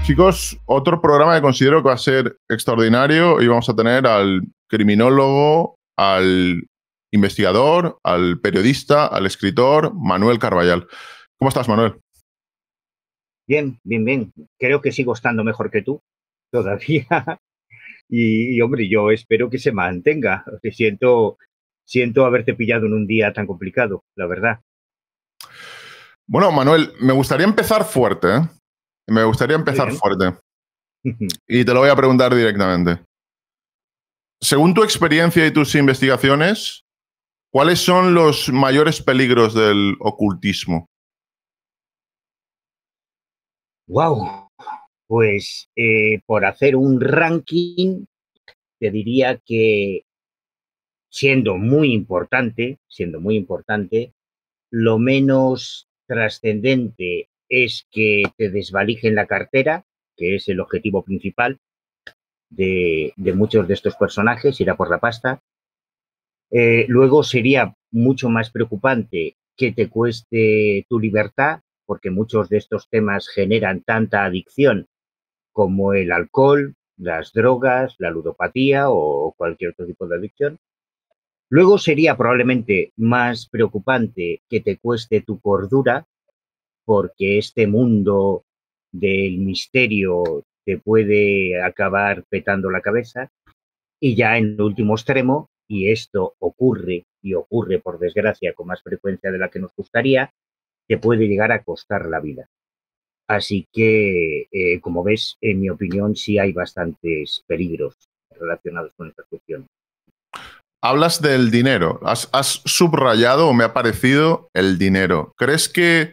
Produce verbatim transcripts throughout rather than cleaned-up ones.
Chicos, otro programa que considero que va a ser extraordinario y vamos a tener al criminólogo, al investigador, al periodista, al escritor, Manuel Carballal. ¿Cómo estás, Manuel? Bien, bien, bien. Creo que sigo estando mejor que tú todavía. Y, y, hombre, yo espero que se mantenga. Te siento, siento haberte pillado en un día tan complicado, la verdad. Bueno, Manuel, me gustaría empezar fuerte, ¿eh? Me gustaría Muy empezar bien. fuerte. Y te lo voy a preguntar directamente. Según tu experiencia y tus investigaciones, ¿cuáles son los mayores peligros del ocultismo? Wow. Pues eh, por hacer un ranking, te diría que siendo muy importante, siendo muy importante, lo menos trascendente es que te desvalijen la cartera, que es el objetivo principal de, de muchos de estos personajes, ir a por la pasta. Eh, luego sería mucho más preocupante que te cueste tu libertad, porque muchos de estos temas generan tanta adicción como el alcohol, las drogas, la ludopatía o cualquier otro tipo de adicción. Luego sería probablemente más preocupante que te cueste tu cordura, porque este mundo del misterio te puede acabar petando la cabeza. Y ya en el último extremo, y esto ocurre, y ocurre por desgracia con más frecuencia de la que nos gustaría, te puede llegar a costar la vida. Así que, eh, como ves, en mi opinión, sí hay bastantes peligros relacionados con esta cuestión. Hablas del dinero. Has, has subrayado, o me ha parecido, el dinero. ¿Crees que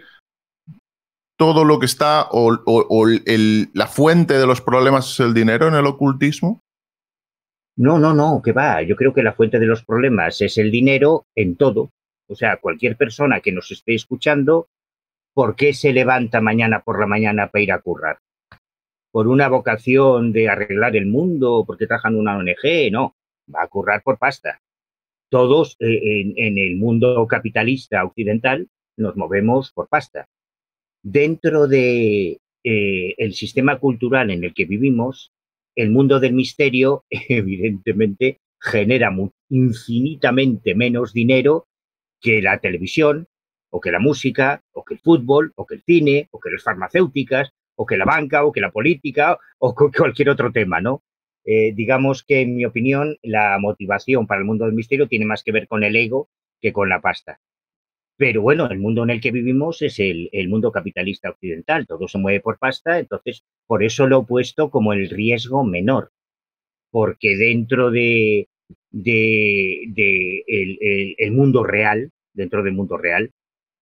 todo lo que está, o, o, o el, la fuente de los problemas es el dinero en el ocultismo? No, no, no, que va. Yo creo que la fuente de los problemas es el dinero en todo. O sea, cualquier persona que nos esté escuchando, ¿por qué se levanta mañana por la mañana para ir a currar? ¿Por una vocación de arreglar el mundo? ¿Porque trabajan en una O N G? No, va a currar por pasta. Todos eh, en, en el mundo capitalista occidental nos movemos por pasta. Dentro de eh, el sistema cultural en el que vivimos, el mundo del misterio, evidentemente, genera infinitamente menos dinero que la televisión, o que la música, o que el fútbol, o que el cine, o que las farmacéuticas, o que la banca, o que la política, o que cualquier otro tema, ¿no? Eh, digamos que, en mi opinión, la motivación para el mundo del misterio tiene más que ver con el ego que con la pasta. Pero bueno, el mundo en el que vivimos es el, el mundo capitalista occidental, todo se mueve por pasta, entonces por eso lo he puesto como el riesgo menor, porque dentro de, de, de el, el, el mundo real, dentro del mundo real,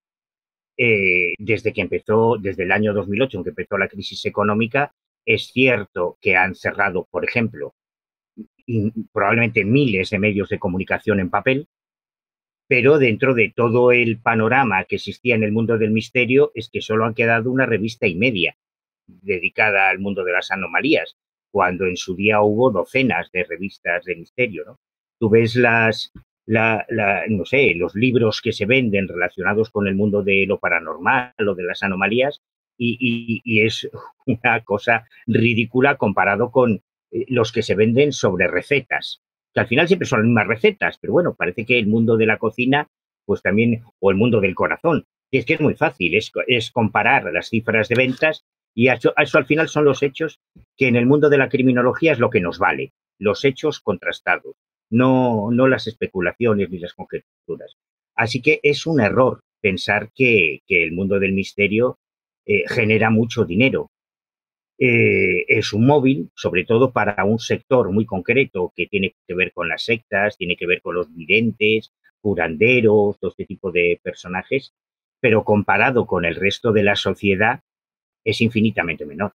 eh, desde que empezó, desde el año dos mil ocho, en que empezó la crisis económica, es cierto que han cerrado, por ejemplo, y probablemente miles de medios de comunicación en papel, pero dentro de todo el panorama que existía en el mundo del misterio es que solo han quedado una revista y media dedicada al mundo de las anomalías, cuando en su día hubo docenas de revistas de misterio, ¿no? Tú ves las, la, la, no sé, los libros que se venden relacionados con el mundo de lo paranormal o de las anomalías y, y, y es una cosa ridícula comparado con eh, los que se venden sobre recetas, que al final siempre son las mismas recetas, pero bueno, parece que el mundo de la cocina, pues también, o el mundo del corazón, y es que es muy fácil, es, es comparar las cifras de ventas y eso, eso al final son los hechos que en el mundo de la criminología es lo que nos vale, los hechos contrastados, no, no las especulaciones ni las conjeturas. Así que es un error pensar que, que el mundo del misterio eh, genera mucho dinero. Eh, es un móvil, sobre todo para un sector muy concreto que tiene que ver con las sectas, tiene que ver con los videntes, curanderos, todo este tipo de personajes, pero comparado con el resto de la sociedad es infinitamente menor.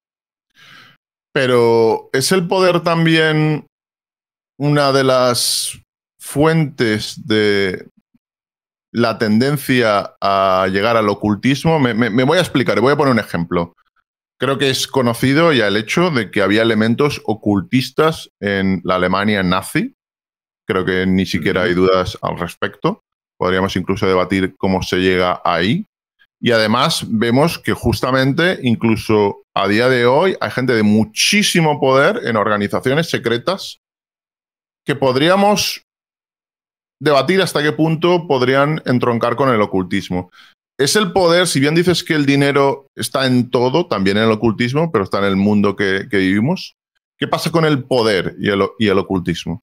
Pero ¿es el poder también una de las fuentes de la tendencia a llegar al ocultismo? Me, me, me voy a explicar, voy a poner un ejemplo. Creo que es conocido ya el hecho de que había elementos ocultistas en la Alemania nazi. Creo que ni siquiera hay dudas al respecto. Podríamos incluso debatir cómo se llega ahí. Y además vemos que justamente, incluso a día de hoy, hay gente de muchísimo poder en organizaciones secretas que podríamos debatir hasta qué punto podrían entroncar con el ocultismo. Es el poder, si bien dices que el dinero está en todo, también en el ocultismo, pero está en el mundo que, que vivimos. ¿Qué pasa con el poder y el, y el ocultismo?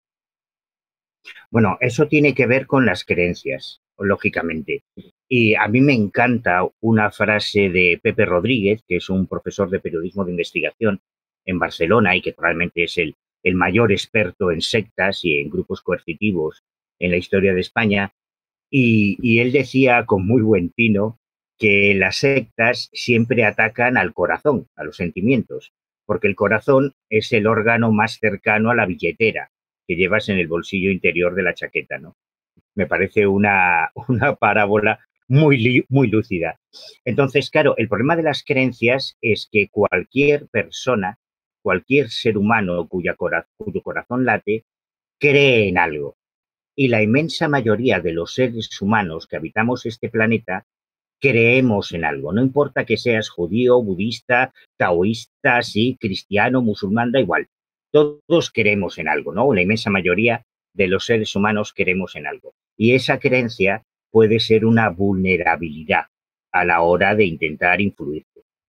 Bueno, eso tiene que ver con las creencias, lógicamente. Y a mí me encanta una frase de Pepe Rodríguez, que es un profesor de periodismo de investigación en Barcelona y que probablemente es el, el mayor experto en sectas y en grupos coercitivos en la historia de España. Y, y él decía con muy buen tino que las sectas siempre atacan al corazón, a los sentimientos, porque el corazón es el órgano más cercano a la billetera que llevas en el bolsillo interior de la chaqueta, ¿no? Me parece una, una parábola muy, muy lúcida. Entonces, claro, el problema de las creencias es que cualquier persona, cualquier ser humano cuya cora, cuyo corazón late, cree en algo. Y la inmensa mayoría de los seres humanos que habitamos este planeta creemos en algo. No importa que seas judío, budista, taoísta, sí, cristiano, musulmán, da igual. Todos creemos en algo, ¿no? La inmensa mayoría de los seres humanos creemos en algo. Y esa creencia puede ser una vulnerabilidad a la hora de intentar influir.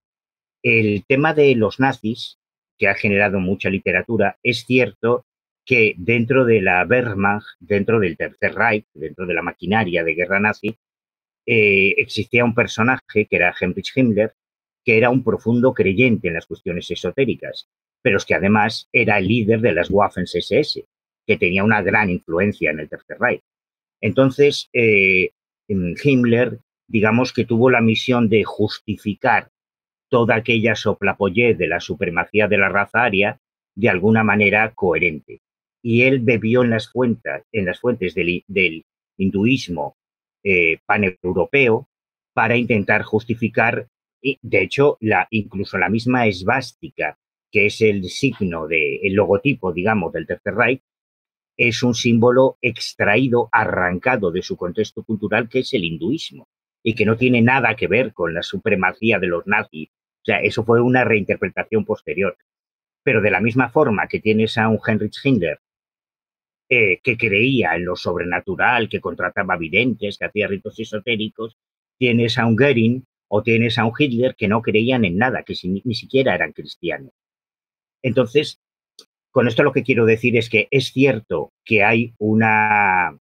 El tema de los nazis, que ha generado mucha literatura, es cierto que dentro de la Wehrmacht, dentro del Tercer Reich, dentro de la maquinaria de guerra nazi, eh, existía un personaje que era Heinrich Himmler, que era un profundo creyente en las cuestiones esotéricas, pero es que además era el líder de las Waffen-S S, que tenía una gran influencia en el Tercer Reich. Entonces, eh, Himmler, digamos que tuvo la misión de justificar toda aquella soplapollez de la supremacía de la raza aria de alguna manera coherente. Y él bebió en las fuentes, en las fuentes del, del hinduismo eh, paneuropeo para intentar justificar, y de hecho, la, incluso la misma esvástica, que es el signo, de, el logotipo, digamos, del Tercer Reich, es un símbolo extraído, arrancado de su contexto cultural, que es el hinduismo, y que no tiene nada que ver con la supremacía de los nazis. O sea, eso fue una reinterpretación posterior. Pero de la misma forma que tienes a un Heinrich Himmler eh, que creía en lo sobrenatural, que contrataba videntes, que hacía ritos esotéricos, tienes a un Goering o tienes a un Hitler que no creían en nada, que si, ni siquiera eran cristianos. Entonces, con esto lo que quiero decir es que es cierto que hay una,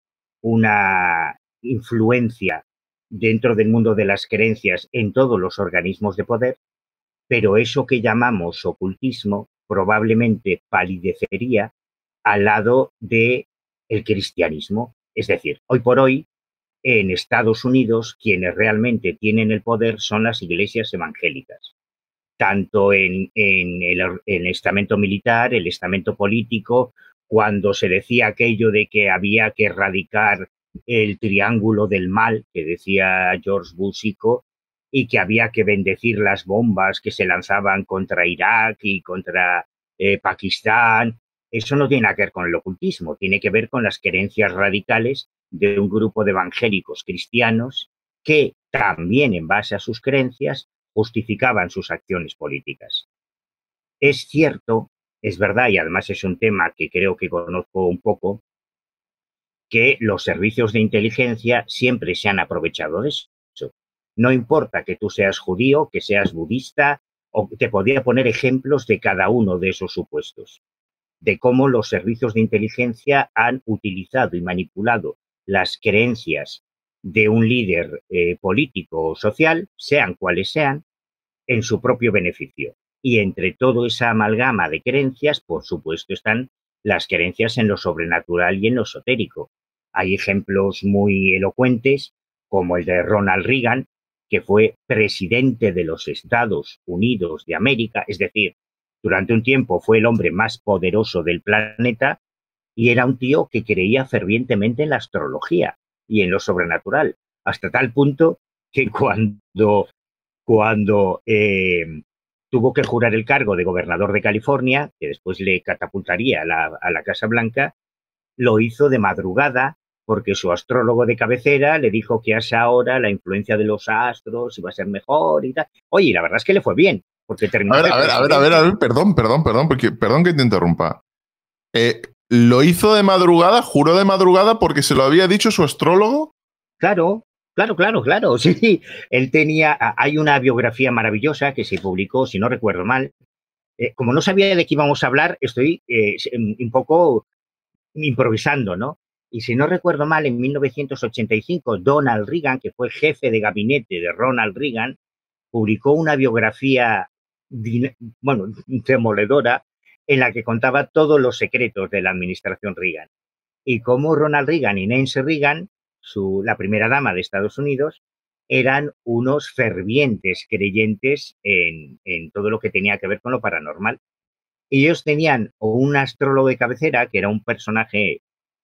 una influencia dentro del mundo de las creencias en todos los organismos de poder, pero eso que llamamos ocultismo probablemente palidecería al lado del cristianismo. Es decir, hoy por hoy, en Estados Unidos, quienes realmente tienen el poder son las iglesias evangélicas, tanto en, en, el, en el estamento militar, el estamento político, cuando se decía aquello de que había que erradicar el triángulo del mal, que decía George Bush hijo, y que había que bendecir las bombas que se lanzaban contra Irak y contra eh, Pakistán. Eso no tiene nada que ver con el ocultismo, tiene que ver con las creencias radicales de un grupo de evangélicos cristianos que también, en base a sus creencias, justificaban sus acciones políticas. Es cierto, es verdad, y además es un tema que creo que conozco un poco, que los servicios de inteligencia siempre se han aprovechado de eso. No importa que tú seas judío, que seas budista, o te podría poner ejemplos de cada uno de esos supuestos, de cómo los servicios de inteligencia han utilizado y manipulado las creencias de un líder eh, político o social, sean cuales sean, en su propio beneficio. Y entre toda esa amalgama de creencias, por supuesto, están las creencias en lo sobrenatural y en lo esotérico. Hay ejemplos muy elocuentes, como el de Ronald Reagan, que fue presidente de los Estados Unidos de América, es decir, durante un tiempo fue el hombre más poderoso del planeta y era un tío que creía fervientemente en la astrología y en lo sobrenatural, hasta tal punto que cuando, cuando eh, tuvo que jurar el cargo de gobernador de California, que después le catapultaría a la, a la Casa Blanca, lo hizo de madrugada porque su astrólogo de cabecera le dijo que a esa hora la influencia de los astros iba a ser mejor y tal. Oye, la verdad es que le fue bien, porque terminó. A ver, a ver, a ver, a ver, a ver, perdón, perdón, perdón, porque, perdón que te interrumpa. Eh, ¿Lo hizo de madrugada? ¿Juró de madrugada porque se lo había dicho su astrólogo? Claro, claro, claro, claro. Sí, él tenía. Hay una biografía maravillosa que se publicó, si no recuerdo mal. Eh, como no sabía de qué íbamos a hablar, estoy eh, un poco improvisando, ¿no? Y si no recuerdo mal, en mil novecientos ochenta y cinco, Donald Reagan, que fue jefe de gabinete de Ronald Reagan, publicó una biografía, bueno, demoledora, en la que contaba todos los secretos de la administración Reagan. Y cómo Ronald Reagan y Nancy Reagan, su, la primera dama de Estados Unidos, eran unos fervientes creyentes en, en todo lo que tenía que ver con lo paranormal. Y ellos tenían un astrólogo de cabecera, que era un personaje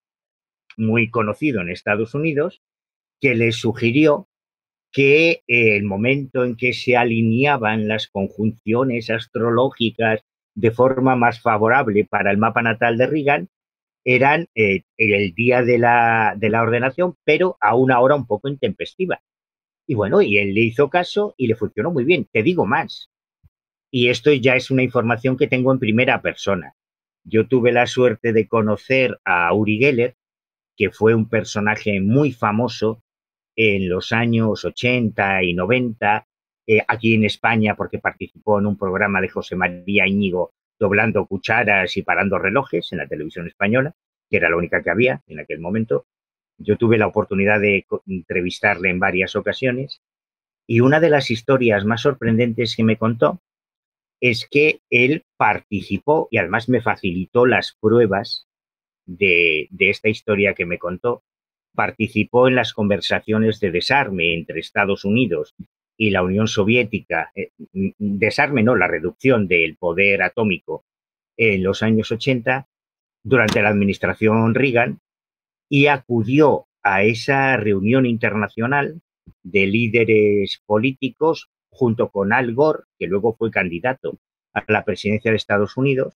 muy conocido en Estados Unidos, que les sugirió que eh, el momento en que se alineaban las conjunciones astrológicas de forma más favorable para el mapa natal de Reagan eran eh, el día de la, de la ordenación, pero a una hora un poco intempestiva. Y bueno, y él le hizo caso y le funcionó muy bien. Te digo más. Y esto ya es una información que tengo en primera persona. Yo tuve la suerte de conocer a Uri Geller, que fue un personaje muy famoso en los años ochenta y noventa, eh, aquí en España, porque participó en un programa de José María Íñigo doblando cucharas y parando relojes en la televisión española, que era la única que había en aquel momento. Yo tuve la oportunidad de entrevistarle en varias ocasiones y una de las historias más sorprendentes que me contó es que él participó y además me facilitó las pruebas de, de esta historia que me contó. Participó en las conversaciones de desarme entre Estados Unidos y la Unión Soviética, eh, desarme no, la reducción del poder atómico en los años ochenta, durante la administración Reagan, y acudió a esa reunión internacional de líderes políticos junto con Al Gore, que luego fue candidato a la presidencia de Estados Unidos,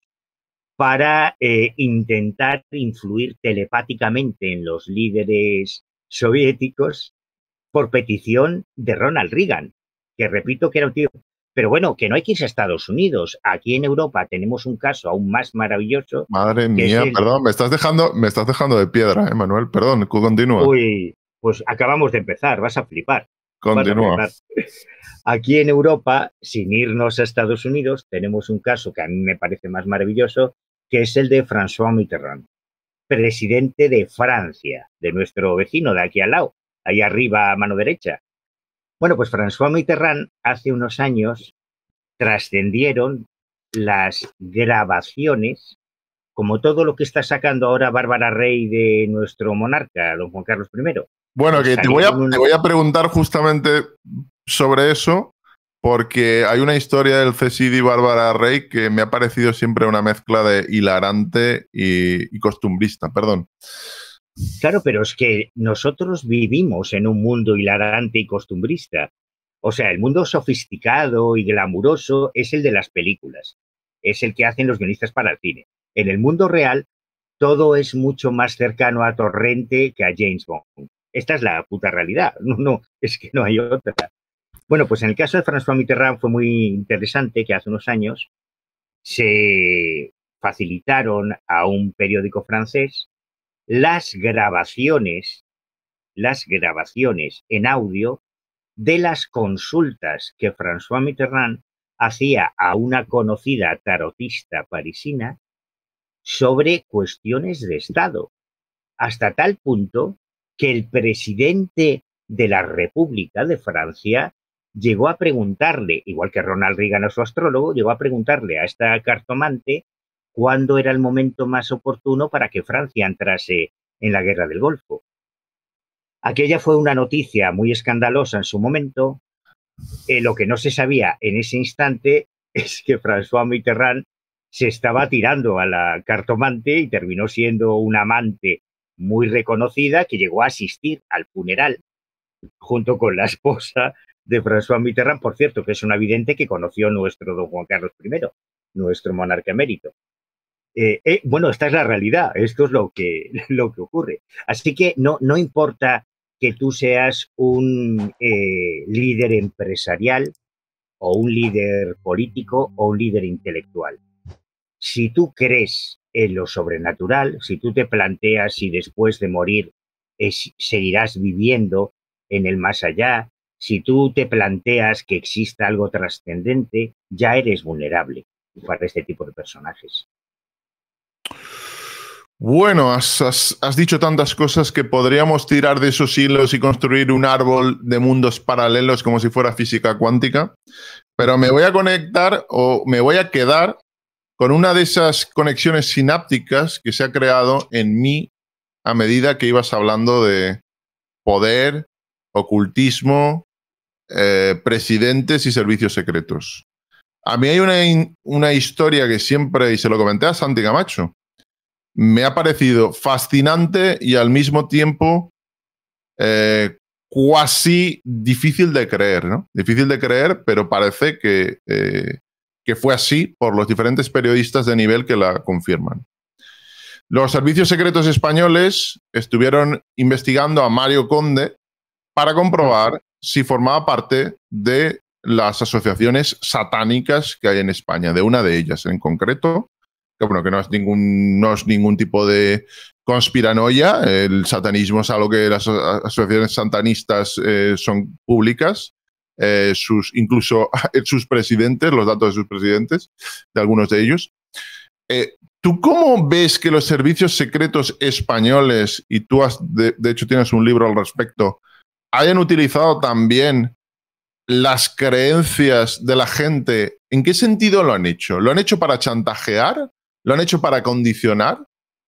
para eh, intentar influir telepáticamente en los líderes soviéticos por petición de Ronald Reagan, que repito que era un tío. Pero bueno, que no hay que irse a Estados Unidos. Aquí en Europa tenemos un caso aún más maravilloso. Madre mía, el... perdón, me estás dejando, me estás dejando de piedra, eh, Manuel. Perdón, continúa. Uy, pues acabamos de empezar, vas a flipar. Continúa. Vas a flipar. Aquí en Europa, sin irnos a Estados Unidos, tenemos un caso que a mí me parece más maravilloso, que es el de François Mitterrand, presidente de Francia, de nuestro vecino de aquí al lado, ahí arriba a mano derecha. Bueno, pues François Mitterrand hace unos años trascendieron las grabaciones, como todo lo que está sacando ahora Bárbara Rey de nuestro monarca, don Juan Carlos primero. Bueno, que te voy, a, una... te voy a preguntar justamente sobre eso, porque hay una historia del C S I D y Bárbara Rey que me ha parecido siempre una mezcla de hilarante y, y costumbrista, perdón. Claro, pero es que nosotros vivimos en un mundo hilarante y costumbrista. O sea, el mundo sofisticado y glamuroso es el de las películas. Es el que hacen los guionistas para el cine. En el mundo real, todo es mucho más cercano a Torrente que a James Bond. Esta es la puta realidad. No, no, es que no hay otra. Bueno, pues en el caso de François Mitterrand fue muy interesante que hace unos años se facilitaron a un periódico francés las grabaciones, las grabaciones en audio de las consultas que François Mitterrand hacía a una conocida tarotista parisina sobre cuestiones de Estado, hasta tal punto que el presidente de la República de Francia llegó a preguntarle, igual que Ronald Reagan a su astrólogo, llegó a preguntarle a esta cartomante cuándo era el momento más oportuno para que Francia entrase en la guerra del Golfo. Aquella fue una noticia muy escandalosa en su momento. Eh, lo que no se sabía en ese instante es que François Mitterrand se estaba tirando a la cartomante y terminó siendo una amante muy reconocida que llegó a asistir al funeral junto con la esposa de François Mitterrand, por cierto, que es una vidente que conoció nuestro don Juan Carlos primero, nuestro monarca emérito. Eh, eh, bueno, esta es la realidad, esto es lo que, lo que ocurre. Así que no, no importa que tú seas un eh, líder empresarial o un líder político o un líder intelectual. Si tú crees en lo sobrenatural, si tú te planteas si después de morir es, seguirás viviendo en el más allá, si tú te planteas que exista algo trascendente, ya eres vulnerable para este tipo de personajes. Bueno, has, has, has, dicho tantas cosas que podríamos tirar de esos hilos y construir un árbol de mundos paralelos como si fuera física cuántica, pero me voy a conectar o me voy a quedar con una de esas conexiones sinápticas que se ha creado en mí a medida que ibas hablando de poder, ocultismo, eh, presidentes y servicios secretos. A mí hay una, una historia que siempre, y se lo comenté a Santi Camacho, me ha parecido fascinante y al mismo tiempo eh, cuasi difícil de creer, ¿no? Difícil de creer, pero parece que, eh, que fue así por los diferentes periodistas de nivel que la confirman. Los servicios secretos españoles estuvieron investigando a Mario Conde para comprobar si formaba parte de las asociaciones satánicas que hay en España, de una de ellas en concreto, que, bueno, que no es ningún, no es ningún tipo de conspiranoia. El satanismo es algo que las asociaciones satanistas eh, son públicas, eh, sus, incluso sus presidentes, los datos de sus presidentes, de algunos de ellos. Eh, ¿Tú cómo ves que los servicios secretos españoles, y tú has, de, de hecho tienes un libro al respecto, hayan utilizado también las creencias de la gente? ¿En qué sentido lo han hecho? ¿Lo han hecho para chantajear? ¿Lo han hecho para condicionar?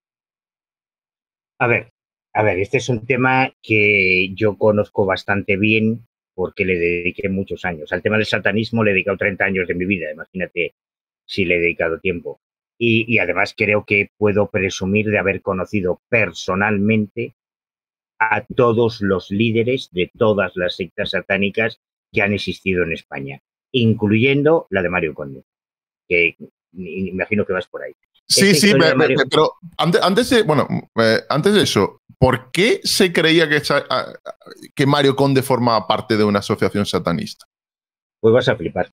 A ver, a ver, este es un tema que yo conozco bastante bien porque le dediqué muchos años. Al tema del satanismo le he dedicado treinta años de mi vida, imagínate si le he dedicado tiempo. Y, y además creo que puedo presumir de haber conocido personalmente a todos los líderes de todas las sectas satánicas que han existido en España, incluyendo la de Mario Conde, que imagino que vas por ahí. Sí, sí, me, Mario... me, pero antes, antes, de, bueno, eh, antes de eso, ¿por qué se creía que, que Mario Conde formaba parte de una asociación satanista? Pues vas a flipar.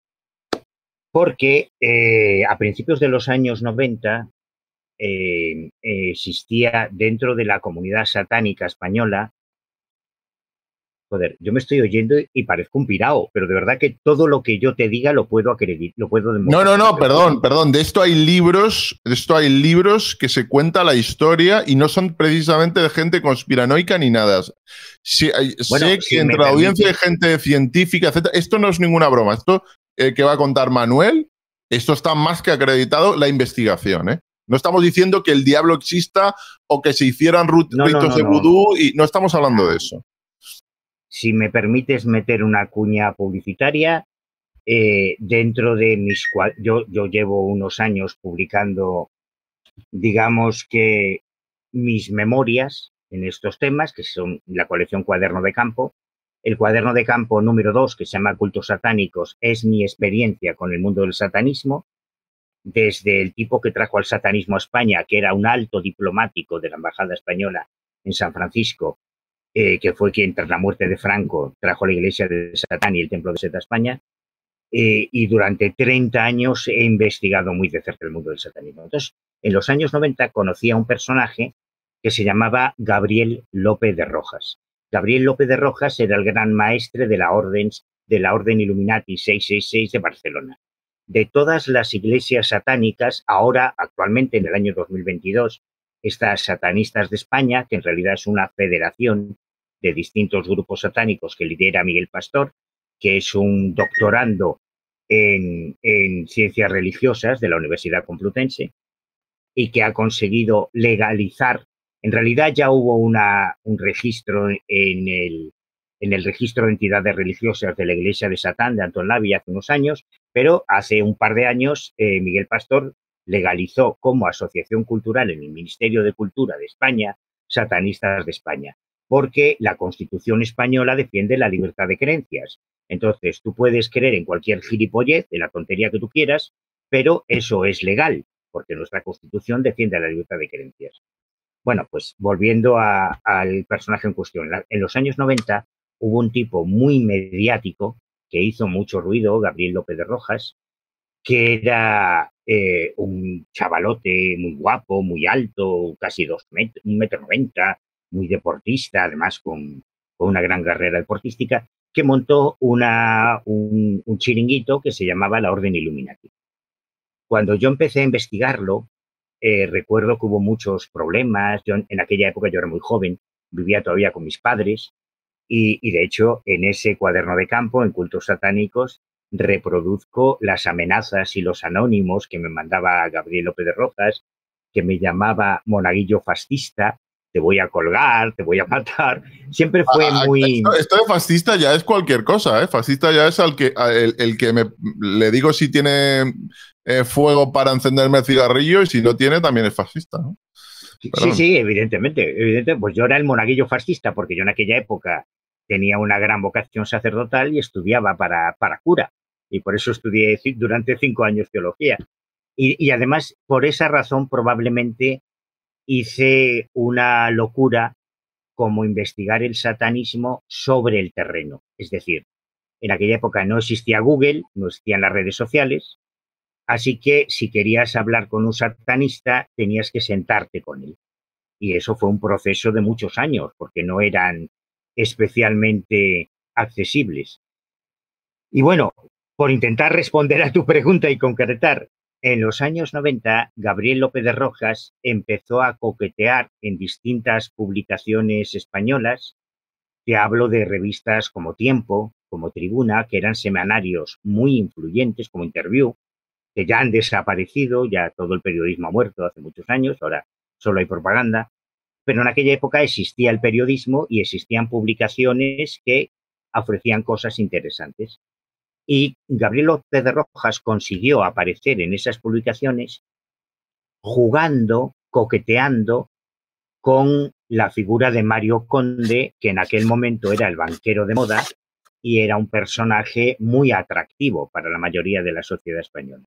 Porque eh, a principios de los años noventa eh, eh, existía dentro de la comunidad satánica española. Joder, yo me estoy oyendo y parezco un pirao, pero de verdad que todo lo que yo te diga lo puedo acreditar, lo puedo demostrar. No, no, no, perdón, perdón. De esto hay libros, de esto hay libros que se cuenta la historia y no son precisamente de gente conspiranoica ni nada. Sí, bueno, sé si que entre la audiencia hay gente científica, etcétera. Esto no es ninguna broma. Esto eh, que va a contar Manuel, esto está más que acreditado la investigación, ¿eh? No estamos diciendo que el diablo exista o que se hicieran no, ritos no, no, de vudú, y no estamos hablando de eso. Si me permites meter una cuña publicitaria, eh, dentro de mis... Yo, yo llevo unos años publicando, digamos que mis memorias en estos temas, que son la colección Cuaderno de Campo. El cuaderno de campo número dos, que se llama Cultos Satánicos, es mi experiencia con el mundo del satanismo, desde el tipo que trajo al satanismo a España, que era un alto diplomático de la Embajada Española en San Francisco, eh, que fue quien, tras la muerte de Franco, trajo la iglesia de Satán y el templo de Set a España, eh, y durante treinta años he investigado muy de cerca el mundo del satanismo. Entonces, en los años noventa conocí a un personaje que se llamaba Gabriel López de Rojas. Gabriel López de Rojas era el gran maestre de la Orden, de la Orden Illuminati seiscientos sesenta y seis de Barcelona. De todas las iglesias satánicas, ahora, actualmente, en el año dos mil veintidós, estas Satanistas de España, que en realidad es una federación de distintos grupos satánicos que lidera Miguel Pastor, que es un doctorando en, en ciencias religiosas de la Universidad Complutense y que ha conseguido legalizar. En realidad ya hubo una, un registro en el, en el registro de entidades religiosas de la Iglesia de Satán de Antón Lavey hace unos años, pero hace un par de años eh, Miguel Pastor legalizó como asociación cultural en el Ministerio de Cultura de España Satanistas de España, porque la Constitución española defiende la libertad de creencias. Entonces, tú puedes creer en cualquier gilipollez, de la tontería que tú quieras, pero eso es legal. porque nuestra Constitución defiende la libertad de creencias. Bueno, pues volviendo a, al personaje en cuestión. La, en los años noventa hubo un tipo muy mediático que hizo mucho ruido, Gabriel López de Rojas, que era eh, un chavalote muy guapo, muy alto, casi dos metros, un metro noventa, muy deportista, además con, con una gran carrera deportística, que montó una, un, un chiringuito que se llamaba la Orden Illuminati. Cuando yo empecé a investigarlo, eh, recuerdo que hubo muchos problemas. Yo, en aquella época yo era muy joven, vivía todavía con mis padres y, y de hecho en ese cuaderno de campo, en Cultos Satánicos, reproduzco las amenazas y los anónimos que me mandaba Gabriel López de Rojas, que me llamaba monaguillo fascista, te voy a colgar, te voy a matar. Siempre fue Ah, muy... Esto, esto de fascista ya es cualquier cosa, ¿eh? Fascista ya es al que, el, el que me, le digo si tiene eh, fuego para encenderme el cigarrillo y si no tiene también es fascista, ¿no? Sí, sí, evidentemente, evidentemente. Pues yo era el monaguillo fascista porque yo en aquella época tenía una gran vocación sacerdotal y estudiaba para, para cura. Y por eso estudié durante cinco años teología. Y, y además, por esa razón, probablemente hice una locura como investigar el satanismo sobre el terreno. Es decir, en aquella época no existía Google, no existían las redes sociales, así que si querías hablar con un satanista tenías que sentarte con él. Y eso fue un proceso de muchos años, porque no eran especialmente accesibles. Y bueno, por intentar responder a tu pregunta y concretar, en los años noventa, Gabriel López de Rojas empezó a coquetear en distintas publicaciones españolas. Te hablo de revistas como Tiempo, como Tribuna, que eran semanarios muy influyentes, como Interview, que ya han desaparecido, ya todo el periodismo ha muerto hace muchos años, ahora solo hay propaganda. Pero en aquella época existía el periodismo y existían publicaciones que ofrecían cosas interesantes. Y Gabriel López de Rojas consiguió aparecer en esas publicaciones jugando, coqueteando con la figura de Mario Conde, que en aquel momento era el banquero de moda y era un personaje muy atractivo para la mayoría de la sociedad española.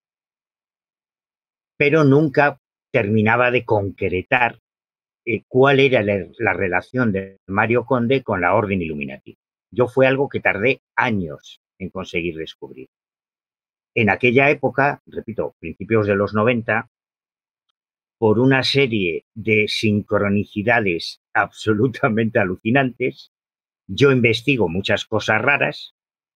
Pero nunca terminaba de concretar eh, cuál era la, la relación de Mario Conde con la Orden Illuminati. Yo fue algo que tardé años en conseguir descubrir. En aquella época, repito, principios de los noventa, por una serie de sincronicidades absolutamente alucinantes, yo investigo muchas cosas raras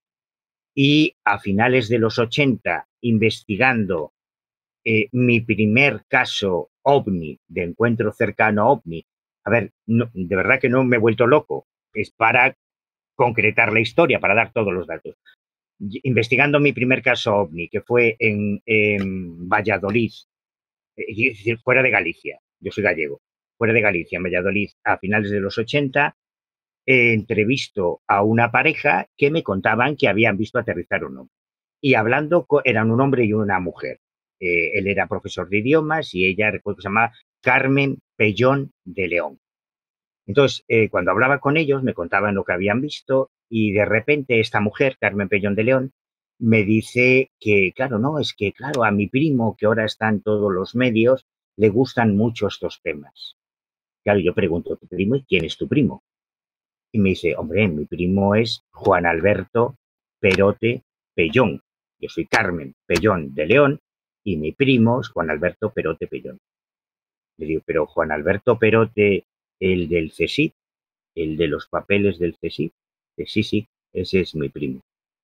y a finales de los ochenta, investigando eh, mi primer caso ovni, de encuentro cercano a ovni, a ver, no, de verdad que no me he vuelto loco, es para concretar la historia, para dar todos los datos. Investigando mi primer caso ovni, que fue en, en Valladolid, es decir, fuera de Galicia, yo soy gallego, fuera de Galicia, en Valladolid, a finales de los ochenta, eh, entrevisto a una pareja que me contaban que habían visto aterrizar un hombre. Y hablando, con, eran un hombre y una mujer. Eh, él era profesor de idiomas y ella, recuerdo que se llamaba Carmen Pellón de León. Entonces, eh, cuando hablaba con ellos, me contaban lo que habían visto y de repente esta mujer, Carmen Pellón de León, me dice que, claro, no, es que, claro, a mi primo, que ahora está en todos los medios, le gustan mucho estos temas. Claro, yo pregunto, ¿tu primo? ¿Y quién es tu primo? Y me dice, hombre, mi primo es Juan Alberto Perote Pellón. Yo soy Carmen Pellón de León y mi primo es Juan Alberto Perote Pellón. Le digo, pero Juan Alberto Perote, el del CSIC, el de los papeles del CSIC, que sí, sí, ese es mi primo.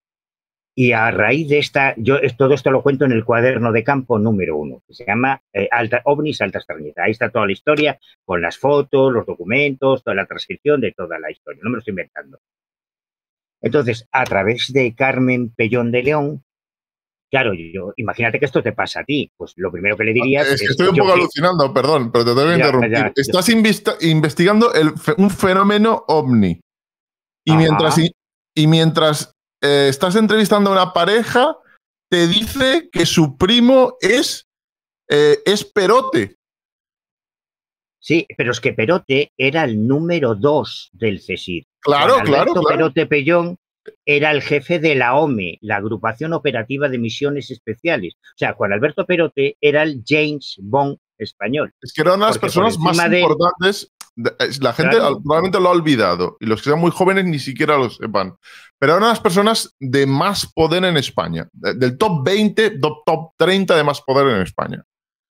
Y a raíz de esta, yo todo esto lo cuento en el cuaderno de campo número uno, que se llama eh, Alta, OVNIs Alta Extrañeza. Ahí está toda la historia, con las fotos, los documentos, toda la transcripción de toda la historia. No me lo estoy inventando. Entonces, a través de Carmen Pellón de León, claro, yo, imagínate que esto te pasa a ti. Pues lo primero que le dirías es... es... que estoy un poco que... alucinando, perdón, pero te tengo que ya, interrumpir. Ya, Estás ya. investigando el, un fenómeno ovni. Y Ajá. mientras... Y, y mientras Eh, estás entrevistando a una pareja, te dice que su primo es, eh, es Perote. Sí, pero es que Perote era el número dos del CSIC. Claro, Juan claro, Alberto claro. Perote Pellón era el jefe de la O M E, la Agrupación Operativa de Misiones Especiales. O sea, Juan Alberto Perote era el James Bond español. Es que eran las personas más importantes. La gente claro, probablemente lo ha olvidado y los que sean muy jóvenes ni siquiera lo sepan. Pero eran las personas de más poder en España. Del top veinte, top, top treinta de más poder en España.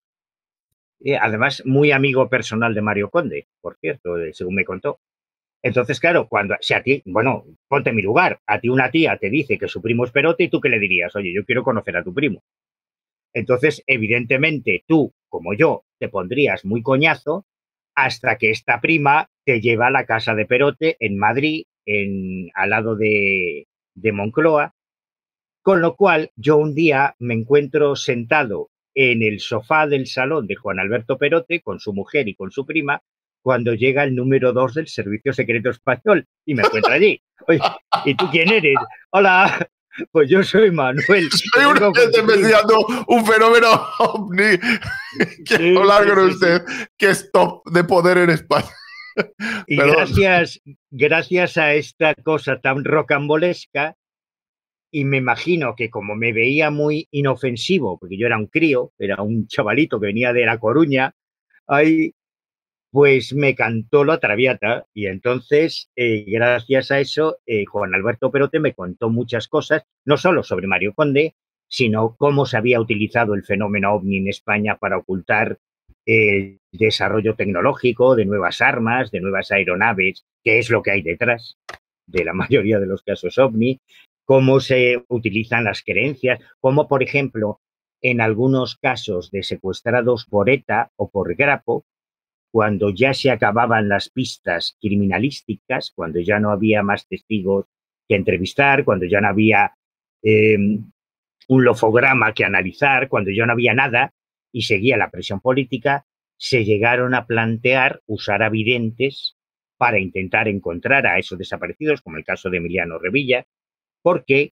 Eh, además, muy amigo personal de Mario Conde, por cierto, según me contó. Entonces, claro, cuando si a ti, bueno, ponte en mi lugar, a ti una tía te dice que su primo es Perote y tú qué le dirías, oye, yo quiero conocer a tu primo. Entonces, evidentemente, tú, como yo, te pondrías muy coñazo hasta que esta prima te lleva a la casa de Perote en Madrid, en, al lado de, de Moncloa, con lo cual yo un día me encuentro sentado en el sofá del salón de Juan Alberto Perote con su mujer y con su prima cuando llega el número dos del Servicio Secreto Español y me encuentro allí. Oye, ¿y tú quién eres? Hola, pues yo soy Manuel. Soy un gente investigando un fenómeno ovni. Quiero sí, hablar con sí, usted, sí. que es top de poder en España. Y gracias, gracias a esta cosa tan rocambolesca, y me imagino que como me veía muy inofensivo, porque yo era un crío, era un chavalito que venía de La Coruña, ahí, pues me cantó la traviata y entonces, eh, gracias a eso, eh, Juan Alberto Perote me contó muchas cosas, no solo sobre Mario Conde, sino cómo se había utilizado el fenómeno ovni en España para ocultar el desarrollo tecnológico de nuevas armas, de nuevas aeronaves, que es lo que hay detrás de la mayoría de los casos ovni, cómo se utilizan las creencias, cómo, por ejemplo, en algunos casos de secuestrados por ETA o por Grapo, cuando ya se acababan las pistas criminalísticas, cuando ya no había más testigos que entrevistar, cuando ya no había eh, un lofograma que analizar, cuando ya no había nada y seguía la presión política, se llegaron a plantear usar a videntes para intentar encontrar a esos desaparecidos, como el caso de Emiliano Revilla, porque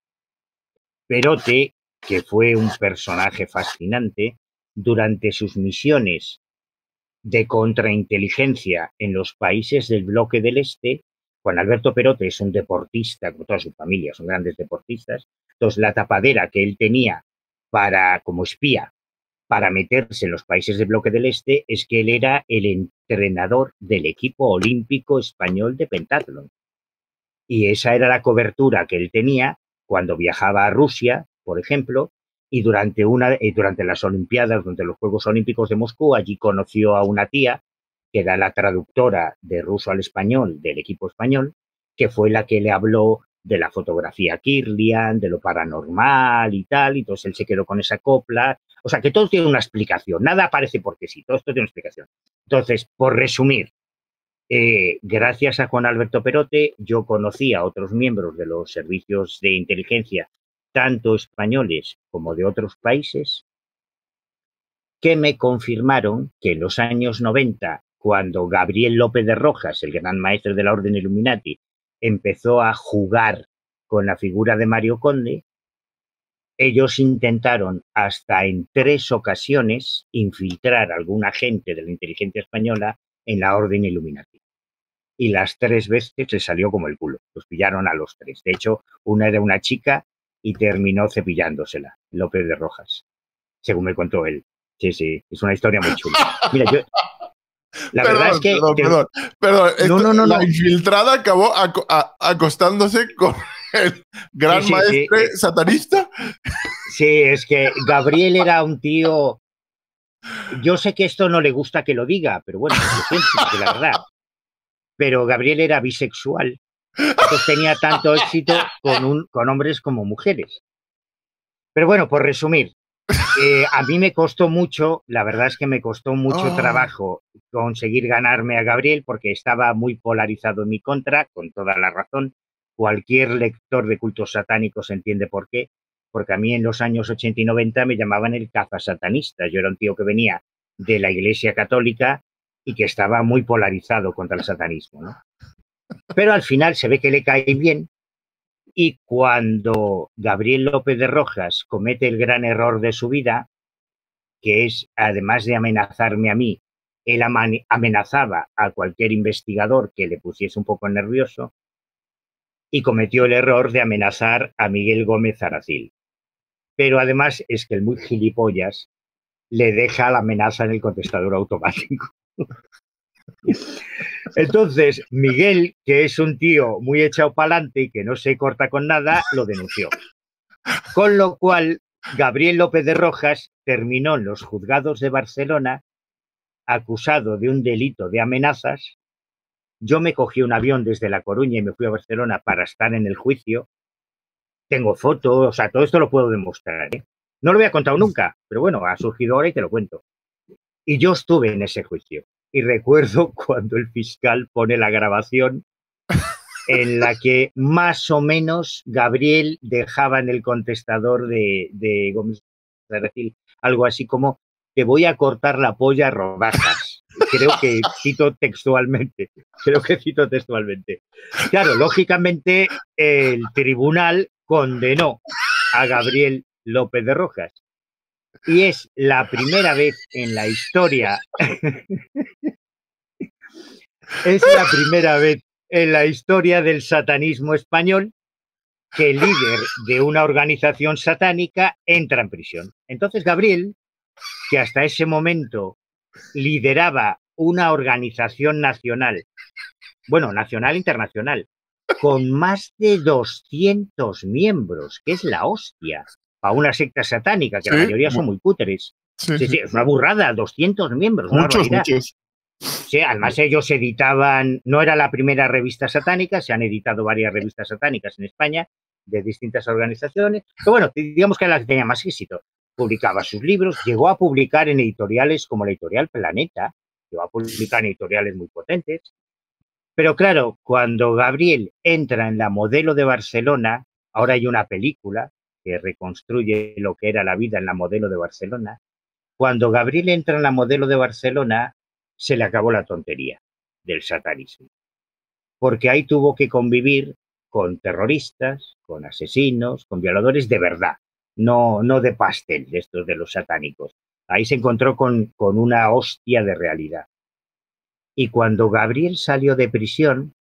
Perote, que fue un personaje fascinante, durante sus misiones de contrainteligencia en los países del bloque del Este, Juan Alberto Perote es un deportista, como toda su familia, son grandes deportistas, entonces la tapadera que él tenía para, como espía para meterse en los países del bloque del Este es que él era el entrenador del equipo olímpico español de pentatlón. Y esa era la cobertura que él tenía cuando viajaba a Rusia, por ejemplo, y durante, una, y durante las Olimpiadas, durante los Juegos Olímpicos de Moscú, allí conoció a una tía, que era la traductora de ruso al español del equipo español, que fue la que le habló de la fotografía Kirlian, de lo paranormal y tal, y entonces él se quedó con esa copla. O sea, que todo tiene una explicación, nada aparece porque sí, todo esto tiene una explicación. Entonces, por resumir, Eh, gracias a Juan Alberto Perote, yo conocí a otros miembros de los servicios de inteligencia, tanto españoles como de otros países, que me confirmaron que en los años noventa, cuando Gabriel López de Rojas, el gran maestro de la Orden Illuminati, empezó a jugar con la figura de Mario Conde, ellos intentaron hasta en tres ocasiones infiltrar a algún agente de la inteligencia española en la Orden Illuminati. Y las tres veces le salió como el culo. Los pillaron a los tres. De hecho, una era una chica y terminó cepillándosela, López de Rojas, según me contó él. Sí, sí, es una historia muy chula. Mira, yo... La perdón, verdad es que... Perdón, te... perdón, perdón. No, Esto, no, no, la no. infiltrada acabó ac a acostándose con el gran sí, sí, maestre sí. satanista. Sí, es que Gabriel era un tío... Yo sé que esto no le gusta que lo diga, pero bueno, lo siento, porque la verdad... Pero Gabriel era bisexual, entonces tenía tanto éxito con, un, con hombres como mujeres. Pero bueno, por resumir, eh, a mí me costó mucho, la verdad es que me costó mucho oh. trabajo conseguir ganarme a Gabriel porque estaba muy polarizado en mi contra, con toda la razón. Cualquier lector de cultos satánicos entiende por qué, porque a mí en los años ochenta y noventa me llamaban el cazasatanista. Yo era un tío que venía de la Iglesia Católica y que estaba muy polarizado contra el satanismo, ¿no? Pero al final se ve que le cae bien y cuando Gabriel López de Rojas comete el gran error de su vida, que es, además de amenazarme a mí, él amenazaba a cualquier investigador que le pusiese un poco nervioso, y cometió el error de amenazar a Miguel Gómez Aracil. Pero además es que el muy gilipollas le deja la amenaza en el contestador automático. Entonces, Miguel, que es un tío muy echado para adelante y que no se corta con nada, lo denunció. Con lo cual, Gabriel López de Rojas terminó en los juzgados de Barcelona acusado de un delito de amenazas. Yo me cogí un avión desde La Coruña y me fui a Barcelona para estar en el juicio. Tengo fotos, o sea, todo esto lo puedo demostrar, ¿eh? No lo había contado nunca, pero bueno, ha surgido ahora y te lo cuento. Y yo estuve en ese juicio. Y recuerdo cuando el fiscal pone la grabación en la que más o menos Gabriel dejaba en el contestador de, de Gómez Aracil algo así como: te voy a cortar la polla a rodajas. Creo que cito textualmente. Creo que cito textualmente. Claro, lógicamente el tribunal condenó a Gabriel López de Rojas. Y es la primera vez en la historia, es la primera vez en la historia del satanismo español que el líder de una organización satánica entra en prisión. Entonces Gabriel, que hasta ese momento lideraba una organización nacional, bueno, nacional e internacional, con más de doscientos miembros, que es la hostia, para una secta satánica, que sí, la mayoría son muy cutres. Sí, sí, sí, es una burrada, doscientos miembros. Muchos, muchos. Sí, además ellos editaban, no era la primera revista satánica, se han editado varias revistas satánicas en España, de distintas organizaciones, pero bueno, digamos que era la que tenía más éxito. Publicaba sus libros, llegó a publicar en editoriales como la editorial Planeta, llegó a publicar en editoriales muy potentes. Pero claro, cuando Gabriel entra en la Modelo de Barcelona, ahora hay una película que reconstruye lo que era la vida en la Modelo de Barcelona. Cuando Gabriel entra en la Modelo de Barcelona, se le acabó la tontería del satanismo. Porque ahí tuvo que convivir con terroristas, con asesinos, con violadores de verdad, no, no de pastel, de estos de los satánicos. Ahí se encontró con, con una hostia de realidad. Y cuando Gabriel salió de prisión,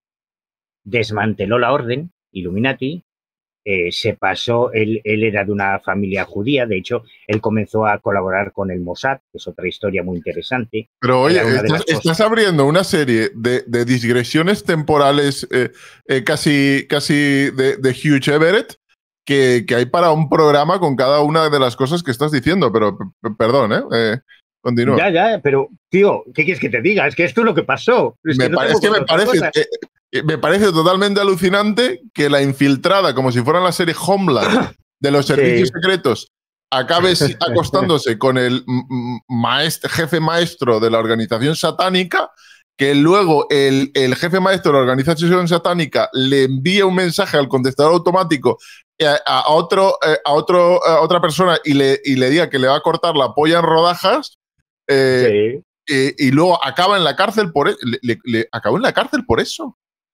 desmanteló la orden Illuminati, eh, se pasó, él, él era de una familia judía, de hecho, él comenzó a colaborar con el Mossad, que es otra historia muy interesante. Pero oye, estás, estás abriendo una serie de, de digresiones temporales eh, eh, casi, casi de, de Hugh Everett, que, que hay para un programa con cada una de las cosas que estás diciendo, pero perdón, ¿eh? eh Continúa. Ya, ya, pero, tío, ¿qué quieres que te diga? Es que esto es lo que pasó. Es me, que, no es que me, parece, eh, me parece totalmente alucinante que la infiltrada, como si fuera la serie Homeland de los servicios sí. secretos, acabe acostándose con el maestro, jefe maestro de la organización satánica, que luego el, el jefe maestro de la organización satánica le envíe un mensaje al contestador automático a, a, otro, a, otro, a otra persona y le, y le diga que le va a cortar la polla en rodajas. Eh, sí. eh, y luego acaba en la cárcel por eso. Le, le, le acabó en la cárcel por eso.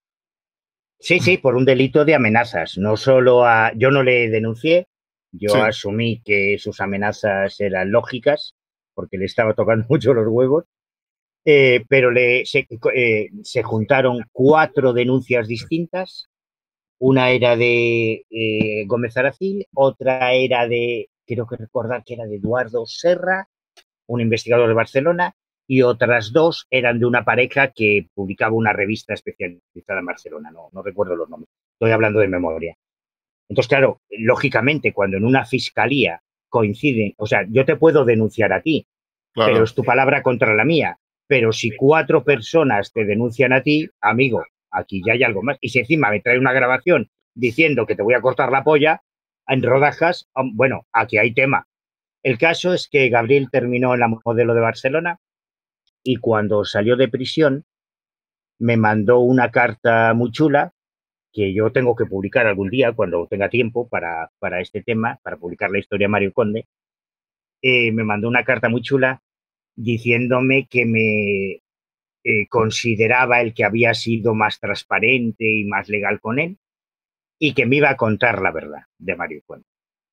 Sí, sí, por un delito de amenazas. No solo a. Yo no le denuncié, yo sí. asumí que sus amenazas eran lógicas, porque le estaba tocando mucho los huevos. Eh, pero le, se, eh, se juntaron cuatro denuncias distintas. Una era de eh, Gómez Aracil, otra era de, creo que recordar que era de Eduardo Serra, un investigador de Barcelona, y otras dos eran de una pareja que publicaba una revista especializada en Barcelona. No, no recuerdo los nombres, estoy hablando de memoria. Entonces, claro, lógicamente, cuando en una fiscalía coinciden, o sea, yo te puedo denunciar a ti, claro, pero es tu palabra contra la mía. Pero si cuatro personas te denuncian a ti, amigo, aquí ya hay algo más. Y si encima me trae una grabación diciendo que te voy a cortar la polla en rodajas, bueno, aquí hay tema. El caso es que Gabriel terminó en la Modelo de Barcelona y cuando salió de prisión me mandó una carta muy chula que yo tengo que publicar algún día cuando tenga tiempo para, para este tema, para publicar la historia de Mario Conde. Eh, me mandó una carta muy chula diciéndome que me eh, consideraba el que había sido más transparente y más legal con él y que me iba a contar la verdad de Mario Conde.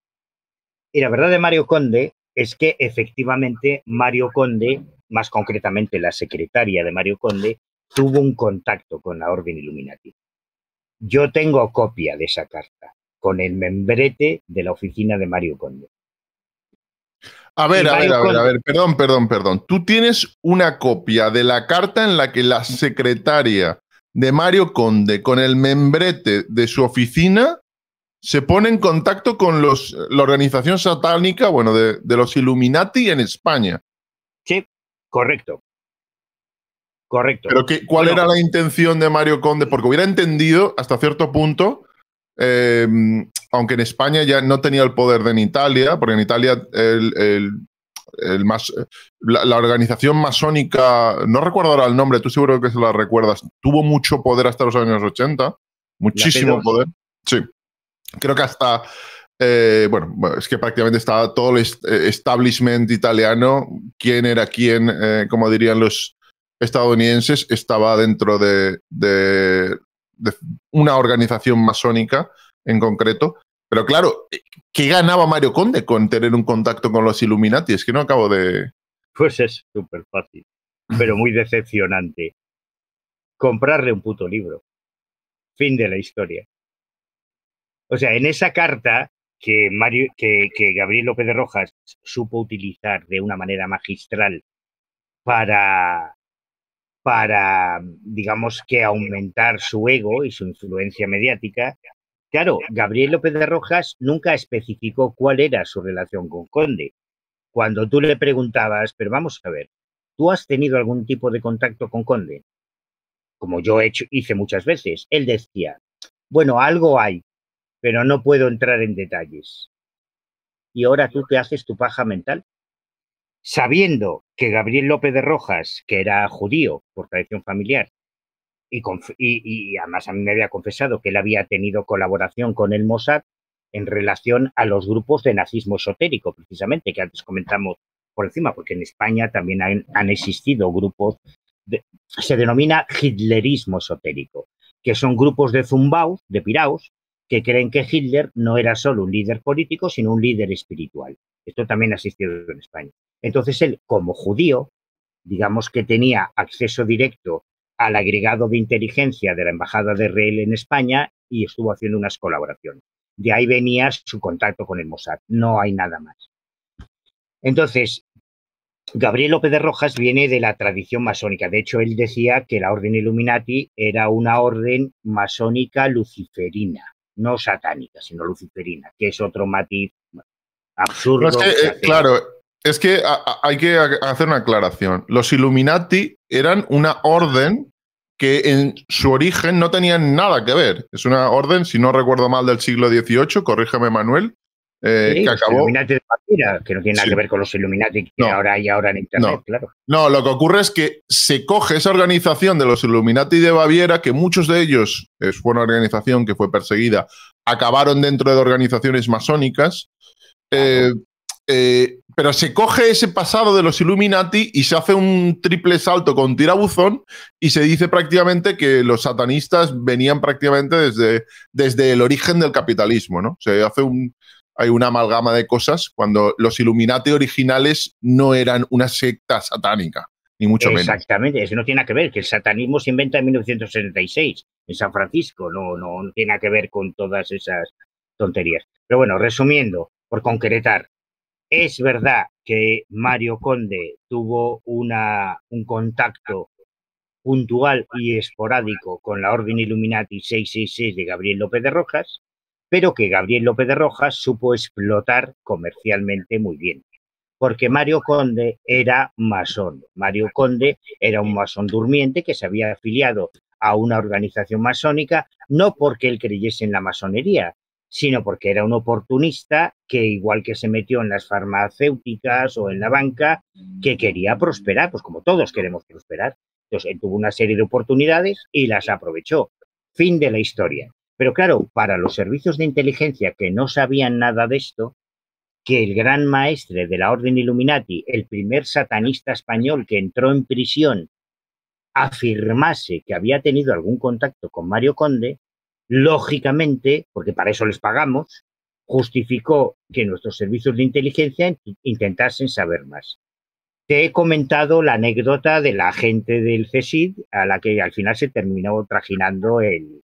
Y la verdad de Mario Conde es que efectivamente Mario Conde, más concretamente la secretaria de Mario Conde, tuvo un contacto con la Orden Illuminati. Yo tengo copia de esa carta, con el membrete de la oficina de Mario Conde. A ver, a ver, a ver, a ver, perdón, perdón, perdón. Tú tienes una copia de la carta en la que la secretaria de Mario Conde, con el membrete de su oficina, se pone en contacto con los, la organización satánica, bueno, de, de los Illuminati en España. Sí, correcto. Correcto. Pero qué, ¿cuál bueno, era la intención de Mario Conde? Porque hubiera entendido hasta cierto punto, eh, aunque en España ya no tenía el poder de en Italia, porque en Italia el, el, el mas, la, la organización masónica, no recuerdo ahora el nombre, tú seguro que se la recuerdas, tuvo mucho poder hasta los años ochenta, muchísimo poder. Sí, creo que hasta... Eh, bueno, es que prácticamente estaba todo el establishment italiano, quién era quién, eh, como dirían los estadounidenses, estaba dentro de, de, de una organización masónica en concreto. Pero claro, ¿qué ganaba Mario Conde con tener un contacto con los Illuminati? Es que no acabo de... Pues es súper fácil, pero muy decepcionante. Comprarle un puto libro. Fin de la historia. O sea, en esa carta que, Mario, que, que Gabriel López de Rojas supo utilizar de una manera magistral para, para, digamos que aumentar su ego y su influencia mediática. Claro, Gabriel López de Rojas nunca especificó cuál era su relación con Conde. Cuando tú le preguntabas, pero vamos a ver, ¿tú has tenido algún tipo de contacto con Conde? Como yo he hecho, hice muchas veces. Él decía, bueno, algo hay, pero no puedo entrar en detalles. Y ahora tú te haces tu paja mental. Sabiendo que Gabriel López de Rojas, que era judío por tradición familiar, y, y, y además a mí me había confesado que él había tenido colaboración con el Mossad en relación a los grupos de nazismo esotérico, precisamente, que antes comentamos por encima, porque en España también han, han existido grupos, de, se denomina hitlerismo esotérico, que son grupos de zumbaos, de piraos, que creen que Hitler no era solo un líder político, sino un líder espiritual. Esto también ha existido en España. Entonces él, como judío, digamos que tenía acceso directo al agregado de inteligencia de la Embajada de Israel en España y estuvo haciendo unas colaboraciones. De ahí venía su contacto con el Mossad. No hay nada más. Entonces, Gabriel López de Rojas viene de la tradición masónica. De hecho, él decía que la orden Illuminati era una orden masónica luciferina, no satánica, sino luciferina, que es otro matiz absurdo. No, es que, eh, claro, es que a, a, hay que hacer una aclaración. Los Illuminati eran una orden que en su origen no tenían nada que ver. Es una orden, si no recuerdo mal, del siglo dieciocho, corrígeme Manuel, eh, sí, que acabó... Los Illuminati de Baviera, que no tiene nada sí. que ver con los Illuminati que no. ahora hay ahora en Internet, no. claro. No, lo que ocurre es que se coge esa organización de los Illuminati de Baviera, que muchos de ellos, es una organización que fue perseguida, acabaron dentro de organizaciones masónicas, eh, eh, pero se coge ese pasado de los Illuminati y se hace un triple salto con tirabuzón y se dice prácticamente que los satanistas venían prácticamente desde, desde el origen del capitalismo, ¿no? Se hace un, hay una amalgama de cosas cuando los Illuminati originales no eran una secta satánica, ni mucho menos. Exactamente, eso no tiene nada que ver, que el satanismo se inventa en mil novecientos setenta y seis en San Francisco, no, no, no tiene nada que ver con todas esas tonterías. Pero bueno, resumiendo, por concretar, es verdad que Mario Conde tuvo una, un contacto puntual y esporádico con la Orden Illuminati seiscientos sesenta y seis de Gabriel López de Rojas, pero que Gabriel López de Rojas supo explotar comercialmente muy bien. Porque Mario Conde era masón. Mario Conde era un masón durmiente que se había afiliado a una organización masónica, no porque él creyese en la masonería, sino porque era un oportunista que, igual que se metió en las farmacéuticas o en la banca, que quería prosperar, pues como todos queremos prosperar. Entonces, él tuvo una serie de oportunidades y las aprovechó. Fin de la historia. Pero claro, para los servicios de inteligencia que no sabían nada de esto, que el gran maestre de la Orden Illuminati, el primer satanista español que entró en prisión, afirmase que había tenido algún contacto con Mario Conde, lógicamente, porque para eso les pagamos, justificó que nuestros servicios de inteligencia intentasen saber más. Te he comentado la anécdota de la agente del C S I D a la que al final se terminó trajinando el,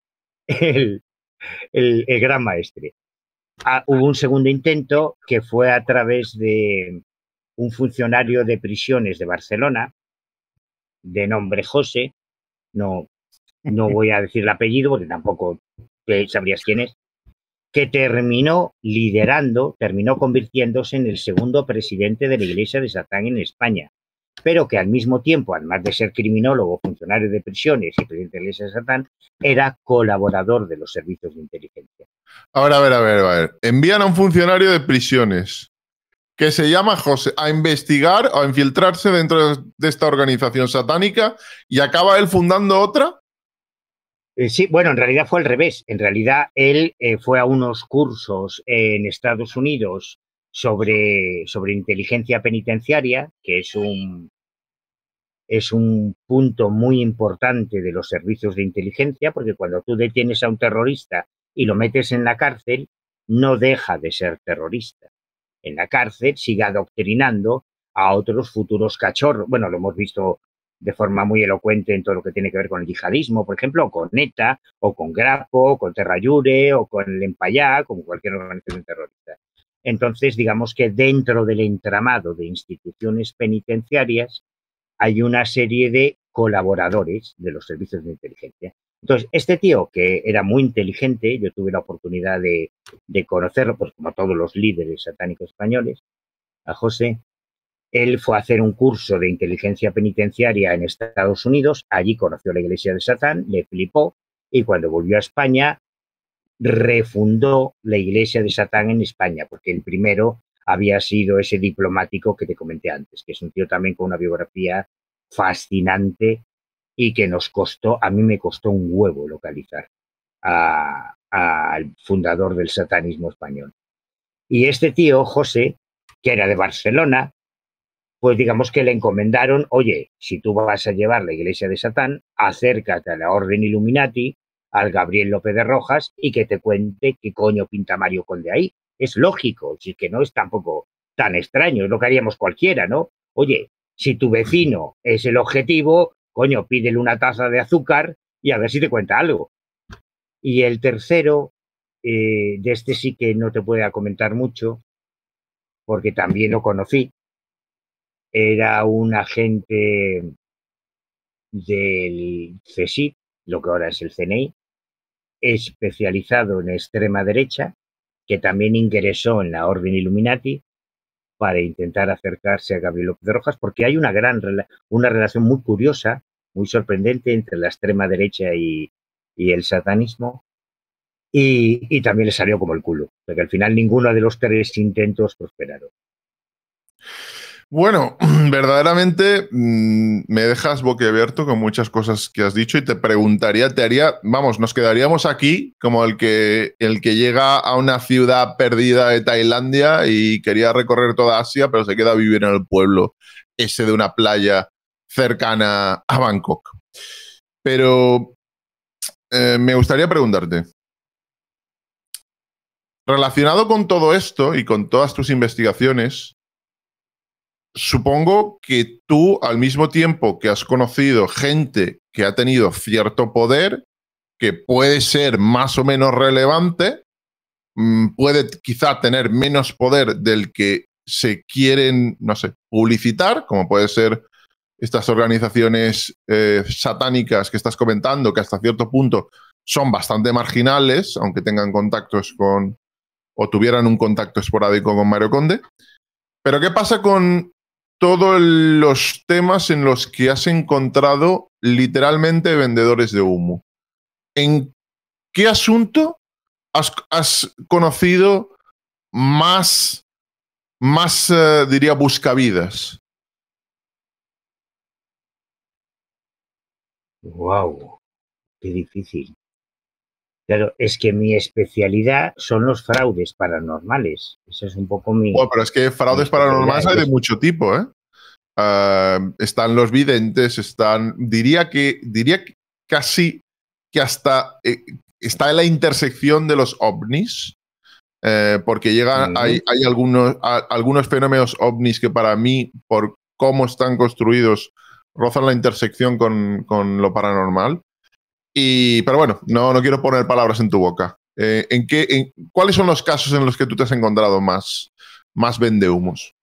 el, el, el gran maestre. Ah, hubo un segundo intento que fue a través de un funcionario de prisiones de Barcelona, de nombre José, no, no voy a decir el apellido porque tampoco sabrías quién es, que terminó liderando, terminó convirtiéndose en el segundo presidente de la Iglesia de Satán en España, pero que al mismo tiempo, además de ser criminólogo, funcionario de prisiones y presidente de la Iglesia de Satán, era colaborador de los servicios de inteligencia. A ver, a ver, a ver, a ver. Envían a un funcionario de prisiones que se llama José a investigar o a infiltrarse dentro de esta organización satánica y acaba él fundando otra. Eh, sí, bueno, en realidad fue al revés. En realidad él eh, fue a unos cursos en Estados Unidos sobre, sobre inteligencia penitenciaria, que es un, es un punto muy importante de los servicios de inteligencia, porque cuando tú detienes a un terrorista y lo metes en la cárcel, no deja de ser terrorista. En la cárcel sigue adoctrinando a otros futuros cachorros. Bueno, lo hemos visto de forma muy elocuente en todo lo que tiene que ver con el yihadismo, por ejemplo, o con ETA, o con Grapo, o con Terra Llure, o con el Empayá, como cualquier organización terrorista. Entonces, digamos que dentro del entramado de instituciones penitenciarias hay una serie de colaboradores de los servicios de inteligencia. Entonces, este tío, que era muy inteligente, yo tuve la oportunidad de, de conocerlo, pues como todos los líderes satánicos españoles, a José, él fue a hacer un curso de inteligencia penitenciaria en Estados Unidos, allí conoció la Iglesia de Satán, le flipó, y cuando volvió a España, refundó la Iglesia de Satán en España, porque el primero había sido ese diplomático que te comenté antes, que es un tío también con una biografía fascinante y que nos costó, a mí me costó un huevo localizar al fundador del satanismo español. Y este tío, José, que era de Barcelona, pues digamos que le encomendaron, oye, si tú vas a llevar la Iglesia de Satán, acércate a la Orden Illuminati, al Gabriel López de Rojas, y que te cuente qué coño pinta Mario Conde ahí. Es lógico, si que no es tampoco tan extraño, es lo que haríamos cualquiera, ¿no? Oye, si tu vecino es el objetivo, coño, pídele una taza de azúcar y a ver si te cuenta algo. Y el tercero, eh, de este sí que no te puedo comentar mucho, porque también lo conocí, era un agente del C S I C, lo que ahora es el C N I, especializado en extrema derecha, que también ingresó en la Orden Illuminati para intentar acercarse a Gabriel López de Rojas, porque hay una gran una relación muy curiosa, muy sorprendente entre la extrema derecha y, y el satanismo, y, y también le salió como el culo, porque al final ninguno de los tres intentos prosperaron. Bueno, verdaderamente mmm, me dejas boquiabierto con muchas cosas que has dicho y te preguntaría, te haría, vamos, nos quedaríamos aquí como el que, el que llega a una ciudad perdida de Tailandia y quería recorrer toda Asia, pero se queda a vivir en el pueblo ese de una playa cercana a Bangkok. Pero eh, me gustaría preguntarte, relacionado con todo esto y con todas tus investigaciones, supongo que tú, al mismo tiempo que has conocido gente que ha tenido cierto poder, que puede ser más o menos relevante, puede quizá tener menos poder del que se quieren, no sé, publicitar, como puede ser estas organizaciones eh, satánicas que estás comentando, que hasta cierto punto son bastante marginales, aunque tengan contactos con, o tuvieran un contacto esporádico con Mario Conde. Pero ¿qué pasa con todos los temas en los que has encontrado literalmente vendedores de humo? ¿En qué asunto has, has conocido más, más uh, diría, buscavidas? Wow, qué difícil. Claro, es que mi especialidad son los fraudes paranormales. Eso es un poco mi... Bueno, pero es que fraudes paranormales hay de mucho tipo, ¿eh? Uh, están los videntes, están... Diría que, diría que casi que hasta eh, está en la intersección de los ovnis, eh, porque llegan, uh-huh. hay, hay algunos, a, algunos fenómenos ovnis que para mí, por cómo están construidos, rozan la intersección con, con lo paranormal. Y, pero bueno, no, no quiero poner palabras en tu boca. Eh, ¿en qué, en, ¿Cuáles son los casos en los que tú te has encontrado más, más vendehumos?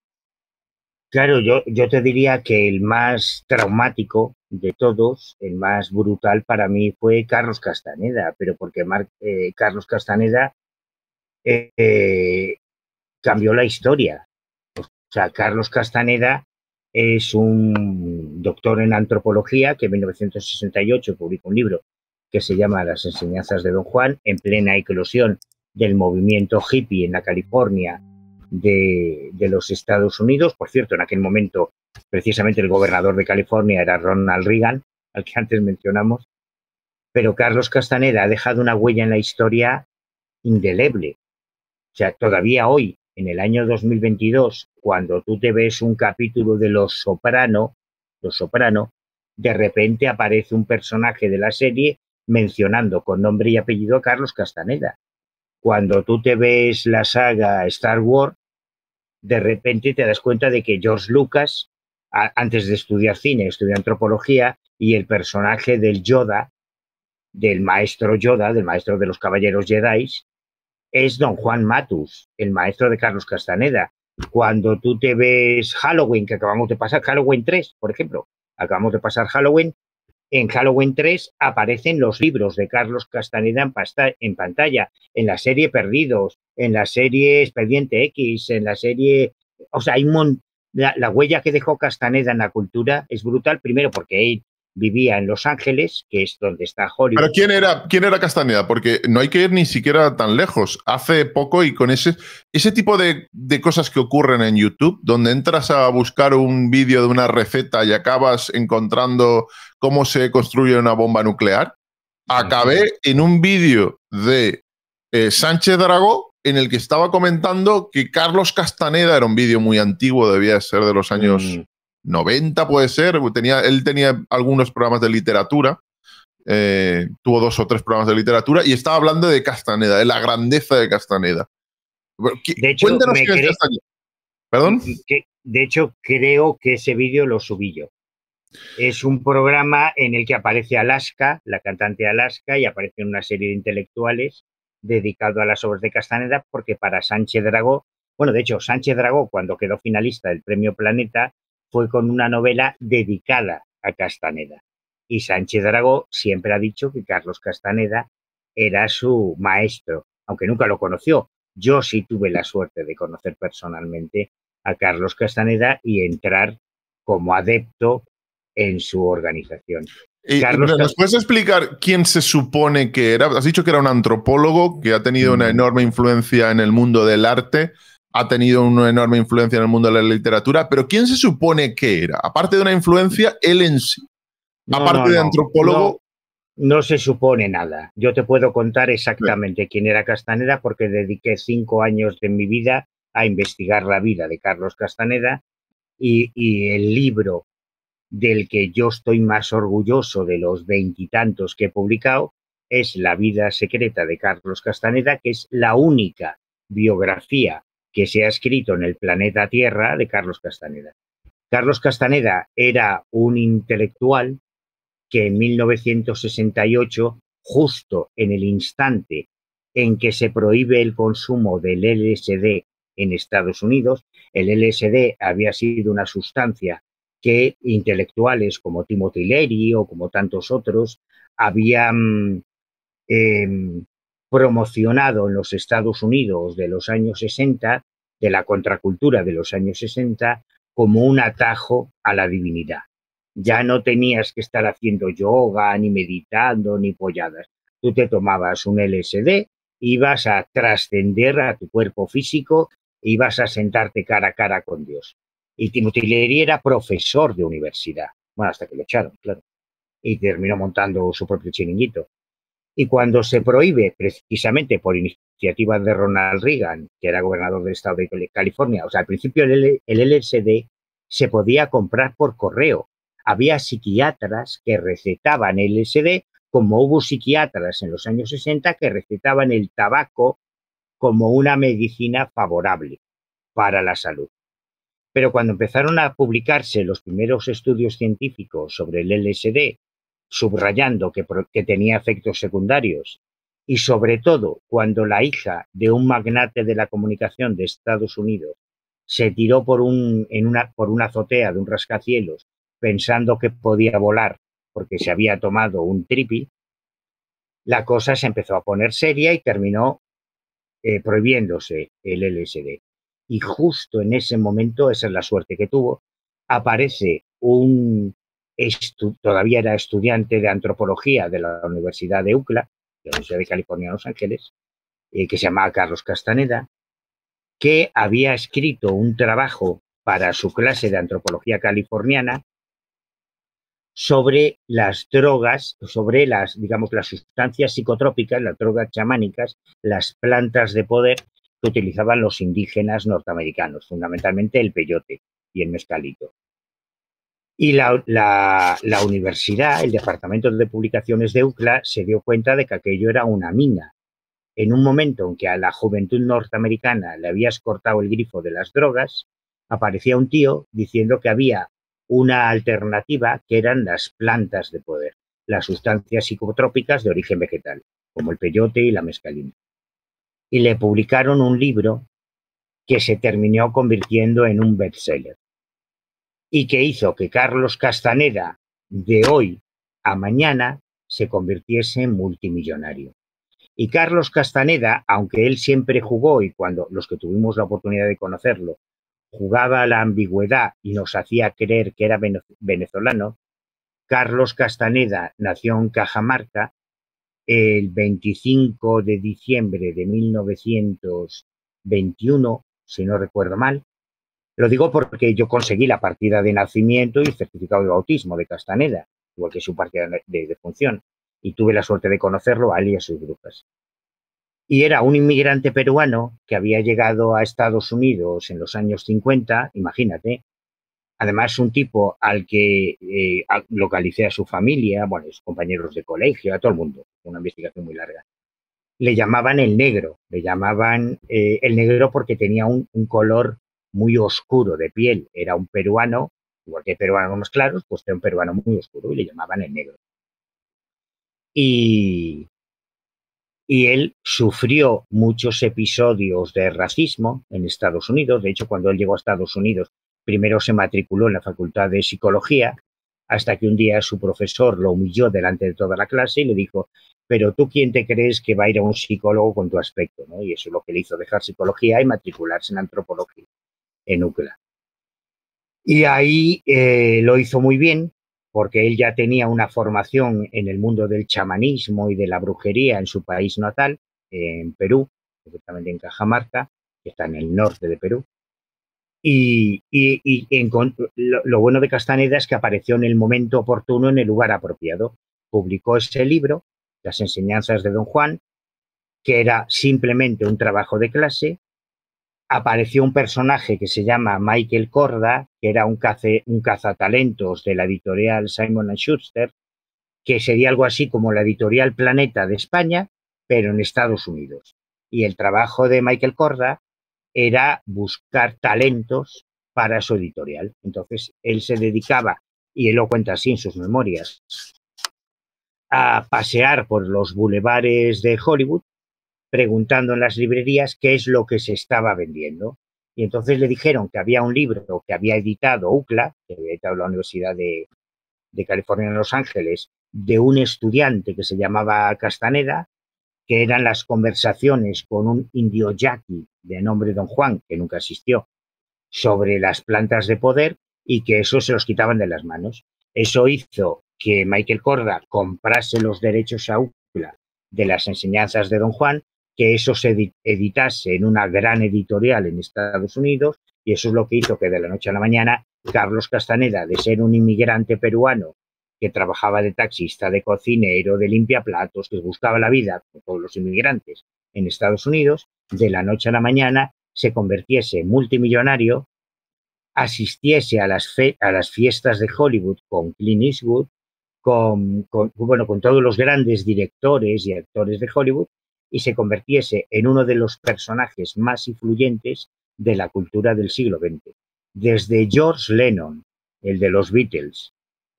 Claro, yo, yo te diría que el más traumático de todos, el más brutal para mí fue Carlos Castaneda, pero porque Mar eh, Carlos Castaneda eh, eh, cambió la historia. O sea, Carlos Castaneda es un doctor en antropología que en mil novecientos sesenta y ocho publicó un libro que se llama Las enseñanzas de Don Juan, en plena eclosión del movimiento hippie en la California de, de los Estados Unidos. Por cierto, en aquel momento, precisamente el gobernador de California era Ronald Reagan, al que antes mencionamos. Pero Carlos Castaneda ha dejado una huella en la historia indeleble. O sea, todavía hoy, en el año dos mil veintidós, cuando tú te ves un capítulo de Los Soprano, Los Soprano, de repente aparece un personaje de la serie mencionando con nombre y apellido a Carlos Castaneda. Cuando tú te ves la saga Star Wars, de repente te das cuenta de que George Lucas, a, antes de estudiar cine, estudió antropología, y el personaje del Yoda, del maestro Yoda, del maestro de los caballeros Jedi, es don Juan Matus, el maestro de Carlos Castaneda. Cuando tú te ves Halloween, que acabamos de pasar, Halloween tres, por ejemplo, acabamos de pasar Halloween, en Halloween tres aparecen los libros de Carlos Castaneda en, pasta, en pantalla, en la serie Perdidos, en la serie Expediente X, en la serie... O sea, hay un montón... La, la huella que dejó Castaneda en la cultura es brutal, primero porque él vivía en Los Ángeles, que es donde está Hollywood. ¿Pero quién era, quién era Castaneda? Porque no hay que ir ni siquiera tan lejos. Hace poco, y con ese, ese tipo de, de cosas que ocurren en YouTube, donde entras a buscar un vídeo de una receta y acabas encontrando cómo se construye una bomba nuclear, acabé en un vídeo de eh, Sánchez Dragó en el que estaba comentando que Carlos Castaneda, era un vídeo muy antiguo, debía ser de los años mm. noventa, puede ser. Tenía, él tenía algunos programas de literatura. Eh, tuvo dos o tres programas de literatura y estaba hablando de Castaneda, de la grandeza de Castaneda. De hecho, Cuéntanos quién es Castaneda. ¿Perdón? Que, de hecho, creo que ese vídeo lo subí yo. Es un programa en el que aparece Alaska, la cantante Alaska, y aparecen una serie de intelectuales dedicado a las obras de Castaneda, porque para Sánchez Dragó, bueno, de hecho, Sánchez Dragó, cuando quedó finalista del Premio Planeta, fue con una novela dedicada a Castaneda. Y Sánchez Dragó siempre ha dicho que Carlos Castaneda era su maestro, aunque nunca lo conoció. Yo sí tuve la suerte de conocer personalmente a Carlos Castaneda y entrar como adepto en su organización. Y, Carlos, ¿nos puedes explicar quién se supone que era? Has dicho que era un antropólogo que ha tenido mm. una enorme influencia en el mundo del arte, ha tenido una enorme influencia en el mundo de la literatura, pero ¿quién se supone que era? Aparte de una influencia, él en sí. No, Aparte no, de antropólogo... No, no se supone nada. Yo te puedo contar exactamente sí. quién era Castaneda porque dediqué cinco años de mi vida a investigar la vida de Carlos Castaneda y, y el libro del que yo estoy más orgulloso de los veintitantos que he publicado es La vida secreta de Carlos Castaneda, que es la única biografía que se ha escrito en el planeta Tierra de Carlos Castaneda. Carlos Castaneda era un intelectual que en mil novecientos sesenta y ocho, justo en el instante en que se prohíbe el consumo del L S D en Estados Unidos, el L S D había sido una sustancia que intelectuales como Timothy Leary o como tantos otros habían eh, promocionado en los Estados Unidos de los años sesenta, de la contracultura de los años sesenta, como un atajo a la divinidad. Ya no tenías que estar haciendo yoga, ni meditando, ni polladas. Tú te tomabas un L S D, ibas a trascender a tu cuerpo físico, ibas a sentarte cara a cara con Dios. Y Timothy Leary era profesor de universidad. Bueno, hasta que lo echaron, claro. Y terminó montando su propio chiringuito. Y cuando se prohíbe, precisamente por iniciativa de Ronald Reagan, que era gobernador del estado de California, o sea, al principio el, el L S D se podía comprar por correo. Había psiquiatras que recetaban el L S D, como hubo psiquiatras en los años sesenta que recetaban el tabaco como una medicina favorable para la salud. Pero cuando empezaron a publicarse los primeros estudios científicos sobre el L S D subrayando que, que tenía efectos secundarios, y sobre todo cuando la hija de un magnate de la comunicación de Estados Unidos se tiró por, un, en una, por una azotea de un rascacielos pensando que podía volar porque se había tomado un tripi, la cosa se empezó a poner seria y terminó eh, prohibiéndose el L S D. Y justo en ese momento, esa es la suerte que tuvo, aparece un, todavía era estudiante de antropología de la Universidad de U C L A, de la Universidad de California en Los Ángeles, eh, que se llamaba Carlos Castaneda, que había escrito un trabajo para su clase de antropología californiana sobre las drogas, sobre las, digamos, las sustancias psicotrópicas, las drogas chamánicas, las plantas de poder que utilizaban los indígenas norteamericanos, fundamentalmente el peyote y el mezcalito. Y la, la, la universidad, el departamento de publicaciones de U C L A, se dio cuenta de que aquello era una mina. En un momento en que a la juventud norteamericana le habías cortado el grifo de las drogas, aparecía un tío diciendo que había una alternativa que eran las plantas de poder, las sustancias psicotrópicas de origen vegetal, como el peyote y la mescalina. Y le publicaron un libro que se terminó convirtiendo en un bestseller y que hizo que Carlos Castaneda, de hoy a mañana, se convirtiese en multimillonario. Y Carlos Castaneda, aunque él siempre jugó, y cuando los que tuvimos la oportunidad de conocerlo, jugaba a la ambigüedad y nos hacía creer que era venezolano, Carlos Castaneda nació en Cajamarca el veinticinco de diciembre de mil novecientos veintiuno, si no recuerdo mal. Lo digo porque yo conseguí la partida de nacimiento y el certificado de bautismo de Castaneda, igual que su partida de, de función, y tuve la suerte de conocerlo a él y a sus brujas. Y era un inmigrante peruano que había llegado a Estados Unidos en los años cincuenta, imagínate. Además, un tipo al que eh, localicé a su familia, bueno, sus compañeros de colegio, a todo el mundo, una investigación muy larga. Le llamaban el negro, le llamaban eh, el negro porque tenía un, un color muy oscuro de piel. Era un peruano, igual que hay peruanos más claros, pues era un peruano muy oscuro y le llamaban el negro. Y, y él sufrió muchos episodios de racismo en Estados Unidos. De hecho, cuando él llegó a Estados Unidos, primero se matriculó en la Facultad de Psicología, hasta que un día su profesor lo humilló delante de toda la clase y le dijo: pero tú, ¿quién te crees que va a ir a un psicólogo con tu aspecto? ¿No? Y eso es lo que le hizo dejar psicología y matricularse en antropología en U C L A. Y ahí eh, lo hizo muy bien, porque él ya tenía una formación en el mundo del chamanismo y de la brujería en su país natal, en Perú, exactamente en Cajamarca, que está en el norte de Perú. Y, y, y en, lo, lo bueno de Castaneda es que apareció en el momento oportuno, en el lugar apropiado. Publicó ese libro, Las enseñanzas de Don Juan, que era simplemente un trabajo de clase. Apareció un personaje que se llama Michael Korda, que era un, cace, un cazatalentos de la editorial Simon and Schuster, que sería algo así como la editorial Planeta de España, pero en Estados Unidos. Y el trabajo de Michael Korda era buscar talentos para su editorial. Entonces, él se dedicaba, y él lo cuenta así en sus memorias, a pasear por los bulevares de Hollywood, preguntando en las librerías qué es lo que se estaba vendiendo. Y entonces le dijeron que había un libro que había editado U C L A, que había editado la Universidad de, de California en Los Ángeles, de un estudiante que se llamaba Castaneda, que eran las conversaciones con un indio yaqui de nombre Don Juan, que nunca existió, sobre las plantas de poder, y que eso se los quitaban de las manos. Eso hizo que Michael Korda comprase los derechos a U C L A de las enseñanzas de Don Juan, que eso se editase en una gran editorial en Estados Unidos, y eso es lo que hizo que de la noche a la mañana Carlos Castaneda, de ser un inmigrante peruano que trabajaba de taxista, de cocinero, de limpiaplatos, que buscaba la vida, como todos los inmigrantes, en Estados Unidos, de la noche a la mañana se convirtiese en multimillonario, asistiese a las, fe a las fiestas de Hollywood con Clint Eastwood, con, con, bueno, con todos los grandes directores y actores de Hollywood, y se convirtiese en uno de los personajes más influyentes de la cultura del siglo veinte. Desde George Lennon, el de los Beatles,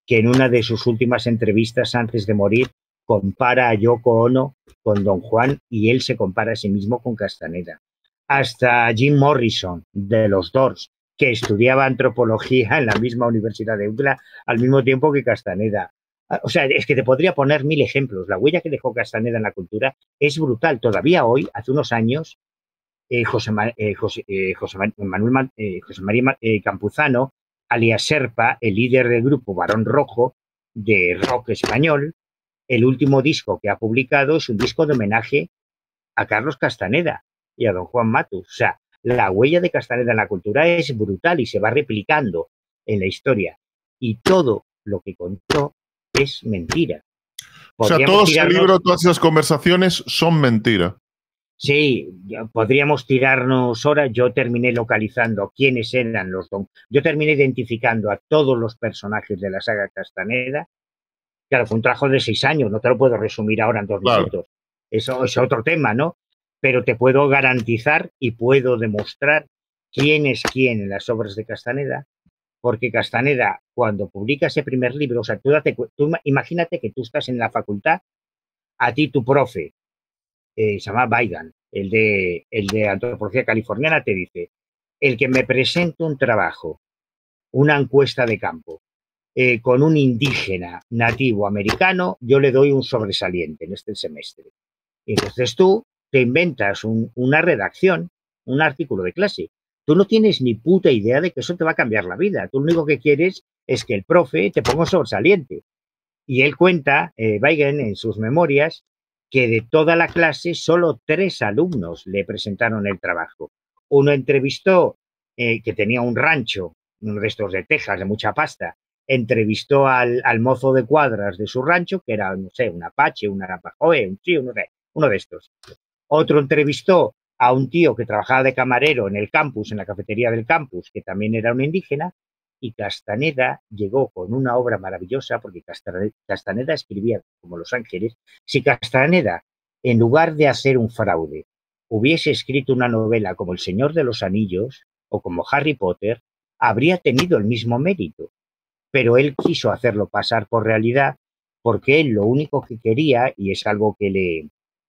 que en una de sus últimas entrevistas antes de morir compara a Yoko Ono con Don Juan y él se compara a sí mismo con Castaneda. Hasta Jim Morrison, de los Doors, que estudiaba antropología en la misma Universidad de UCLA al mismo tiempo que Castaneda. O sea, es que te podría poner mil ejemplos. La huella que dejó Castaneda en la cultura es brutal. Todavía hoy, hace unos años, eh, José, eh, José, eh, José, Manuel, eh, José María eh, Campuzano, alias Serpa, el líder del grupo Barón Rojo de rock español, el último disco que ha publicado es un disco de homenaje a Carlos Castaneda y a don Juan Matus. O sea, la huella de Castaneda en la cultura es brutal y se va replicando en la historia. Y todo lo que contó es mentira. O sea, todo ese libro, todas esas conversaciones son mentira. Sí, podríamos tirarnos horas. Yo terminé localizando quiénes eran los don. Yo terminé identificando a todos los personajes de la saga Castaneda. Claro, fue un trabajo de seis años, no te lo puedo resumir ahora en dos claro. minutos. Eso es otro tema, ¿no? Pero te puedo garantizar y puedo demostrar quién es quién en las obras de Castaneda, porque Castaneda, cuando publica ese primer libro, o sea, tú, date, tú imagínate que tú estás en la facultad, a ti tu profe, eh, se llama Weigand, el de, el de antropología californiana, te dice, el que me presente un trabajo, una encuesta de campo, eh, con un indígena nativo americano, yo le doy un sobresaliente en este semestre. Y entonces tú te inventas un, una redacción, un artículo de clase. Tú no tienes ni puta idea de que eso te va a cambiar la vida. Tú lo único que quieres es que el profe te ponga un sobresaliente. Y él cuenta, eh, Weigand, en sus memorias, que de toda la clase solo tres alumnos le presentaron el trabajo. Uno entrevistó, eh, que tenía un rancho, uno de estos de Texas, de mucha pasta, entrevistó al, al mozo de cuadras de su rancho, que era, no sé, un apache, un arapahoe, un tío, no sé, uno de estos. Otro entrevistó a un tío que trabajaba de camarero en el campus, en la cafetería del campus, que también era un indígena, y Castaneda llegó con una obra maravillosa, porque Castaneda escribía como Los Ángeles. Si Castaneda, en lugar de hacer un fraude, hubiese escrito una novela como El Señor de los Anillos o como Harry Potter, habría tenido el mismo mérito. Pero él quiso hacerlo pasar por realidad porque él lo único que quería, y es algo que le,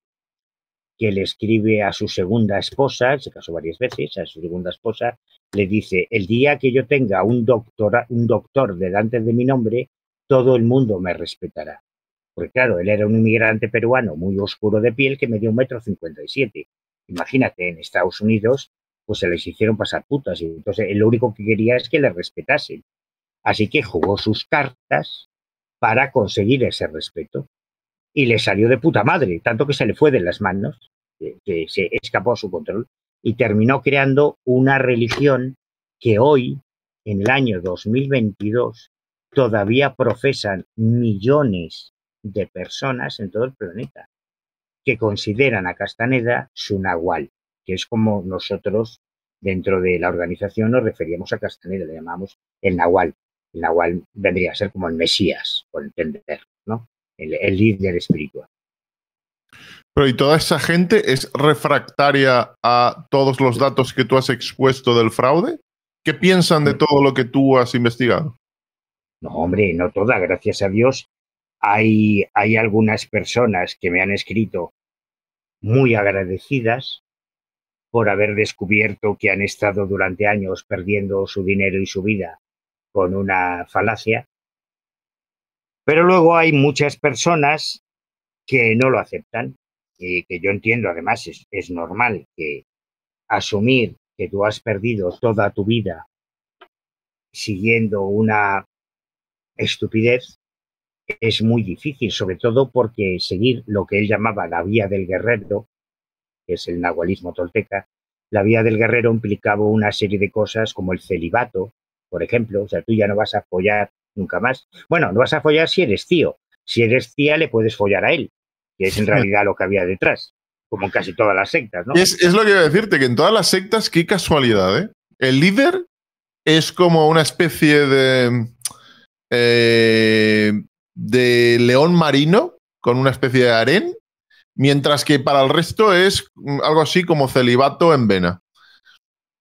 que le escribe a su segunda esposa, se casó varias veces, a su segunda esposa, le dice, el día que yo tenga un doctor, un doctor delante de mi nombre, todo el mundo me respetará. Porque claro, él era un inmigrante peruano muy oscuro de piel que medía un metro cincuenta y siete. Imagínate, en Estados Unidos, pues se les hicieron pasar putas, y entonces él lo único que quería es que le respetasen. Así que jugó sus cartas para conseguir ese respeto. Y le salió de puta madre, tanto que se le fue de las manos, que, que se escapó a su control, y terminó creando una religión que hoy, en el año dos mil veintidós, todavía profesan millones de personas en todo el planeta, que consideran a Castaneda su nahual, que es como nosotros, dentro de la organización, nos referíamos a Castaneda, le llamamos el nahual. El nahual vendría a ser como el Mesías, por entender, ¿no? El, el líder espiritual. Pero ¿y toda esa gente es refractaria a todos los datos que tú has expuesto del fraude? ¿Qué piensan de todo lo que tú has investigado? No, hombre, no toda, gracias a Dios. Hay, hay algunas personas que me han escrito muy agradecidas por haber descubierto que han estado durante años perdiendo su dinero y su vida con una falacia. Pero luego hay muchas personas que no lo aceptan y que yo entiendo, además, es, es normal que asumir que tú has perdido toda tu vida siguiendo una estupidez es muy difícil, sobre todo porque seguir lo que él llamaba la vía del guerrero, que es el nahualismo tolteca, la vía del guerrero implicaba una serie de cosas como el celibato, por ejemplo. O sea, tú ya no vas a follar nunca más. Bueno, no vas a follar si eres tío. Si eres tía, le puedes follar a él, que es en realidad lo que había detrás, como en casi todas las sectas, ¿no? Es, es lo que iba a decirte, que en todas las sectas, qué casualidad, ¿eh? El líder es como una especie de, eh, de león marino con una especie de harén, mientras que para el resto es algo así como celibato en vena.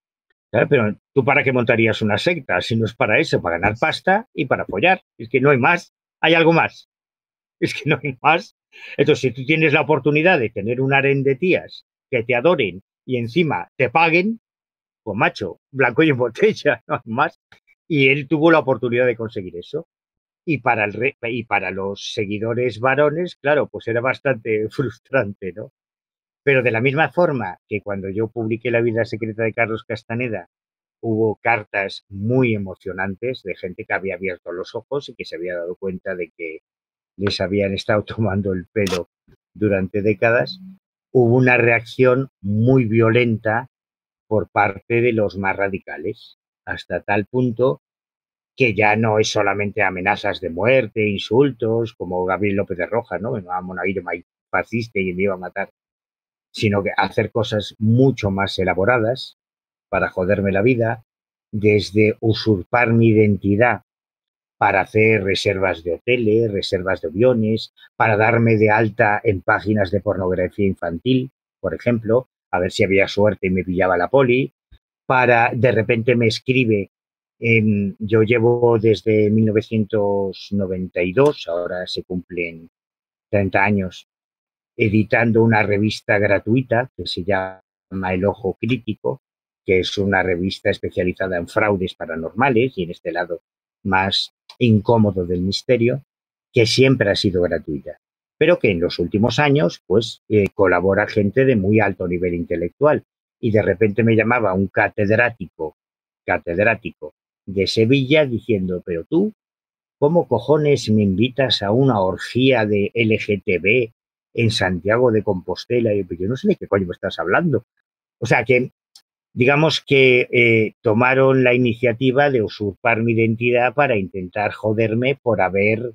Claro, pero ¿tú para qué montarías una secta? Si no es para eso, para ganar pasta y para follar. Es que no hay más. ¿Hay algo más? Es que no hay más. Entonces, si tú tienes la oportunidad de tener un harén de tías que te adoren y encima te paguen, pues macho, blanco y en botella, no hay más. Y él tuvo la oportunidad de conseguir eso. Y para, el re y para los seguidores varones, claro, pues era bastante frustrante, ¿no? Pero de la misma forma que cuando yo publiqué La vida secreta de Carlos Castaneda, hubo cartas muy emocionantes de gente que había abierto los ojos y que se había dado cuenta de que les habían estado tomando el pelo durante décadas, hubo una reacción muy violenta por parte de los más radicales, hasta tal punto que ya no es solamente amenazas de muerte, insultos, como Gabriel López de Rojas, ¿no? Me va a morir fascista y me iba a matar, sino que hacer cosas mucho más elaboradas para joderme la vida, desde usurpar mi identidad para hacer reservas de hoteles, reservas de aviones, para darme de alta en páginas de pornografía infantil, por ejemplo, a ver si había suerte y me pillaba la poli, para de repente me escribe, eh, yo llevo desde mil novecientos noventa y dos, ahora se cumplen treinta años, editando una revista gratuita que se llama El Ojo Crítico, que es una revista especializada en fraudes paranormales y en este lado más incómodo del misterio, que siempre ha sido gratuita, pero que en los últimos años pues eh, colabora gente de muy alto nivel intelectual y de repente me llamaba un catedrático, catedrático de Sevilla diciendo, pero tú, ¿cómo cojones me invitas a una orgía de L G T B en Santiago de Compostela? Y yo no sé de qué coño me estás hablando. O sea que, digamos que eh, tomaron la iniciativa de usurpar mi identidad para intentar joderme por haber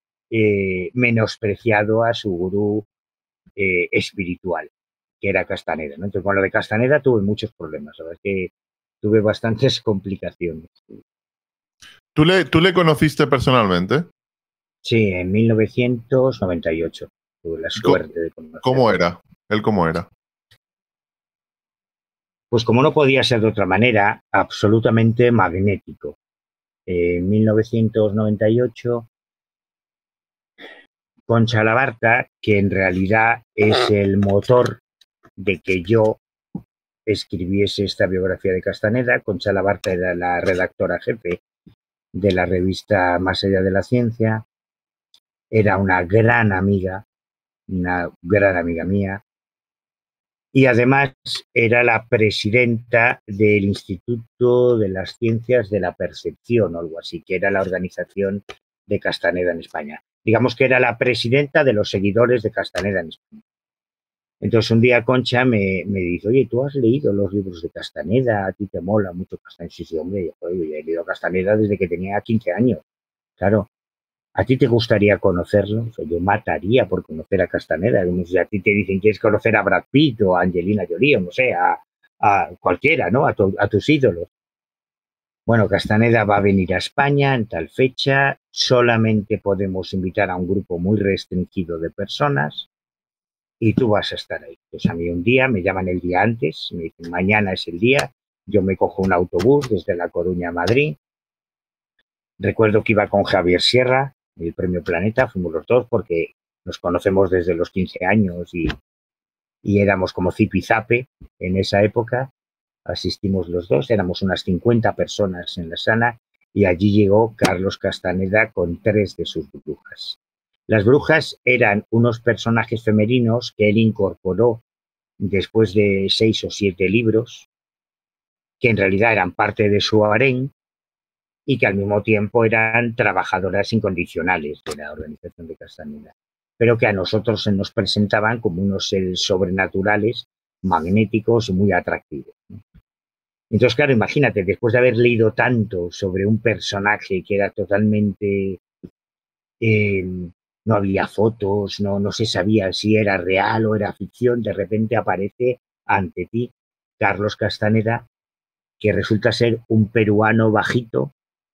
eh, menospreciado a su gurú eh, espiritual, que era Castaneda, ¿no? Entonces, con lo de Castaneda tuve muchos problemas, la verdad es que tuve bastantes complicaciones. ¿Tú le, tú le conociste personalmente? Sí, en mil novecientos noventa y ocho tuve la suerte de conocerlo. ¿Cómo era? ¿Él cómo era? Pues como no podía ser de otra manera, absolutamente magnético. Eh, en mil novecientos noventa y ocho, Concha Labarta, que en realidad es el motor de que yo escribiese esta biografía de Castaneda. Concha Labarta era la redactora jefe de la revista Más allá de la ciencia, era una gran amiga, una gran amiga mía, y además era la presidenta del Instituto de las Ciencias de la Percepción o algo así, que era la organización de Castaneda en España. Digamos que era la presidenta de los seguidores de Castaneda en España. Entonces un día Concha me, me dice, oye, ¿tú has leído los libros de Castaneda? ¿A ti te mola mucho Castaneda? Sí, sí, hombre, yo, yo he leído Castaneda desde que tenía quince años. Claro, ¿a ti te gustaría conocerlo? O sea, yo mataría por conocer a Castaneda. Si a ti te dicen, ¿quieres conocer a Brad Pitt o a Angelina Jolie o no sé, a, a cualquiera, ¿no? A, tu, a tus ídolos. Bueno, Castaneda va a venir a España en tal fecha. Solamente podemos invitar a un grupo muy restringido de personas y tú vas a estar ahí. Pues a mí un día me llaman el día antes, me dicen, mañana es el día. Yo me cojo un autobús desde La Coruña a Madrid. Recuerdo que iba con Javier Sierra, el Premio Planeta, fuimos los dos porque nos conocemos desde los quince años y, y éramos como zipizape en esa época. Asistimos los dos, éramos unas cincuenta personas en la sala y allí llegó Carlos Castaneda con tres de sus brujas. Las brujas eran unos personajes femeninos que él incorporó después de seis o siete libros, que en realidad eran parte de su harén y que al mismo tiempo eran trabajadoras incondicionales de la organización de Castaneda, pero que a nosotros se nos presentaban como unos seres sobrenaturales, magnéticos y muy atractivos, ¿no? Entonces, claro, imagínate, después de haber leído tanto sobre un personaje que era totalmente... Eh, no había fotos, no, no se sabía si era real o era ficción, de repente aparece ante ti Carlos Castaneda, que resulta ser un peruano bajito,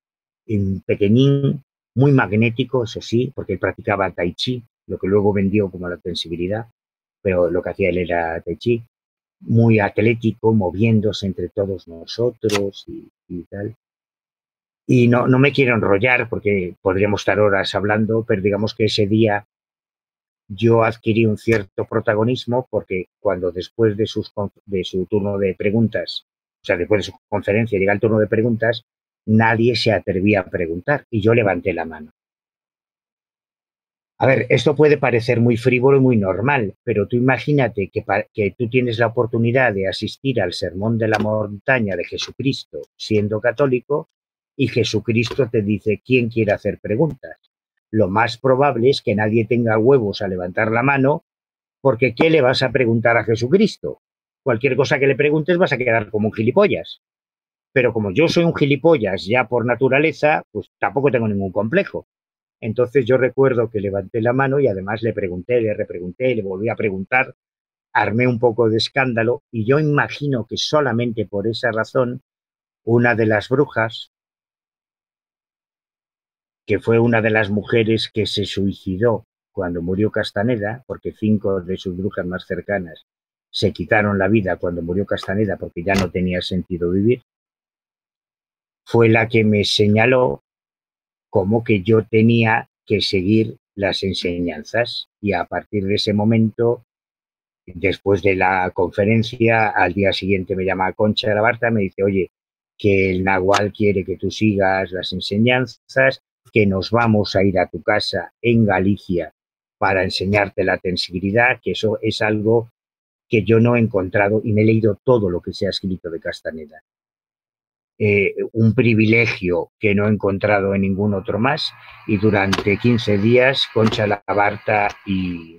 pequeñín, muy magnético, eso sí, porque él practicaba tai chi, lo que luego vendió como la sensibilidad, pero lo que hacía él era tai chi, muy atlético, moviéndose entre todos nosotros y, y tal. Y no, no me quiero enrollar porque podríamos estar horas hablando, pero digamos que ese día yo adquirí un cierto protagonismo porque cuando después de, sus, de su turno de preguntas, o sea, después de su conferencia llega el turno de preguntas, nadie se atrevía a preguntar y yo levanté la mano. A ver, esto puede parecer muy frívolo y muy normal, pero tú imagínate que, que tú tienes la oportunidad de asistir al Sermón de la Montaña de Jesucristo siendo católico y Jesucristo te dice quién quiere hacer preguntas. Lo más probable es que nadie tenga huevos a levantar la mano, porque ¿qué le vas a preguntar a Jesucristo? Cualquier cosa que le preguntes vas a quedar como un gilipollas. Pero como yo soy un gilipollas ya por naturaleza, pues tampoco tengo ningún complejo. Entonces yo recuerdo que levanté la mano y además le pregunté, le repregunté, le volví a preguntar, armé un poco de escándalo y yo imagino que solamente por esa razón una de las brujas, que fue una de las mujeres que se suicidó cuando murió Castaneda, porque cinco de sus brujas más cercanas se quitaron la vida cuando murió Castaneda porque ya no tenía sentido vivir, fue la que me señaló como que yo tenía que seguir las enseñanzas y a partir de ese momento, después de la conferencia, al día siguiente me llama Concha Labarta, me dice, oye, que el Nahual quiere que tú sigas las enseñanzas, que nos vamos a ir a tu casa en Galicia para enseñarte la tensibilidad, que eso es algo que yo no he encontrado y me he leído todo lo que se ha escrito de Castaneda. Eh, un privilegio que no he encontrado en ningún otro más y durante quince días Concha Labarta y,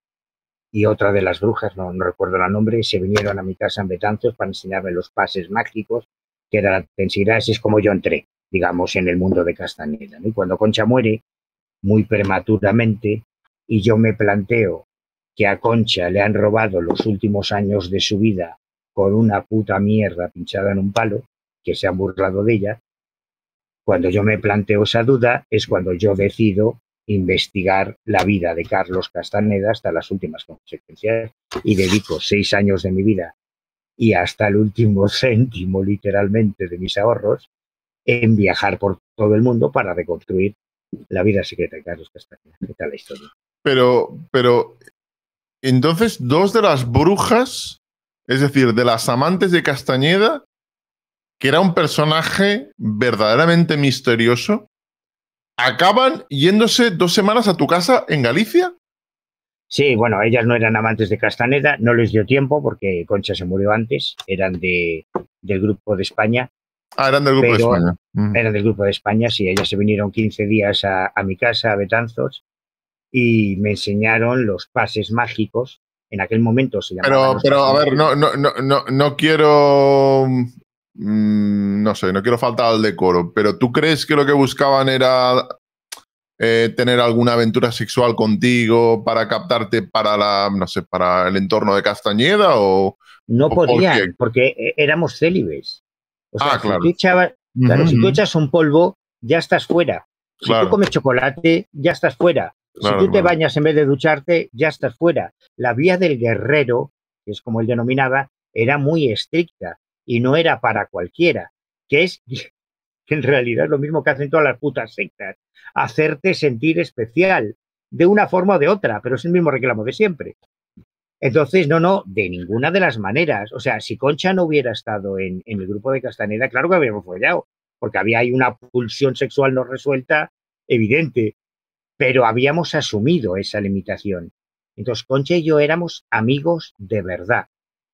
y otra de las brujas, no, no recuerdo el nombre, se vinieron a mi casa en Betanzos para enseñarme los pases mágicos, que era la tensidad, así es como yo entré, digamos, en el mundo de Castaneda, ¿no? Y cuando Concha muere, muy prematuramente, y yo me planteo que a Concha le han robado los últimos años de su vida con una puta mierda pinchada en un palo, que se han burlado de ella, cuando yo me planteo esa duda es cuando yo decido investigar la vida de Carlos Castaneda hasta las últimas consecuencias y dedico seis años de mi vida y hasta el último céntimo literalmente de mis ahorros en viajar por todo el mundo para reconstruir la vida secreta de Carlos Castaneda. ¿Qué tal la historia? Pero, pero, entonces, dos de las brujas, es decir, de las amantes de Castañeda, que era un personaje verdaderamente misterioso, acaban yéndose dos semanas a tu casa en Galicia. Sí, bueno, ellas no eran amantes de Castaneda, no les dio tiempo porque Concha se murió antes, eran de, del Grupo de España. Ah, eran del Grupo de España. Mm. Eran del Grupo de España, sí, ellas se vinieron quince días a, a mi casa, a Betanzos, y me enseñaron los pases mágicos. En aquel momento se llamaban. Pero, pero a ver, no, no, no, no, no quiero. Mmm, no sé, no quiero faltar al decoro, pero ¿tú crees que lo que buscaban era eh, tener alguna aventura sexual contigo para captarte para la, no sé, para el entorno de Castañeda o no o podían, por porque éramos célibes. O sea, ah, si claro. tú echabas, claro, uh-huh. si tú echas un polvo, ya estás fuera. Si claro. tú comes chocolate, ya estás fuera. Claro, si tú te claro. bañas en vez de ducharte, ya estás fuera. La vía del guerrero, que es como él denominaba, era muy estricta y no era para cualquiera, que es que en realidad es lo mismo que hacen todas las putas sectas, hacerte sentir especial, de una forma o de otra, pero es el mismo reclamo de siempre. Entonces, no, no, de ninguna de las maneras. O sea, si Concha no hubiera estado en, en el grupo de Castaneda, claro que habríamos follado, porque había ahí una pulsión sexual no resuelta evidente, pero habíamos asumido esa limitación. Entonces, Concha y yo éramos amigos de verdad.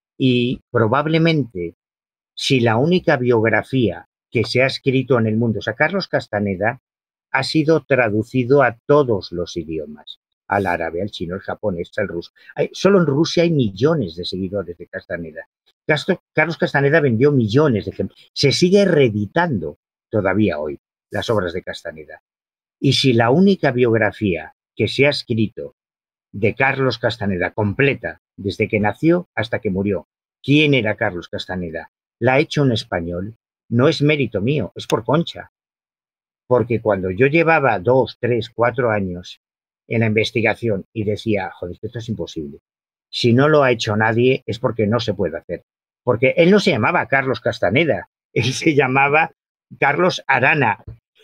Y probablemente, si la única biografía que se ha escrito en el mundo, o sea, Carlos Castaneda ha sido traducido a todos los idiomas, al árabe, al chino, al japonés, al ruso. Hay, solo en Rusia hay millones de seguidores de Castaneda. Castro, Carlos Castaneda vendió millones de ejemplares. Se sigue reeditando todavía hoy las obras de Castaneda. Y si la única biografía que se ha escrito de Carlos Castaneda, completa, desde que nació hasta que murió, ¿quién era Carlos Castaneda? La ha hecho un español, no es mérito mío, es por Concha. Porque cuando yo llevaba dos, tres, cuatro años en la investigación y decía, joder, esto es imposible. si no lo ha hecho nadie es porque no se puede hacer. Porque él no se llamaba Carlos Castaneda, él se llamaba Carlos Arana.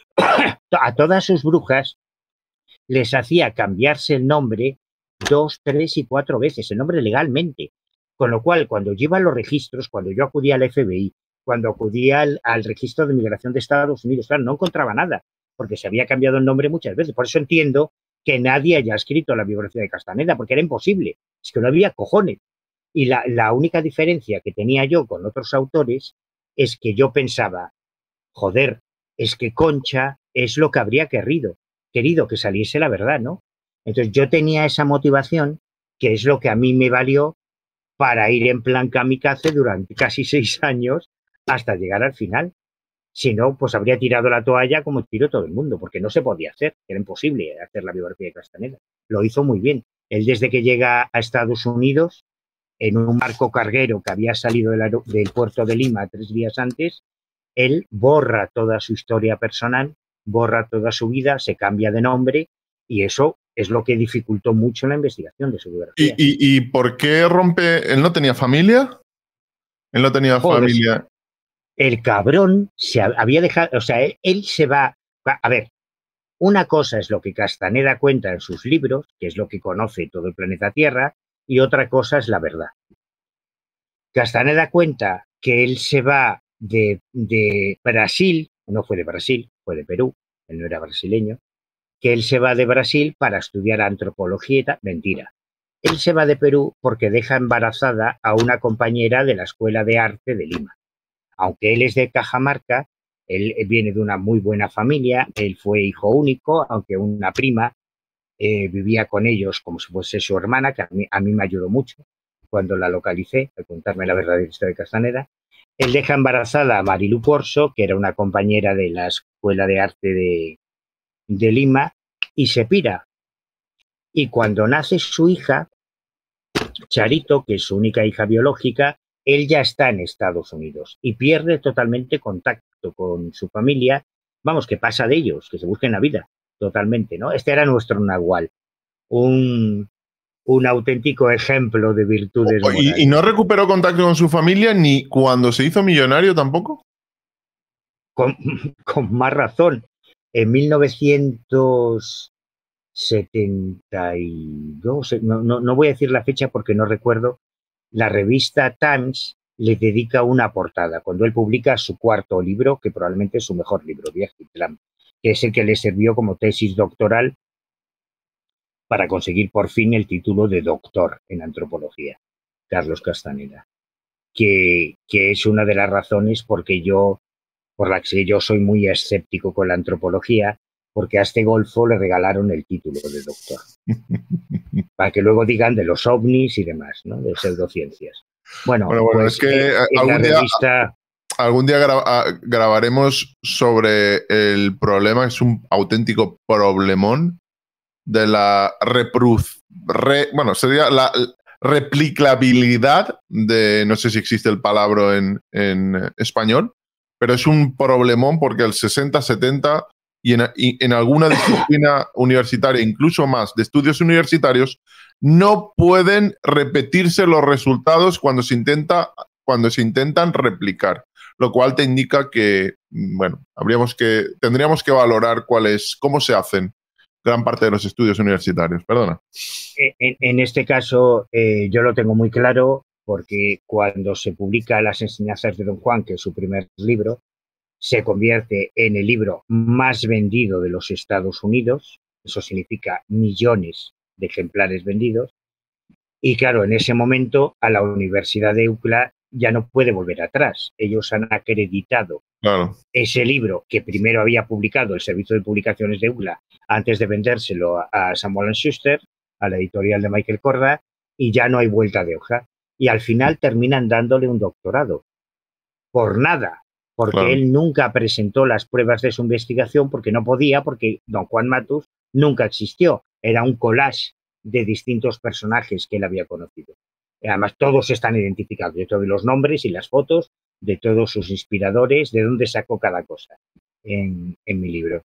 A todas sus brujas les hacía cambiarse el nombre dos, tres y cuatro veces, el nombre legalmente. Con lo cual, cuando yo iba a los registros, cuando yo acudía al F B I, cuando acudía al, al registro de migración de Estados Unidos, claro, no encontraba nada, porque se había cambiado el nombre muchas veces. Por eso entiendo que nadie haya escrito la biografía de Castaneda, porque era imposible, es que no había cojones. Y la, la única diferencia que tenía yo con otros autores es que yo pensaba, joder, es que Concha es lo que habría querido, querido que saliese la verdad, ¿no? Entonces yo tenía esa motivación, que es lo que a mí me valió para ir en plan kamikaze durante casi seis años hasta llegar al final. Si no, pues habría tirado la toalla como tiró todo el mundo, porque no se podía hacer, era imposible hacer la biografía de Castaneda. Lo hizo muy bien. Él, desde que llega a Estados Unidos, en un barco carguero que había salido del, del puerto de Lima tres días antes, él borra toda su historia personal, borra toda su vida, se cambia de nombre, y eso es lo que dificultó mucho la investigación de su biografía. ¿Y, y, y por qué rompe? ¿Él no tenía familia? Él no tenía Joder, familia. El cabrón se había dejado, o sea, él, él se va, a ver, una cosa es lo que Castaneda cuenta en sus libros, que es lo que conoce todo el planeta Tierra, y otra cosa es la verdad. Castaneda cuenta que él se va de, de Brasil, no fue de Brasil, fue de Perú, él no era brasileño, que él se va de Brasil para estudiar antropología y tal. Mentira. Él se va de Perú porque deja embarazada a una compañera de la Escuela de Arte de Lima. Aunque él es de Cajamarca, él viene de una muy buena familia, él fue hijo único, aunque una prima eh, vivía con ellos como si fuese su hermana, que a mí, a mí me ayudó mucho cuando la localicé, a contarme la verdadera historia de Castaneda. Él deja embarazada a Marilu Corso, que era una compañera de la Escuela de Arte de, de Lima, y se pira. Y cuando nace su hija, Charito, que es su única hija biológica, él ya está en Estados Unidos y pierde totalmente contacto con su familia. Vamos, que pasa de ellos, que se busquen la vida totalmente, ¿no? Este era nuestro Nahual, un, un auténtico ejemplo de virtudes oh, morales. ¿Y, ¿Y no recuperó contacto con su familia ni cuando se hizo millonario tampoco? Con, con más razón. En mil novecientos setenta y dos, no, no, no voy a decir la fecha porque no recuerdo, la revista Times le dedica una portada cuando él publica su cuarto libro, que probablemente es su mejor libro, Vietnam, que es el que le sirvió como tesis doctoral para conseguir por fin el título de doctor en antropología, Carlos Castaneda, que, que es una de las razones porque yo, por las que yo soy muy escéptico con la antropología, porque a este golfo le regalaron el título de doctor. Para que luego digan de los ovnis y demás, ¿no? De pseudociencias. Bueno, bueno, bueno pues es que eh, en algún, la día, revista... algún día gra grabaremos sobre el problema, es un auténtico problemón de la repruz, re, bueno, sería la replicabilidad de, no sé si existe el palabra en, en español, pero es un problemón porque el sesenta, setenta y en, y en alguna disciplina universitaria, incluso más de estudios universitarios, no pueden repetirse los resultados cuando se intenta, cuando se intentan replicar, lo cual te indica que, bueno, habríamos que, tendríamos que valorar cuál es, cómo se hacen gran parte de los estudios universitarios. Perdona. En, en este caso, eh, yo lo tengo muy claro porque cuando se publica Las enseñanzas de Don Juan, que es su primer libro, se convierte en el libro más vendido de los Estados Unidos. Eso significa millones de ejemplares vendidos. Y claro, en ese momento a la Universidad de U C L A ya no puede volver atrás. Ellos han acreditado claro. ese libro que primero había publicado el Servicio de Publicaciones de U C L A antes de vendérselo a Samuel and Schuster, a la editorial de Michael Korda, y ya no hay vuelta de hoja. Y al final terminan dándole un doctorado. Por nada, porque claro. él nunca presentó las pruebas de su investigación porque no podía, porque don Juan Matus nunca existió. Era un collage de distintos personajes que él había conocido. Además, todos están identificados. Yo te doy los nombres y las fotos de todos sus inspiradores, de dónde sacó cada cosa en, en mi libro.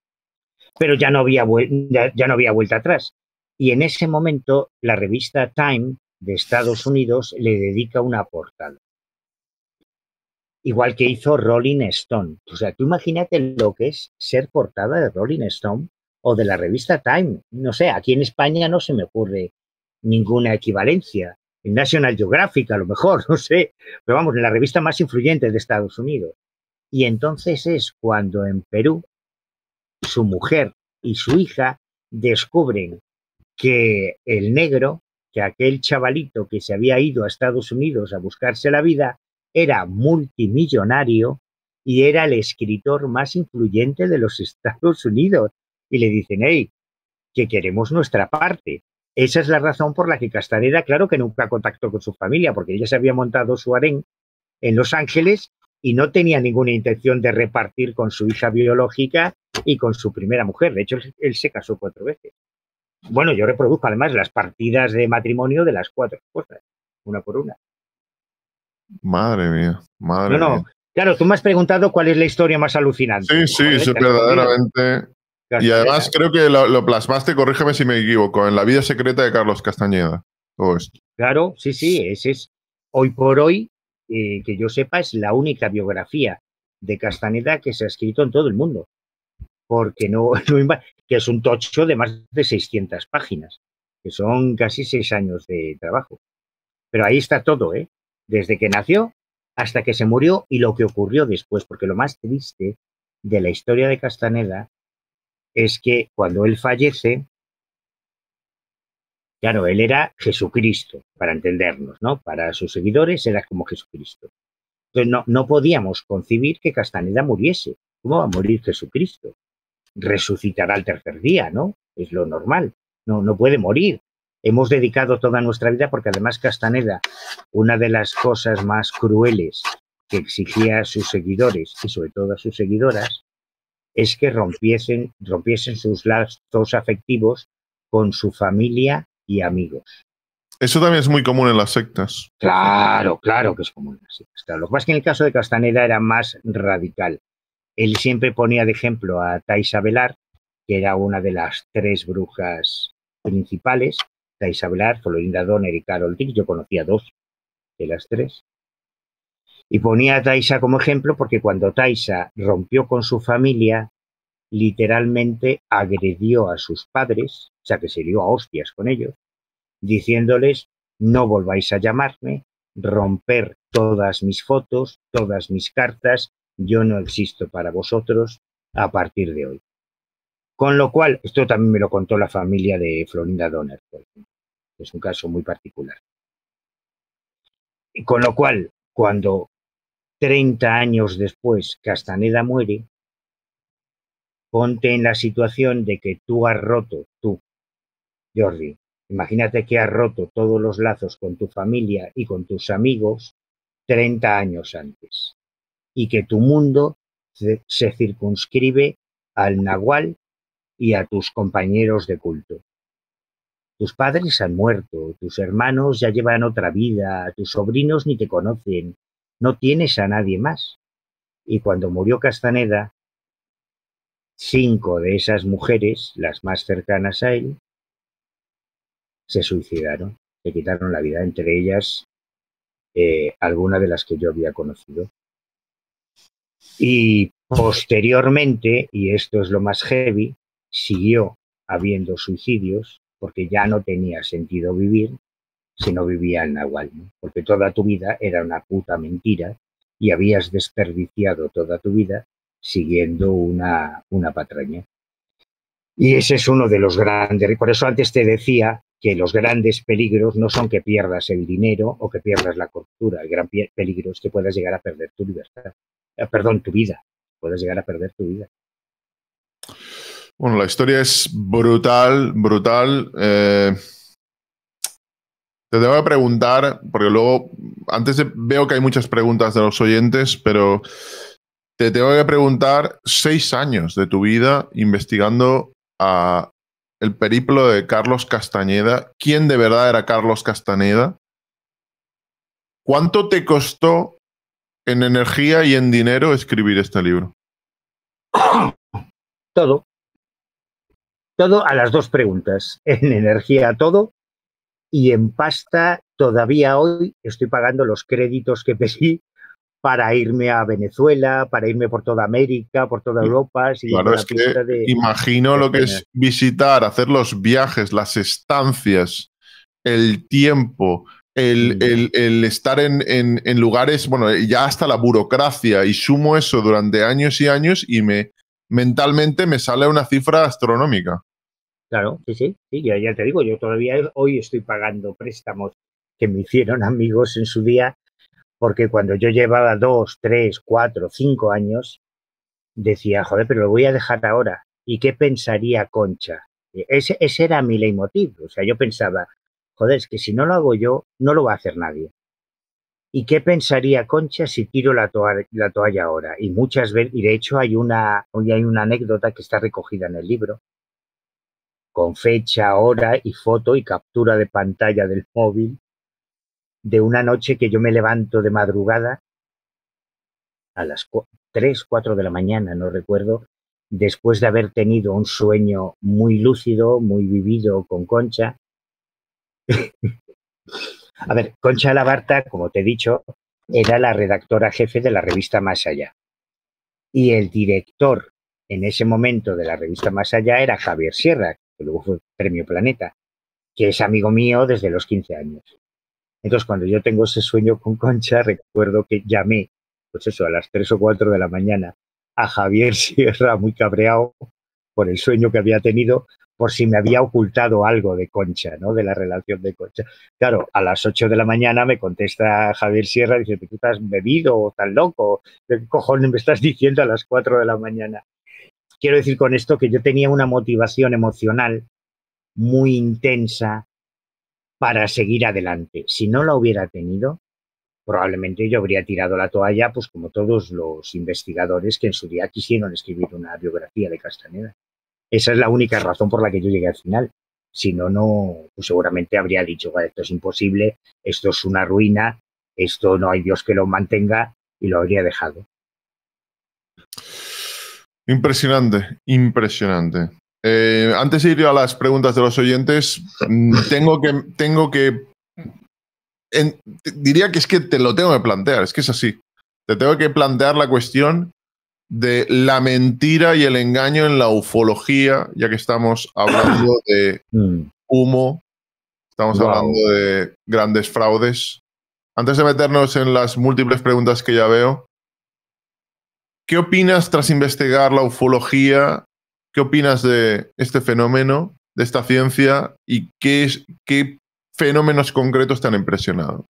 Pero ya no, había ya, ya no había vuelta atrás. Y en ese momento, la revista Time de Estados Unidos le dedica una portada. Igual que hizo Rolling Stone. O sea, tú imagínate lo que es ser portada de Rolling Stone o de la revista Time. No sé, aquí en España no se me ocurre ninguna equivalencia. En National Geographic, a lo mejor, no sé. Pero vamos, en la revista más influyente de Estados Unidos. Y entonces es cuando en Perú su mujer y su hija descubren que el negro, que aquel chavalito que se había ido a Estados Unidos a buscarse la vida, era multimillonario y era el escritor más influyente de los Estados Unidos. Y le dicen, hey, que queremos nuestra parte. Esa es la razón por la que Castaneda, claro que nunca contactó con su familia, porque ella se había montado su harén en Los Ángeles y no tenía ninguna intención de repartir con su hija biológica y con su primera mujer. De hecho, él se casó cuatro veces. Bueno, yo reproduzco además las partidas de matrimonio de las cuatro esposas, una por una. Madre mía, madre no, no. mía. Claro, tú me has preguntado cuál es la historia más alucinante. Sí, sí, es verdaderamente. Castaneda. Y además creo que lo, lo plasmaste, corrígeme si me equivoco, en La vida secreta de Carlos Castañeda. Todo esto. Claro, sí, sí, ese es hoy por hoy, eh, que yo sepa, es la única biografía de Castaneda que se ha escrito en todo el mundo. Porque no, no que es un tocho de más de seiscientas páginas, que son casi seis años de trabajo. Pero ahí está todo, ¿eh? Desde que nació hasta que se murió y lo que ocurrió después, porque lo más triste de la historia de Castaneda es que cuando él fallece, claro, él era Jesucristo, para entendernos, ¿no? Para sus seguidores era como Jesucristo. Entonces no, no podíamos concebir que Castaneda muriese. ¿Cómo va a morir Jesucristo? Resucitará al tercer día, ¿no? Es lo normal. No, no puede morir. Hemos dedicado toda nuestra vida, porque además Castaneda, una de las cosas más crueles que exigía a sus seguidores y sobre todo a sus seguidoras es que rompiesen, rompiesen sus lazos afectivos con su familia y amigos. Eso también es muy común en las sectas. Claro, claro que es común en las sectas. Claro. Lo que pasa es que en el caso de Castaneda era más radical. Él siempre ponía de ejemplo a Taisa Velar, que era una de las tres brujas principales. Taisa Velar, Florinda Donner y Carol Dick. Yo conocía dos de las tres. Y ponía a Taisa como ejemplo porque cuando Taisa rompió con su familia, literalmente agredió a sus padres, o sea que se dio a hostias con ellos, diciéndoles, no volváis a llamarme, romper todas mis fotos, todas mis cartas, yo no existo para vosotros a partir de hoy. Con lo cual, esto también me lo contó la familia de Florinda Donner, es un caso muy particular. Y con lo cual, cuando treinta años después Castaneda muere, ponte en la situación de que tú has roto, tú, Jordi, imagínate que has roto todos los lazos con tu familia y con tus amigos treinta años antes y que tu mundo se, se circunscribe al nahual y a tus compañeros de culto. Tus padres han muerto, tus hermanos ya llevan otra vida, tus sobrinos ni te conocen, no tienes a nadie más. Y cuando murió Castaneda, cinco de esas mujeres, las más cercanas a él, se suicidaron, se quitaron la vida, entre ellas eh, alguna de las que yo había conocido. Y posteriormente, y esto es lo más heavy, siguió habiendo suicidios porque ya no tenía sentido vivir si no vivía el nahual, ¿no? Porque toda tu vida era una puta mentira y habías desperdiciado toda tu vida siguiendo una, una patraña. Y ese es uno de los grandes, por eso antes te decía que los grandes peligros no son que pierdas el dinero o que pierdas la cordura. El gran peligro es que puedas llegar a perder tu libertad. Eh, perdón, tu vida. Puedes llegar a perder tu vida. Bueno, la historia es brutal, brutal. Eh, te tengo que preguntar, porque luego, antes de, veo que hay muchas preguntas de los oyentes, pero te tengo que preguntar seis años de tu vida investigando a el periplo de Carlos Castañeda. ¿Quién de verdad era Carlos Castaneda? ¿Cuánto te costó en energía y en dinero escribir este libro? Todo. Todo a las dos preguntas. En energía todo y en pasta todavía hoy estoy pagando los créditos que pedí para irme a Venezuela, para irme por toda América, por toda Europa, siguiendo Claro, la es que pista de... imagino de lo que Jenner. es visitar, hacer los viajes, las estancias, el tiempo, el, Mm. el, el estar en, en, en lugares, bueno, ya hasta la burocracia, y sumo eso durante años y años y me mentalmente me sale una cifra astronómica. Claro, sí, sí, sí, ya, ya te digo, yo todavía hoy estoy pagando préstamos que me hicieron amigos en su día, porque cuando yo llevaba dos, tres, cuatro, cinco años, decía, joder, pero lo voy a dejar ahora. ¿Y qué pensaría Concha? Ese, ese era mi leitmotiv. O sea, yo pensaba, joder, es que si no lo hago yo, no lo va a hacer nadie. ¿Y qué pensaría Concha si tiro la toalla, la toalla ahora? Y muchas veces, y de hecho hay una, hoy hay una anécdota que está recogida en el libro, con fecha, hora y foto y captura de pantalla del móvil, de una noche que yo me levanto de madrugada a las tres, cuatro de la mañana, no recuerdo, después de haber tenido un sueño muy lúcido, muy vivido con Concha. A ver, Concha Labarta, como te he dicho, era la redactora jefe de la revista Más Allá. Y el director en ese momento de la revista Más Allá era Javier Sierra, que luego fue Premio Planeta, que es amigo mío desde los quince años. Entonces, cuando yo tengo ese sueño con Concha, recuerdo que llamé, pues eso, a las tres o cuatro de la mañana a Javier Sierra, muy cabreado por el sueño que había tenido, por si me había ocultado algo de Concha, ¿no? De la relación de Concha. Claro, a las ocho de la mañana me contesta Javier Sierra y dice, ¿tú estás bebido o tan loco? ¿Qué cojones me estás diciendo a las cuatro de la mañana? Quiero decir con esto que yo tenía una motivación emocional muy intensa para seguir adelante. Si no la hubiera tenido, probablemente yo habría tirado la toalla, pues como todos los investigadores que en su día quisieron escribir una biografía de Castaneda. Esa es la única razón por la que yo llegué al final. Si no, no, pues seguramente habría dicho, esto es imposible, esto es una ruina, esto no hay Dios que lo mantenga, y lo habría dejado. Impresionante, impresionante. Eh, antes de ir a las preguntas de los oyentes, tengo que, tengo que en, diría que es que te lo tengo que plantear, es que es así. Te tengo que plantear la cuestión de la mentira y el engaño en la ufología, ya que estamos hablando de humo, estamos wow. hablando de grandes fraudes. Antes de meternos en las múltiples preguntas que ya veo, ¿qué opinas tras investigar la ufología? ¿Qué opinas de este fenómeno, de esta ciencia? ¿Y qué, es, qué fenómenos concretos te han impresionado?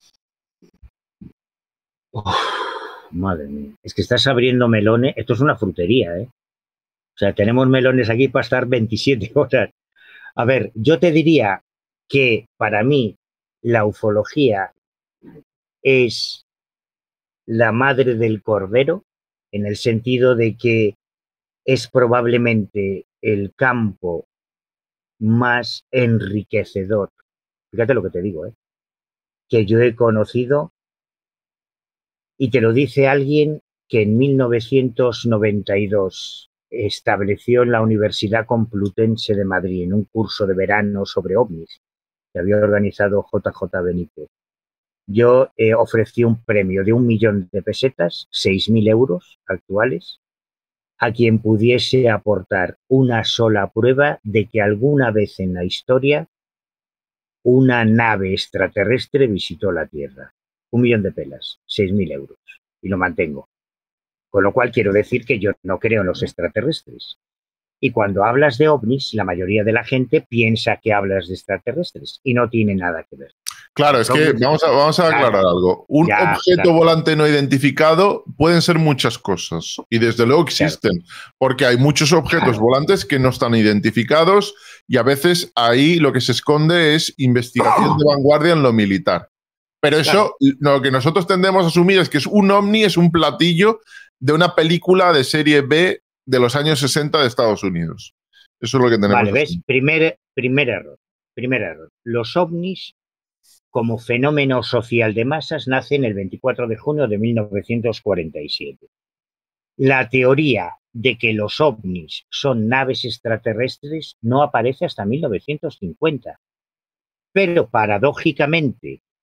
Uf, madre mía, es que estás abriendo melones. Esto es una frutería, ¿eh? O sea, tenemos melones aquí para estar veintisiete horas. A ver, yo te diría que para mí la ufología es la madre del cordero, en el sentido de que es probablemente el campo más enriquecedor, fíjate lo que te digo, ¿eh? Que yo he conocido, y te lo dice alguien que en mil novecientos noventa y dos estableció en la Universidad Complutense de Madrid, en un curso de verano sobre ovnis que había organizado J J Benítez. Yo eh, ofrecí un premio de un millón de pesetas, seis mil euros actuales, a quien pudiese aportar una sola prueba de que alguna vez en la historia una nave extraterrestre visitó la Tierra. Un millón de pelas, seis mil euros. Y lo mantengo. Con lo cual quiero decir que yo no creo en los extraterrestres. Y cuando hablas de ovnis, la mayoría de la gente piensa que hablas de extraterrestres y no tiene nada que ver. Claro, es que vamos a, vamos a aclarar claro, algo. Un ya, objeto claro. volante no identificado pueden ser muchas cosas y desde luego existen, claro. porque hay muchos objetos claro. volantes que no están identificados y a veces ahí lo que se esconde es investigación de vanguardia en lo militar. Pero eso, claro. lo que nosotros tendemos a asumir es que es un ovni, es un platillo de una película de serie B de los años sesenta de Estados Unidos. Eso es lo que tenemos. Vale, ¿ves? Primer, primer error. Primer error. Los ovnis, como fenómeno social de masas, nacen el veinticuatro de junio de mil novecientos cuarenta y siete. La teoría de que los ovnis son naves extraterrestres no aparece hasta mil novecientos cincuenta. Pero, paradójicamente,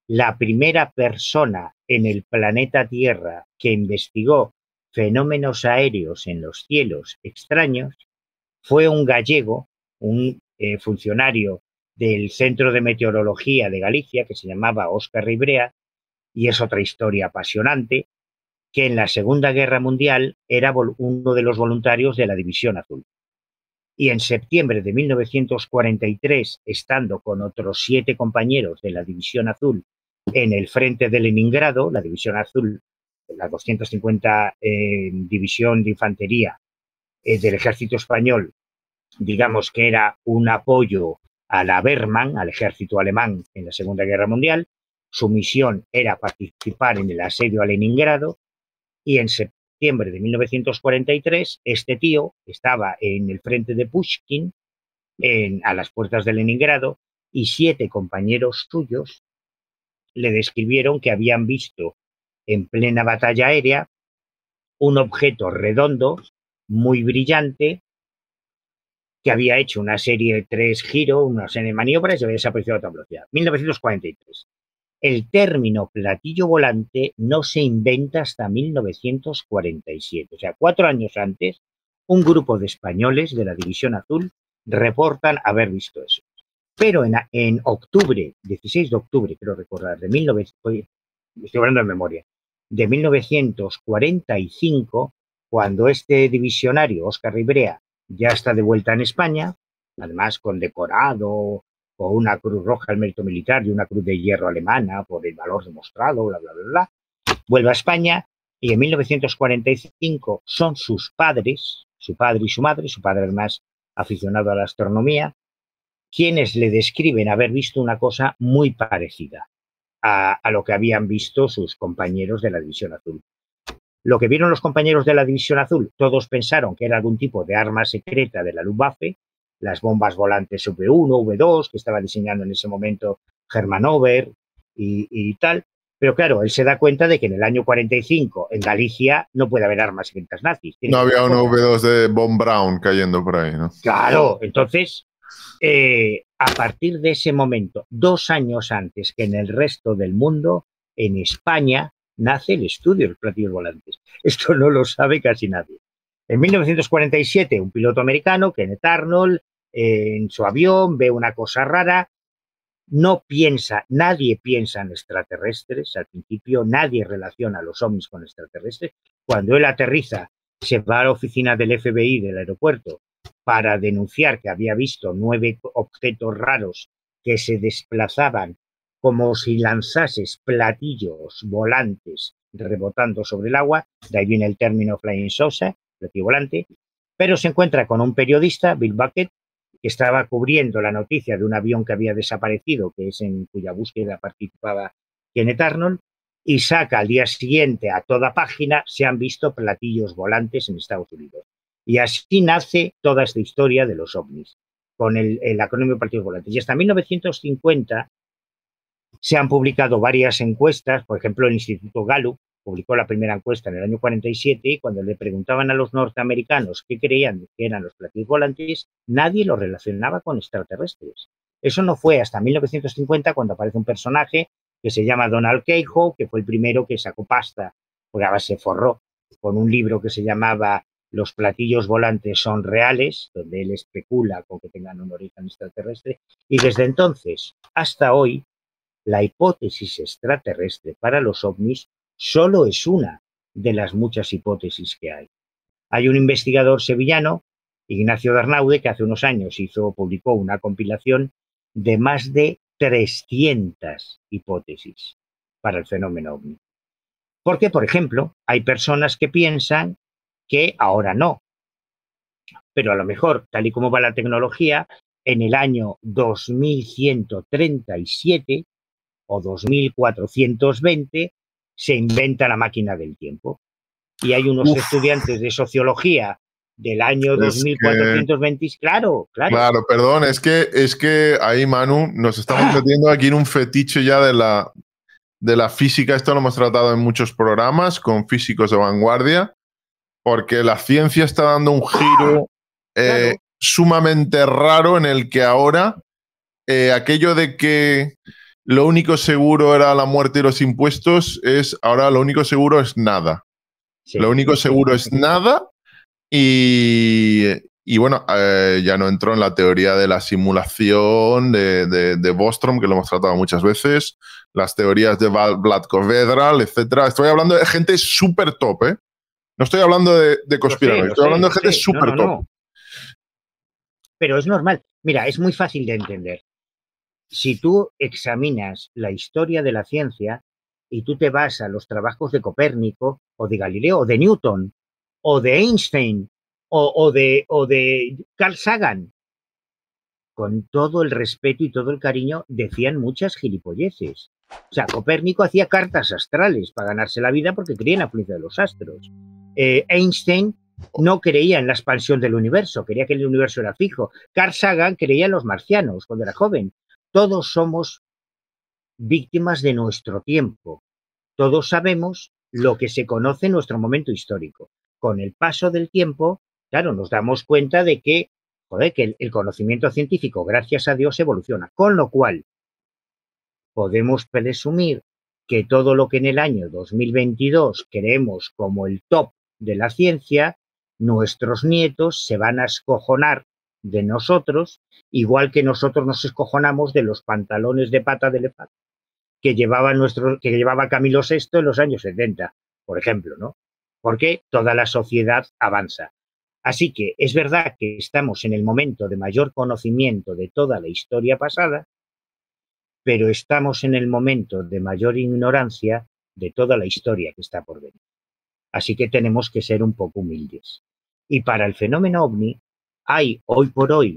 la primera persona en el planeta Tierra que investigó fenómenos aéreos en los cielos extraños fue un gallego, un eh, funcionario del Centro de Meteorología de Galicia, que se llamaba Óscar Ribrea, y es otra historia apasionante, que en la Segunda Guerra Mundial era uno de los voluntarios de la División Azul. Y en septiembre de mil novecientos cuarenta y tres, estando con otros siete compañeros de la División Azul en el frente de Leningrado, la División Azul, la doscientos cincuenta eh, División de Infantería eh, del Ejército Español, digamos que era un apoyo a la Wehrmacht, al ejército alemán en la Segunda Guerra Mundial. Su misión era participar en el asedio a Leningrado, y en septiembre de mil novecientos cuarenta y tres este tío estaba en el frente de Pushkin, en, a las puertas de Leningrado, y siete compañeros suyos le describieron que habían visto en plena batalla aérea un objeto redondo, muy brillante, que había hecho una serie de tres giros, una serie de maniobras y había desaparecido a otra velocidad. mil novecientos cuarenta y tres. El término platillo volante no se inventa hasta mil novecientos cuarenta y siete. O sea, cuatro años antes, un grupo de españoles de la División Azul reportan haber visto eso. Pero en, en octubre, dieciséis de octubre, quiero recordar, de mil novecientos, estoy hablando de memoria, de mil novecientos cuarenta y cinco, cuando este divisionario, Óscar Ribrea, ya está de vuelta en España, además condecorado con una Cruz Roja al Mérito Militar y una Cruz de Hierro alemana por el valor demostrado, bla, bla, bla, bla, vuelve a España y en mil novecientos cuarenta y cinco son sus padres, su padre y su madre, su padre además aficionado a la astronomía, quienes le describen haber visto una cosa muy parecida a, a lo que habían visto sus compañeros de la División Azul. Lo que vieron los compañeros de la División Azul, todos pensaron que era algún tipo de arma secreta de la Luftwaffe, las bombas volantes V uno, V dos, que estaba diseñando en ese momento Hermann Ober y, y tal. Pero claro, él se da cuenta de que en el año cuarenta y cinco, en Galicia, no puede haber armas secretas nazis. No había un V dos de Von Braun cayendo por ahí, ¿no? Claro, entonces, eh, a partir de ese momento, dos años antes que en el resto del mundo, en España nace el estudio de los platillos volantes. Esto no lo sabe casi nadie. En mil novecientos cuarenta y siete, un piloto americano, Kenneth Arnold, eh, en su avión ve una cosa rara, no piensa, nadie piensa en extraterrestres, al principio nadie relaciona a los ovnis con extraterrestres. Cuando él aterriza, se va a la oficina del F B I del aeropuerto para denunciar que había visto nueve objetos raros que se desplazaban como si lanzases platillos volantes rebotando sobre el agua, de ahí viene el término flying saucer, platillo volante, pero se encuentra con un periodista, Bill Bucket, que estaba cubriendo la noticia de un avión que había desaparecido, que es en cuya búsqueda participaba Kenneth Arnold, y saca al día siguiente a toda página, se han visto platillos volantes en Estados Unidos. Y así nace toda esta historia de los ovnis, con el, el acrónimo de platillos volantes. Y hasta mil novecientos cincuenta se han publicado varias encuestas, por ejemplo, el Instituto Gallup publicó la primera encuesta en el año cuarenta y siete y cuando le preguntaban a los norteamericanos qué creían que eran los platillos volantes, nadie los relacionaba con extraterrestres. Eso no fue hasta mil novecientos cincuenta cuando aparece un personaje que se llama Donald Keyhoe, que fue el primero que sacó pasta, porque ahora se forró con un libro que se llamaba Los platillos volantes son reales, donde él especula con que tengan un origen extraterrestre, y desde entonces hasta hoy la hipótesis extraterrestre para los ovnis solo es una de las muchas hipótesis que hay. Hay un investigador sevillano, Ignacio Darnaude, que hace unos años hizo, publicó una compilación de más de trescientas hipótesis para el fenómeno ovni. Porque, por ejemplo, hay personas que piensan que ahora no, pero a lo mejor, tal y como va la tecnología, en el año dos mil ciento treinta y siete o dos mil cuatrocientos veinte se inventa la máquina del tiempo. Y hay unos Uf. estudiantes de sociología del año es dos mil cuatrocientos veinte, que... claro, claro. Claro, perdón, es que, es que ahí, Manu, nos estamos ah. metiendo aquí en un fetiche ya de la, de la física. Esto lo hemos tratado en muchos programas con físicos de vanguardia, porque la ciencia está dando un giro eh, claro. sumamente raro en el que ahora eh, aquello de que lo único seguro era la muerte y los impuestos, es ahora lo único seguro es nada. Sí. Lo único seguro es nada y, y bueno, eh, ya no entro en la teoría de la simulación de, de, de Bostrom, que lo hemos tratado muchas veces, las teorías de Vlatko-Vedral, etcétera. Estoy hablando de gente súper top, ¿eh? No estoy hablando de, de conspiranoias, estoy sé, hablando de gente súper no, no, top. No. Pero es normal. Mira, es muy fácil de entender. Si tú examinas la historia de la ciencia y tú te vas a los trabajos de Copérnico o de Galileo o de Newton o de Einstein o, o, de, o de Carl Sagan, con todo el respeto y todo el cariño, decían muchas gilipolleces. O sea, Copérnico hacía cartas astrales para ganarse la vida porque creía en la influencia de los astros. Eh, Einstein no creía en la expansión del universo, creía que el universo era fijo. Carl Sagan creía en los marcianos cuando era joven. Todos somos víctimas de nuestro tiempo. Todos sabemos lo que se conoce en nuestro momento histórico. Con el paso del tiempo, claro, nos damos cuenta de que, joder, que el, el conocimiento científico, gracias a Dios, evoluciona. Con lo cual, podemos presumir que todo lo que en el año dos mil veintidós creemos como el top de la ciencia, nuestros nietos se van a escojonar de nosotros, igual que nosotros nos escojonamos de los pantalones de pata de elefante que llevaba, nuestro, que llevaba Camilo sexto en los años setenta, por ejemplo, ¿no? Porque toda la sociedad avanza. Así que es verdad que estamos en el momento de mayor conocimiento de toda la historia pasada, pero estamos en el momento de mayor ignorancia de toda la historia que está por venir. Así que tenemos que ser un poco humildes. Y para el fenómeno ovni hay hoy por hoy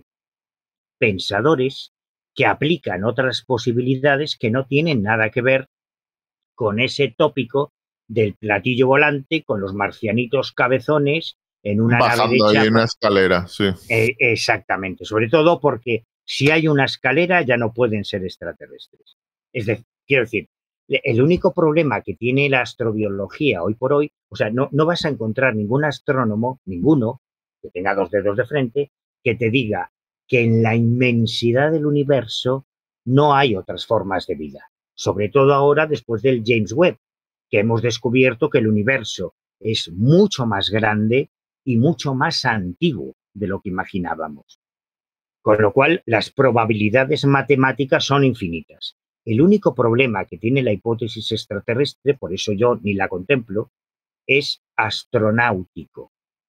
pensadores que aplican otras posibilidades que no tienen nada que ver con ese tópico del platillo volante con los marcianitos cabezones en una bajando nave de ahí en una escalera, sí. Eh, exactamente, sobre todo porque si hay una escalera ya no pueden ser extraterrestres. Es decir, quiero decir, el único problema que tiene la astrobiología hoy por hoy, o sea, no, no vas a encontrar ningún astrónomo, ninguno, que tenga dos dedos de frente, que te diga que en la inmensidad del universo no hay otras formas de vida. Sobre todo ahora después del James Webb, que hemos descubierto que el universo es mucho más grande y mucho más antiguo de lo que imaginábamos. Con lo cual, las probabilidades matemáticas son infinitas. El único problema que tiene la hipótesis extraterrestre, por eso yo ni la contemplo, es astronáutico.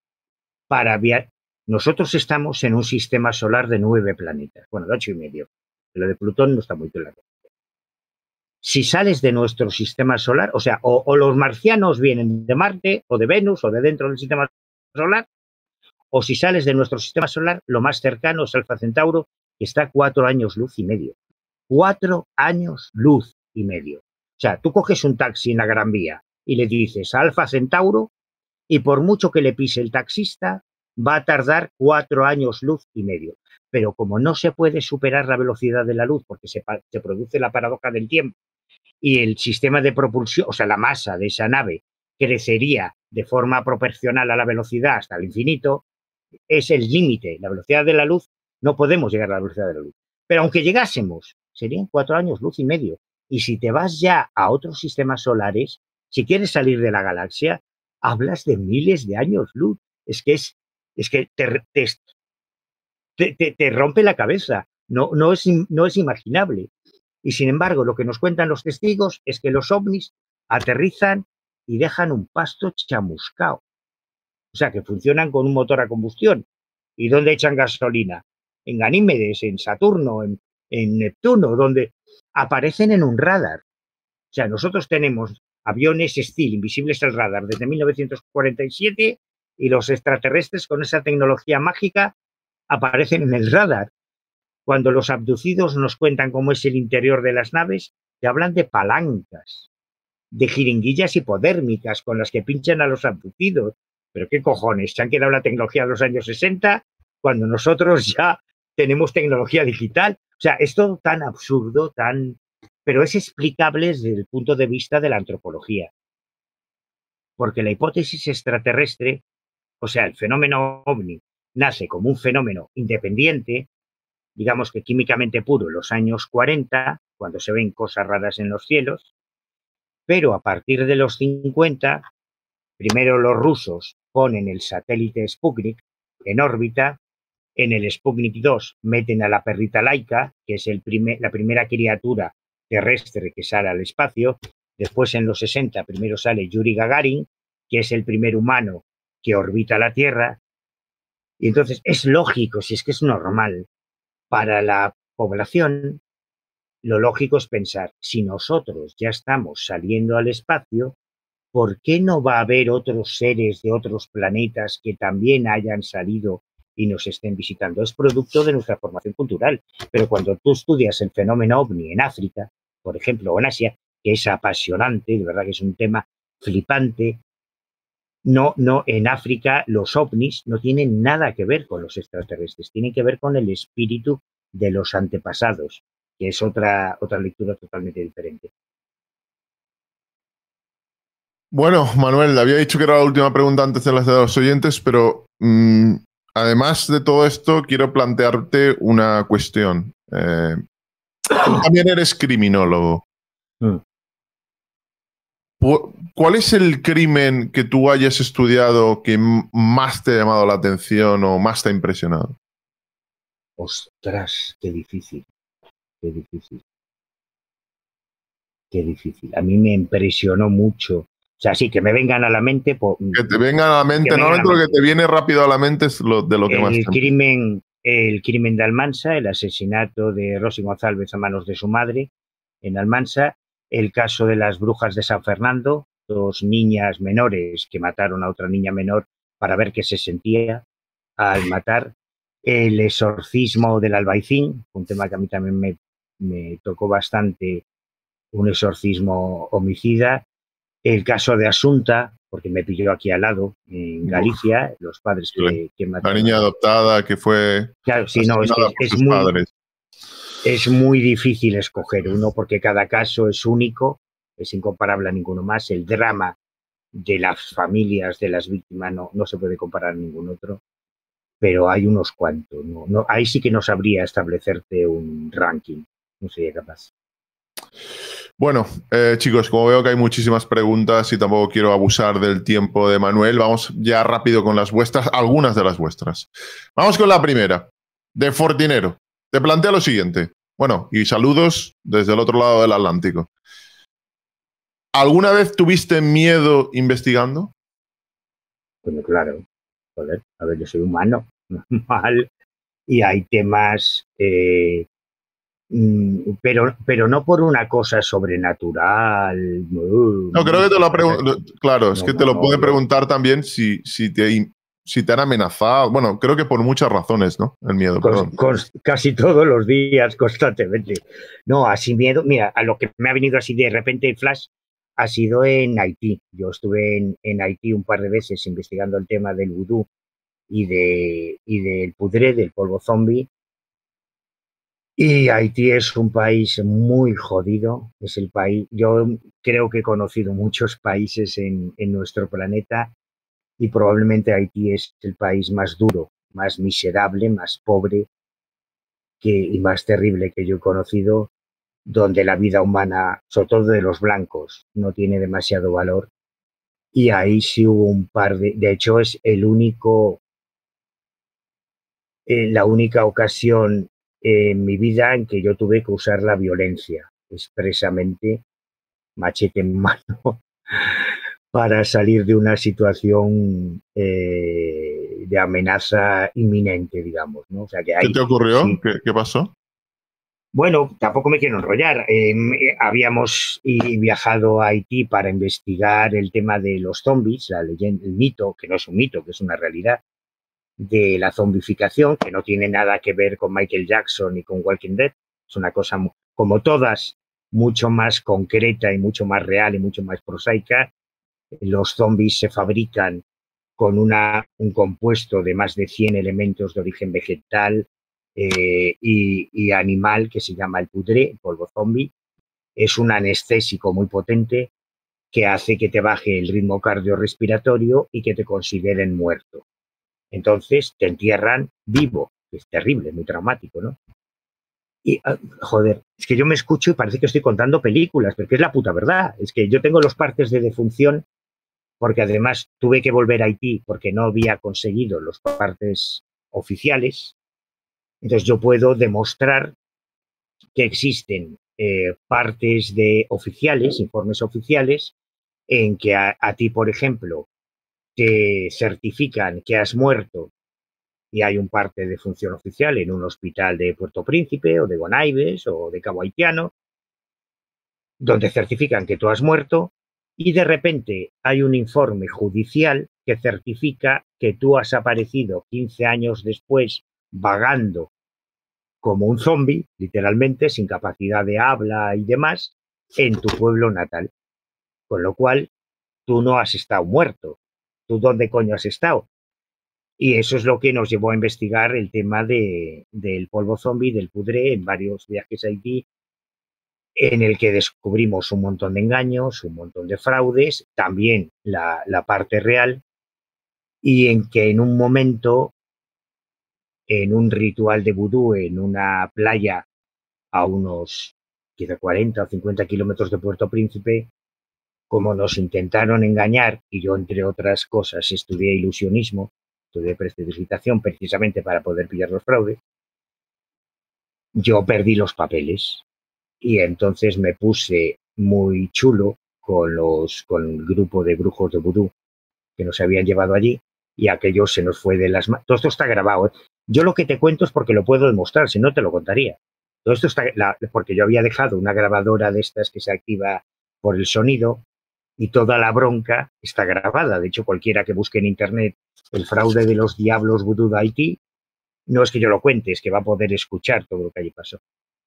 Para via- Nosotros estamos en un sistema solar de nueve planetas, bueno, de ocho y medio. Lo de Plutón no está muy claro. Si sales de nuestro sistema solar, o sea, o, o los marcianos vienen de Marte, o de Venus, o de dentro del sistema solar, o si sales de nuestro sistema solar, lo más cercano es Alfa Centauro, que está a cuatro años luz y medio. Cuatro años luz y medio. O sea, tú coges un taxi en la Gran Vía y le dices a Alfa Centauro y por mucho que le pise el taxista, va a tardar cuatro años luz y medio. Pero como no se puede superar la velocidad de la luz porque se, se produce la paradoja del tiempo y el sistema de propulsión, o sea, la masa de esa nave crecería de forma proporcional a la velocidad hasta el infinito, es el límite, la velocidad de la luz, no podemos llegar a la velocidad de la luz. Pero aunque llegásemos, serían cuatro años luz y medio. Y si te vas ya a otros sistemas solares, si quieres salir de la galaxia, hablas de miles de años luz. Es que es, es que te, te, te, te rompe la cabeza. No, no, es, no es imaginable. Y sin embargo, lo que nos cuentan los testigos es que los ovnis aterrizan y dejan un pasto chamuscao. O sea, que funcionan con un motor a combustión. ¿Y dónde echan gasolina? En Ganímedes, en Saturno, en, en Neptuno, donde aparecen en un radar. O sea, nosotros tenemos aviones Stealth invisibles al radar desde mil novecientos cuarenta y siete y los extraterrestres con esa tecnología mágica aparecen en el radar. Cuando los abducidos nos cuentan cómo es el interior de las naves, te hablan de palancas, de jeringuillas hipodérmicas con las que pinchan a los abducidos. Pero qué cojones, se han quedado la tecnología de los años sesenta cuando nosotros ya tenemos tecnología digital. O sea, es todo tan absurdo, tan... pero es explicable desde el punto de vista de la antropología. Porque la hipótesis extraterrestre, o sea, el fenómeno ovni, nace como un fenómeno independiente, digamos que químicamente puro en los años cuarenta, cuando se ven cosas raras en los cielos, pero a partir de los cincuenta, primero los rusos ponen el satélite Sputnik en órbita, en el Sputnik dos meten a la perrita Laika, que es el primer, la primera criatura terrestre que sale al espacio. Después, en los sesenta, primero sale Yuri Gagarin, que es el primer humano que orbita la Tierra. Y entonces es lógico, si es que es normal, para la población, lo lógico es pensar, si nosotros ya estamos saliendo al espacio, ¿por qué no va a haber otros seres de otros planetas que también hayan salido y nos estén visitando? Es producto de nuestra formación cultural. Pero cuando tú estudias el fenómeno ovni en África, por ejemplo, o en Asia, que es apasionante, de verdad que es un tema flipante, no, no, en África los ovnis no tienen nada que ver con los extraterrestres, tienen que ver con el espíritu de los antepasados, que es otra, otra lectura totalmente diferente. Bueno, Manuel, había dicho que era la última pregunta antes de las de los oyentes, pero mmm, además de todo esto, quiero plantearte una cuestión. Eh, tú también eres criminólogo. Mm. ¿Cuál es el crimen que tú hayas estudiado que más te ha llamado la atención o más te ha impresionado? Ostras, qué difícil, qué difícil, qué difícil. A mí me impresionó mucho. O sea, sí, que me vengan a la mente. Por, que te vengan a la mente, normalmente lo que te viene rápido a la mente es lo, de lo que el más te crimen, el crimen de Almansa, el asesinato de Rosy González a manos de su madre en Almansa, el caso de las brujas de San Fernando, dos niñas menores que mataron a otra niña menor para ver qué se sentía al matar, el exorcismo del Albaicín, un tema que a mí también me, me tocó bastante, un exorcismo homicida, el caso de Asunta, porque me pilló aquí al lado, en Galicia, Uf, los padres que, que mataron. La niña adoptada que fue Claro, sí, no, es que es, es, muy, padres. es muy difícil escoger uno porque cada caso es único, es incomparable a ninguno más. El drama de las familias de las víctimas no, no se puede comparar a ningún otro, pero hay unos cuantos. No, no, ahí sí que no sabría establecerte un ranking, no sería capaz. Bueno, eh, chicos, como veo que hay muchísimas preguntas y tampoco quiero abusar del tiempo de Manuel, vamos ya rápido con las vuestras, algunas de las vuestras. Vamos con la primera, de Fortinero. Te plantea lo siguiente. Bueno, y saludos desde el otro lado del Atlántico. ¿Alguna vez tuviste miedo investigando? Bueno, claro. Joder, a ver, yo soy humano, normal, y hay temas... Eh, Pero, pero no por una cosa sobrenatural. No, no creo que te lo pregunto. Claro, es no, que te lo no, puede no. preguntar también si, si, te, si te han amenazado. Bueno, creo que por muchas razones, ¿no? El miedo. Con, con, casi todos los días, constantemente. No, así miedo. Mira, a lo que me ha venido así de repente el flash ha sido en Haití. Yo estuve en, en Haití un par de veces investigando el tema del vudú y, de, y del pudré, del polvo zombie. Y Haití es un país muy jodido, es el país, yo creo que he conocido muchos países en, en nuestro planeta y probablemente Haití es el país más duro, más miserable, más pobre que, y más terrible que yo he conocido, donde la vida humana, sobre todo de los blancos, no tiene demasiado valor. Y ahí sí hubo un par de, de hecho es el único, eh, la única ocasión en mi vida en que yo tuve que usar la violencia, expresamente, machete en mano, para salir de una situación eh, de amenaza inminente, digamos, ¿no? O sea, que hay, ¿Qué te ocurrió? Sí. ¿Qué, ¿Qué pasó? Bueno, tampoco me quiero enrollar. Eh, habíamos viajado a Haití para investigar el tema de los zombies, la leyenda, el mito, que no es un mito, que es una realidad, de la zombificación, que no tiene nada que ver con Michael Jackson ni con Walking Dead. Es una cosa, como todas, mucho más concreta y mucho más real y mucho más prosaica. Los zombies se fabrican con una, un compuesto de más de cien elementos de origen vegetal eh, y, y animal que se llama el pudré, el polvo zombie. Es un anestésico muy potente que hace que te baje el ritmo cardiorrespiratorio y que te consideren muerto. Entonces te entierran vivo, que es terrible, muy traumático, ¿no? Y, uh, joder, es que yo me escucho y parece que estoy contando películas, pero que es la puta verdad. Es que yo tengo los partes de defunción porque además tuve que volver a Haití porque no había conseguido los partes oficiales. Entonces yo puedo demostrar que existen eh, partes de oficiales, informes oficiales, en que a, a ti, por ejemplo, te certifican que has muerto y hay un parte de función oficial en un hospital de Puerto Príncipe o de Gonaives o de Cabo Haitiano, donde certifican que tú has muerto y de repente hay un informe judicial que certifica que tú has aparecido quince años después vagando como un zombie, literalmente, sin capacidad de habla y demás, en tu pueblo natal. Con lo cual, tú no has estado muerto. ¿Tú dónde coño has estado? Y eso es lo que nos llevó a investigar el tema de, del polvo zombie, del pudré, en varios viajes a Haití, en el que descubrimos un montón de engaños, un montón de fraudes, también la, la parte real, y en que en un momento, en un ritual de vudú, en una playa a unos quizá cuarenta o cincuenta kilómetros de Puerto Príncipe, como nos intentaron engañar, y yo, entre otras cosas, estudié ilusionismo, estudié prestidigitación precisamente para poder pillar los fraudes, yo perdí los papeles y entonces me puse muy chulo con, los, con el grupo de brujos de vudú que nos habían llevado allí y aquello se nos fue de las manos. Todo esto está grabado, ¿eh? Yo lo que te cuento es porque lo puedo demostrar, si no te lo contaría. Todo esto está, la, porque yo había dejado una grabadora de estas que se activa por el sonido y toda la bronca está grabada. De hecho, cualquiera que busque en internet el fraude de los diablos vudú de Haití, no es que yo lo cuente, es que va a poder escuchar todo lo que allí pasó.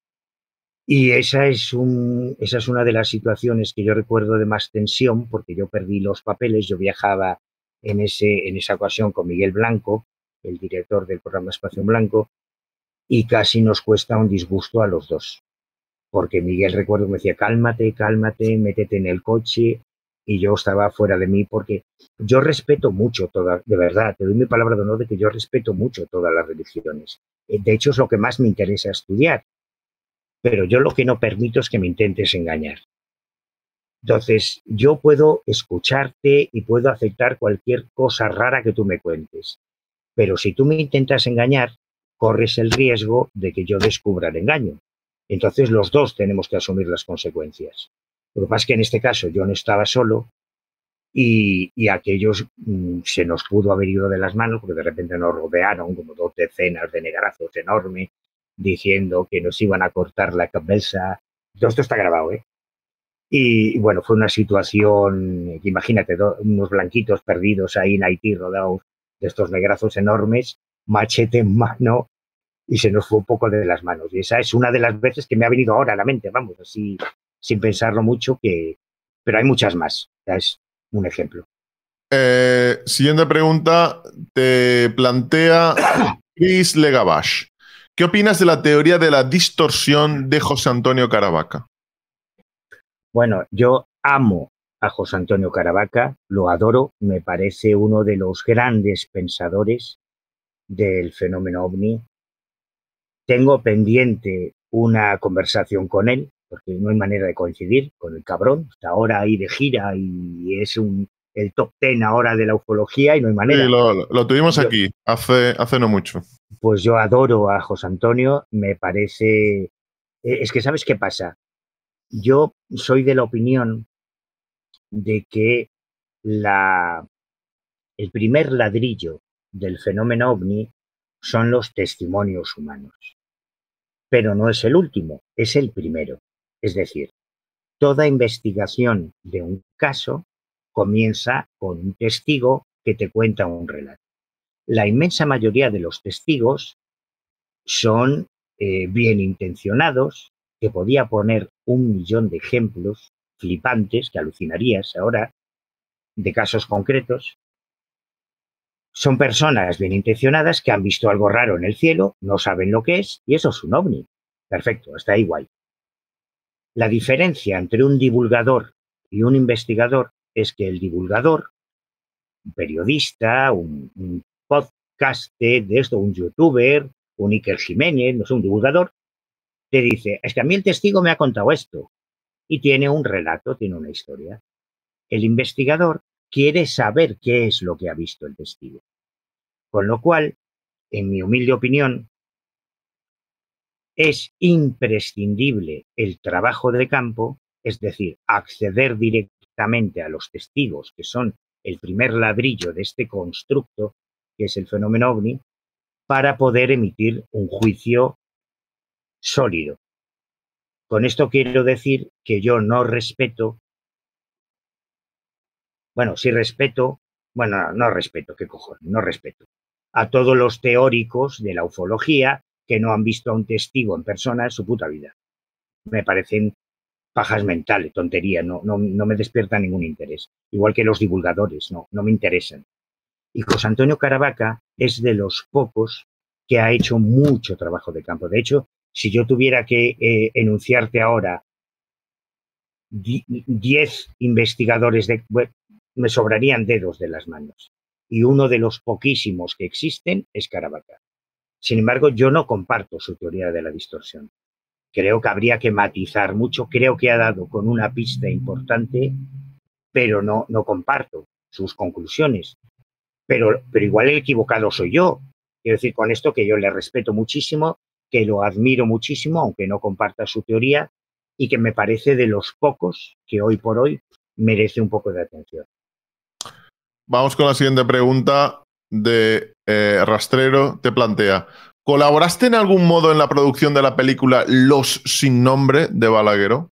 Y esa es, un, esa es una de las situaciones que yo recuerdo de más tensión, porque yo perdí los papeles. Yo viajaba en, ese, en esa ocasión con Miguel Blanco, el director del programa Espacio en Blanco, y casi nos cuesta un disgusto a los dos. Porque Miguel, recuerdo, me decía, cálmate, cálmate, métete en el coche, y yo estaba fuera de mí porque yo respeto mucho todas, de verdad, te doy mi palabra de honor de que yo respeto mucho todas las religiones. De hecho, es lo que más me interesa estudiar. Pero yo lo que no permito es que me intentes engañar. Entonces, yo puedo escucharte y puedo aceptar cualquier cosa rara que tú me cuentes. Pero si tú me intentas engañar, corres el riesgo de que yo descubra el engaño. Entonces, los dos tenemos que asumir las consecuencias. Lo que pasa es que en este caso yo no estaba solo y, y aquellos mmm, se nos pudo haber ido de las manos porque de repente nos rodearon como dos decenas de negrazos enormes diciendo que nos iban a cortar la cabeza. Todo esto está grabado, ¿eh? Y bueno, fue una situación, imagínate, do, unos blanquitos perdidos ahí en Haití, rodeados de estos negrazos enormes, machete en mano, y se nos fue un poco de las manos. Y esa es una de las veces que me ha venido ahora a la mente, vamos, así, sin pensarlo mucho, que... pero hay muchas más. Ya es un ejemplo. Eh, siguiente pregunta, te plantea Chris Legavash. ¿Qué opinas de la teoría de la distorsión de José Antonio Caravaca? Bueno, yo amo a José Antonio Caravaca, lo adoro, me parece uno de los grandes pensadores del fenómeno ovni. Tengo pendiente una conversación con él, porque no hay manera de coincidir con el cabrón. Está ahora ahí de gira y es un, el top ten ahora de la ufología y no hay manera. Sí, lo, lo tuvimos yo, aquí, hace, hace no mucho. Pues yo adoro a José Antonio, me parece... Es que, ¿sabes qué pasa? Yo soy de la opinión de que la, el primer ladrillo del fenómeno ovni son los testimonios humanos. Pero no es el último, es el primero. Es decir, toda investigación de un caso comienza con un testigo que te cuenta un relato. La inmensa mayoría de los testigos son eh, bien intencionados, que podía poner un millón de ejemplos flipantes que alucinarías ahora, de casos concretos. Son personas bien intencionadas que han visto algo raro en el cielo, no saben lo que es, y eso es un ovni. Perfecto, está ahí guay. La diferencia entre un divulgador y un investigador es que el divulgador, un periodista, un, un podcaster de esto, un youtuber, un Iker Jiménez, no sé, un divulgador, te dice, es que a mí el testigo me ha contado esto. Y tiene un relato, tiene una historia. El investigador quiere saber qué es lo que ha visto el testigo. Con lo cual, en mi humilde opinión, es imprescindible el trabajo de campo, es decir, acceder directamente a los testigos, que son el primer ladrillo de este constructo, que es el fenómeno ovni, para poder emitir un juicio sólido. Con esto quiero decir que yo no respeto, bueno, sí respeto, bueno, no, no respeto, qué cojones, no respeto a todos los teóricos de la ufología que no han visto a un testigo en persona en su puta vida. Me parecen pajas mentales, tontería, no, no, no me despierta ningún interés. Igual que los divulgadores, no, no me interesan. Y José Antonio Caravaca es de los pocos que ha hecho mucho trabajo de campo. De hecho, si yo tuviera que eh, enunciarte ahora diez investigadores, de, bueno, me sobrarían dedos de las manos. Y uno de los poquísimos que existen es Caravaca. Sin embargo, yo no comparto su teoría de la distorsión. Creo que habría que matizar mucho. Creo que ha dado con una pista importante, pero no, no comparto sus conclusiones. Pero, pero igual el equivocado soy yo. Quiero decir con esto que yo le respeto muchísimo, que lo admiro muchísimo, aunque no comparta su teoría, y que me parece de los pocos que hoy por hoy merece un poco de atención. Vamos con la siguiente pregunta de eh, Rastrero. Te plantea, ¿colaboraste en algún modo en la producción de la película Los sin nombre de Balagueró?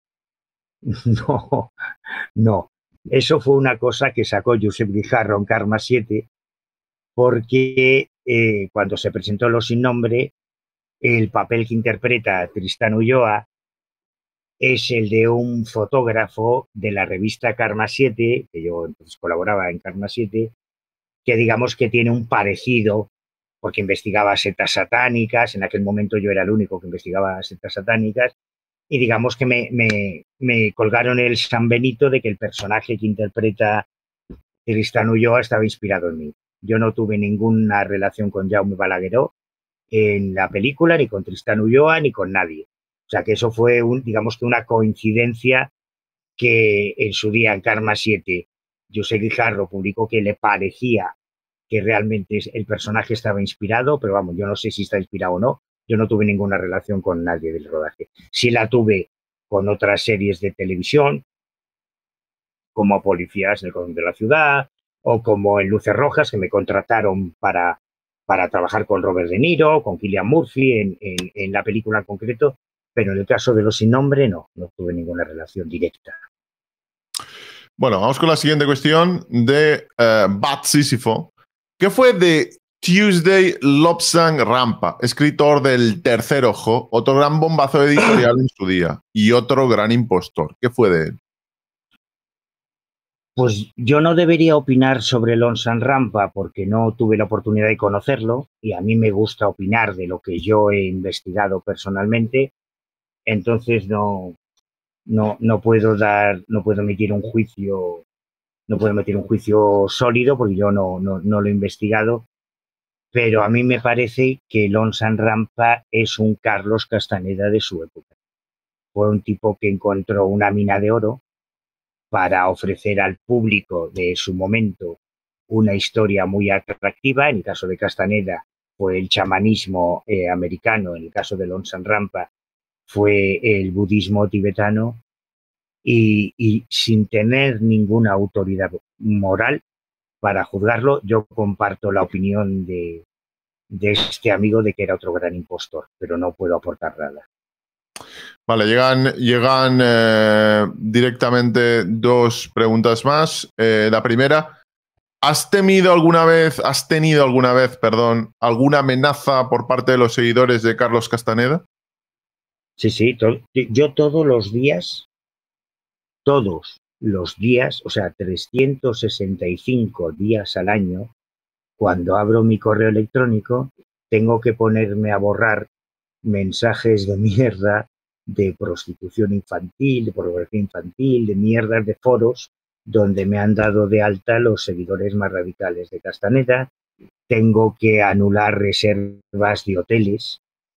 No, no. Eso fue una cosa que sacó Josep Guijarro en Karma siete, porque eh, cuando se presentó Los sin nombre, el papel que interpreta Tristán Ulloa es el de un fotógrafo de la revista Karma siete, que yo entonces colaboraba en Karma siete, que digamos que tiene un parecido, porque investigaba sectas satánicas, en aquel momento yo era el único que investigaba sectas satánicas, y digamos que me, me, me colgaron el San Benito de que el personaje que interpreta Tristán Ulloa estaba inspirado en mí. Yo no tuve ninguna relación con Jaume Balagueró en la película, ni con Tristán Ulloa, ni con nadie. O sea que eso fue, un, digamos que una coincidencia que en su día en Karma siete, José Guijarro publicó que le parecía que realmente el personaje estaba inspirado, pero vamos, yo no sé si está inspirado o no. Yo no tuve ninguna relación con nadie del rodaje. Sí la tuve con otras series de televisión, como Policías en el Corazón de la Ciudad, o como en Luces Rojas, que me contrataron para, para trabajar con Robert De Niro, con Cillian Murphy, en, en, en la película en concreto, pero en el caso de Los sin nombre, no, no tuve ninguna relación directa. Bueno, vamos con la siguiente cuestión de uh, Bat Sísifo. ¿Qué fue de Tuesday Lobsang Rampa, escritor del Tercer Ojo, otro gran bombazo editorial en su día y otro gran impostor? ¿Qué fue de él? Pues yo no debería opinar sobre Lobsang Rampa porque no tuve la oportunidad de conocerlo y a mí me gusta opinar de lo que yo he investigado personalmente, entonces no, no, no puedo dar, no puedo emitir un juicio, no puedo emitir un juicio sólido porque yo no, no, no lo he investigado. Pero a mí me parece que Lobsang Rampa es un Carlos Castaneda de su época. Fue un tipo que encontró una mina de oro para ofrecer al público de su momento una historia muy atractiva. En el caso de Castaneda fue el chamanismo eh, americano, en el caso de Lobsang Rampa fue el budismo tibetano, y, y sin tener ninguna autoridad moral para juzgarlo, yo comparto la opinión de de este amigo de que era otro gran impostor, pero no puedo aportar nada. Vale, llegan, llegan eh, directamente dos preguntas más. Eh, la primera, ¿has temido alguna vez, has tenido alguna vez, perdón, alguna amenaza por parte de los seguidores de Carlos Castaneda? Sí, sí, to yo todos los días, todos los días, o sea, trescientos sesenta y cinco días al año, cuando abro mi correo electrónico, tengo que ponerme a borrar mensajes de mierda, de prostitución infantil, de pornografía infantil, de mierdas de foros, donde me han dado de alta los seguidores más radicales de Castaneda. Tengo que anular reservas de hoteles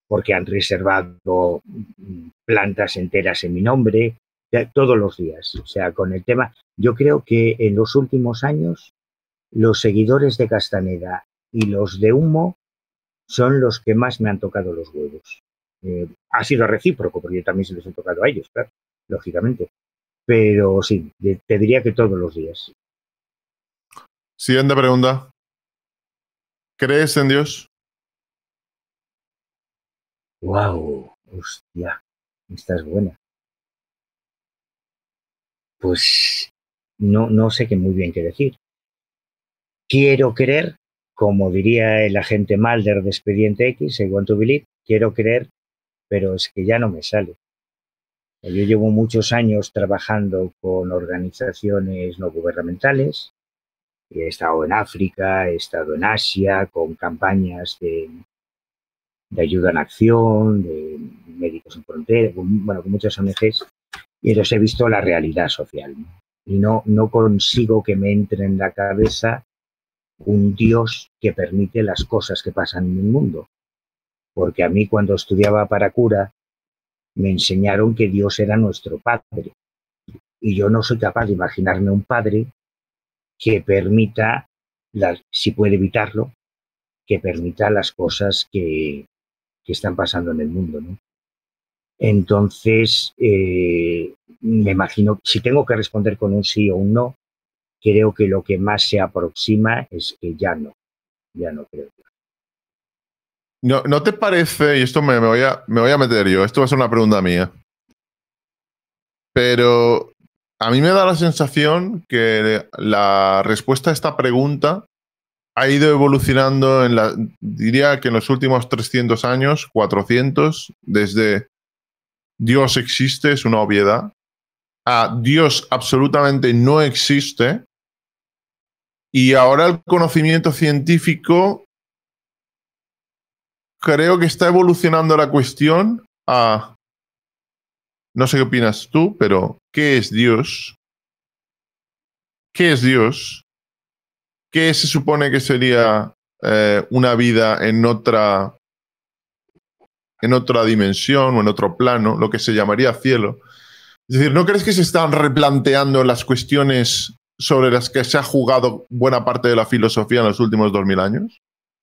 porque han reservado plantas enteras en mi nombre, todos los días. O sea, con el tema, yo creo que en los últimos años los seguidores de Castaneda y los de Humo son los que más me han tocado los huevos. Eh, ha sido recíproco, porque yo también se les he tocado a ellos, claro, lógicamente. Pero sí, te diría que todos los días. Siguiente pregunta. ¿Crees en Dios? Wow, hostia, esta es buena. Pues no, no sé qué muy bien qué decir. Quiero creer, como diría el agente Mulder de Expediente X, I want to believe, quiero creer, pero es que ya no me sale. Yo llevo muchos años trabajando con organizaciones no gubernamentales. He estado en África, he estado en Asia, con campañas de, de ayuda en acción, de Médicos Sin Fronteras, bueno, con muchas O N Ges, y los he visto la realidad social. Y no, no consigo que me entre en la cabeza un Dios que permite las cosas que pasan en el mundo. Porque a mí, cuando estudiaba para cura, me enseñaron que Dios era nuestro Padre. Y yo no soy capaz de imaginarme un Padre que permita, las, si puede evitarlo, que permita las cosas que, que están pasando en el mundo, ¿no? Entonces, eh, me imagino, si tengo que responder con un sí o un no, creo que lo que más se aproxima es que ya no, ya no creo. ¿No, no te parece, y esto me, me, voy a, me voy a meter yo, esto va a ser una pregunta mía, pero a mí me da la sensación que la respuesta a esta pregunta ha ido evolucionando, en la, diría que en los últimos trescientos años, cuatrocientos, desde Dios existe, es una obviedad, a Dios absolutamente no existe, y ahora el conocimiento científico creo que está evolucionando la cuestión a, no sé qué opinas tú, pero ¿qué es Dios? ¿Qué es Dios? ¿Qué se supone que sería eh, una vida en otra, en otra dimensión o en otro plano, lo que se llamaría cielo? Es decir, ¿no crees que se están replanteando las cuestiones sobre las que se ha jugado buena parte de la filosofía en los últimos dos mil años?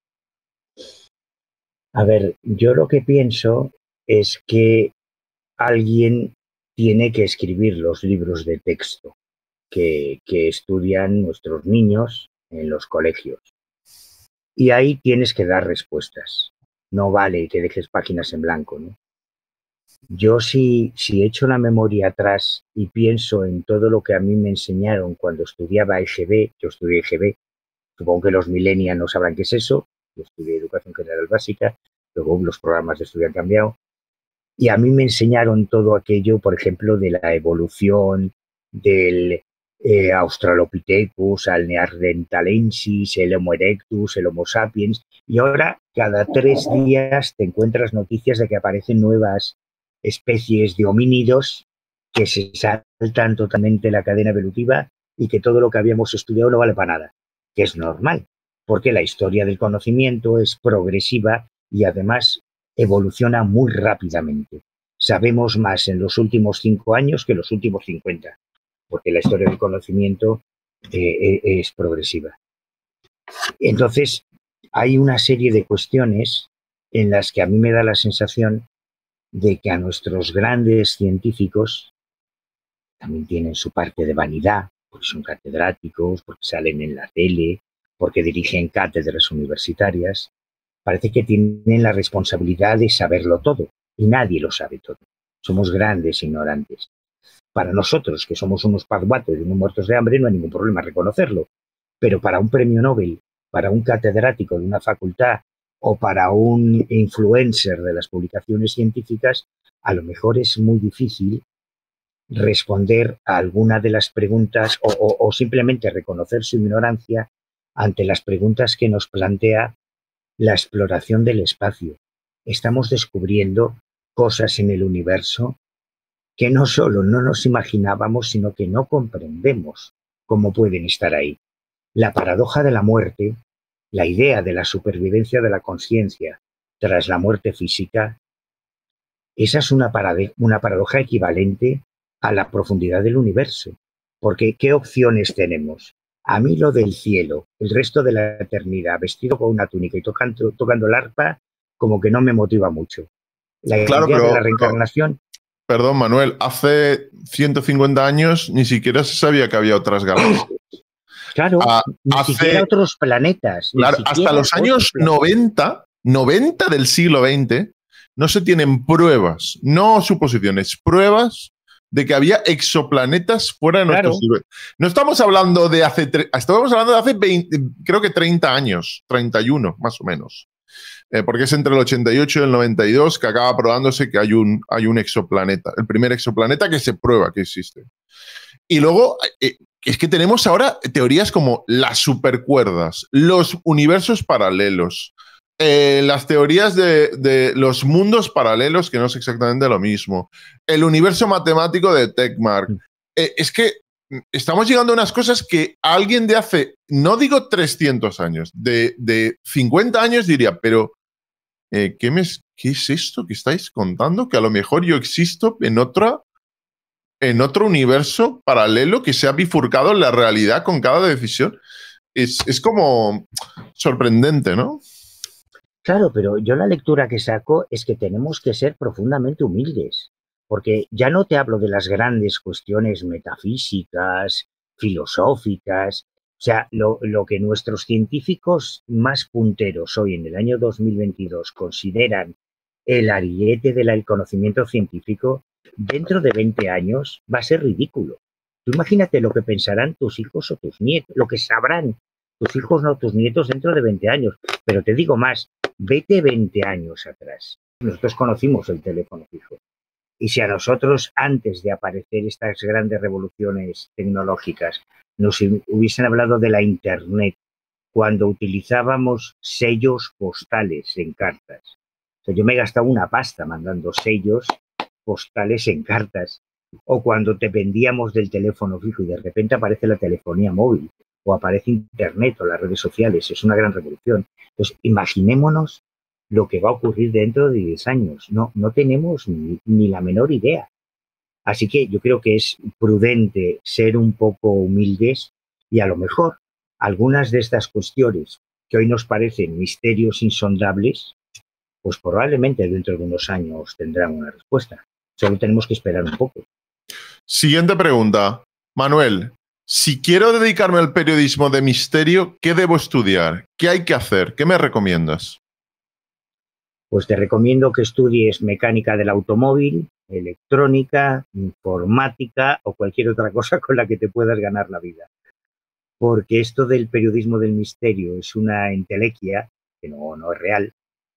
A ver, yo lo que pienso es que alguien tiene que escribir los libros de texto que, que estudian nuestros niños en los colegios. Y ahí tienes que dar respuestas. No vale que dejes páginas en blanco, ¿no? Yo si, si echo la memoria atrás y pienso en todo lo que a mí me enseñaron cuando estudiaba E G B, yo estudié E G B, supongo que los millennials no sabrán qué es eso, yo estudié Educación General Básica, luego los programas de estudio han cambiado, y a mí me enseñaron todo aquello, por ejemplo, de la evolución del eh, Australopithecus, al Neanderthalensis, el Homo erectus, el Homo sapiens, y ahora cada tres días te encuentras noticias de que aparecen nuevas especies de homínidos que se saltan totalmente la cadena evolutiva y que todo lo que habíamos estudiado no vale para nada, que es normal, porque la historia del conocimiento es progresiva y además evoluciona muy rápidamente. Sabemos más en los últimos cinco años que en los últimos cincuenta, porque la historia del conocimiento eh, es progresiva. Entonces, hay una serie de cuestiones en las que a mí me da la sensación de que a nuestros grandes científicos también tienen su parte de vanidad, porque son catedráticos, porque salen en la tele, porque dirigen cátedras universitarias. Parece que tienen la responsabilidad de saberlo todo, y nadie lo sabe todo. Somos grandes ignorantes. Para nosotros, que somos unos pazguatos y unos muertos de hambre, no hay ningún problema reconocerlo. Pero para un premio Nobel, para un catedrático de una facultad o para un influencer de las publicaciones científicas, a lo mejor es muy difícil responder a alguna de las preguntas o, o, o simplemente reconocer su ignorancia ante las preguntas que nos plantea la exploración del espacio. Estamos descubriendo cosas en el universo que no solo no nos imaginábamos, sino que no comprendemos cómo pueden estar ahí. La paradoja de la muerte, la idea de la supervivencia de la conciencia tras la muerte física, esa es una, parade- una paradoja equivalente a la profundidad del universo. Porque, ¿qué opciones tenemos? A mí lo del cielo, el resto de la eternidad, vestido con una túnica y tocando, tocando el arpa, como que no me motiva mucho. La Claro, idea de la pero, pero, reencarnación, perdón, Manuel, hace ciento cincuenta años ni siquiera se sabía que había otras galaxias. claro, Ah, ni siquiera hace, otros planetas, ni claro, hasta siquiera los otros años planetas. noventa, noventa del siglo veinte, no se tienen pruebas, no suposiciones, pruebas de que había exoplanetas fuera de nuestro Claro. sistema. No estamos hablando de hace, estamos hablando de hace veinte, creo que treinta años, treinta y uno más o menos. Eh, porque es entre el ochenta y ocho y el noventa y dos que acaba probándose que hay un, hay un exoplaneta, el primer exoplaneta que se prueba que existe. Y luego, eh, es que tenemos ahora teorías como las supercuerdas, los universos paralelos, eh, las teorías de, de los mundos paralelos, que no es exactamente lo mismo, el universo matemático de Tekmark. Eh, es que estamos llegando a unas cosas que alguien de hace, no digo trescientos años, de, de cincuenta años diría, pero eh, ¿qué, me, ¿qué es esto que estáis contando? Que a lo mejor yo existo en otra, en otro universo paralelo que se ha bifurcado en la realidad con cada decisión. Es, es como sorprendente, ¿no? Claro, pero yo la lectura que saco es que tenemos que ser profundamente humildes, porque ya no te hablo de las grandes cuestiones metafísicas, filosóficas, o sea, lo, lo que nuestros científicos más punteros hoy en el año dos mil veintidós consideran el ariete del conocimiento científico, dentro de veinte años va a ser ridículo. Tú imagínate lo que pensarán tus hijos o tus nietos, lo que sabrán tus hijos o tus nietos dentro de veinte años. Pero te digo más, vete veinte años atrás. Nosotros conocimos el teléfono fijo. Y si a nosotros, antes de aparecer estas grandes revoluciones tecnológicas, nos hubiesen hablado de la Internet, cuando utilizábamos sellos postales en cartas. O sea, yo me he gastado una pasta mandando sellos postales en cartas. O cuando te vendíamos del teléfono fijo y de repente aparece la telefonía móvil, o aparece Internet o las redes sociales. Es una gran revolución. Entonces, imaginémonos lo que va a ocurrir dentro de diez años. No, no tenemos ni, ni la menor idea. Así que yo creo que es prudente ser un poco humildes y a lo mejor algunas de estas cuestiones que hoy nos parecen misterios insondables, pues probablemente dentro de unos años tendrán una respuesta. Solo tenemos que esperar un poco. Siguiente pregunta. Manuel, si quiero dedicarme al periodismo de misterio, ¿qué debo estudiar? ¿Qué hay que hacer? ¿Qué me recomiendas? Pues te recomiendo que estudies mecánica del automóvil, electrónica, informática o cualquier otra cosa con la que te puedas ganar la vida. Porque esto del periodismo del misterio es una entelequia que no, no es real.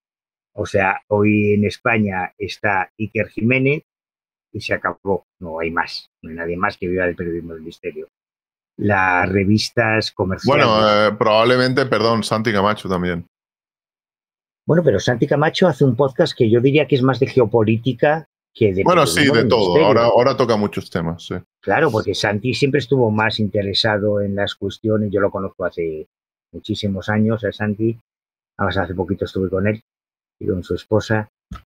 O sea, hoy en España está Iker Jiménez y se acabó. No hay más. No hay nadie más que viva del periodismo del misterio. Las revistas comerciales... Bueno, eh, probablemente, perdón, Santi Camacho también. Bueno, pero Santi Camacho hace un podcast que yo diría que es más de geopolítica que de Bueno, sí, de todo. Ahora, ahora toca muchos temas, sí. Claro, porque Santi siempre estuvo más interesado en las cuestiones. Yo lo conozco hace muchísimos años, a Santi. Además, hace poquito estuve con él y con su esposa.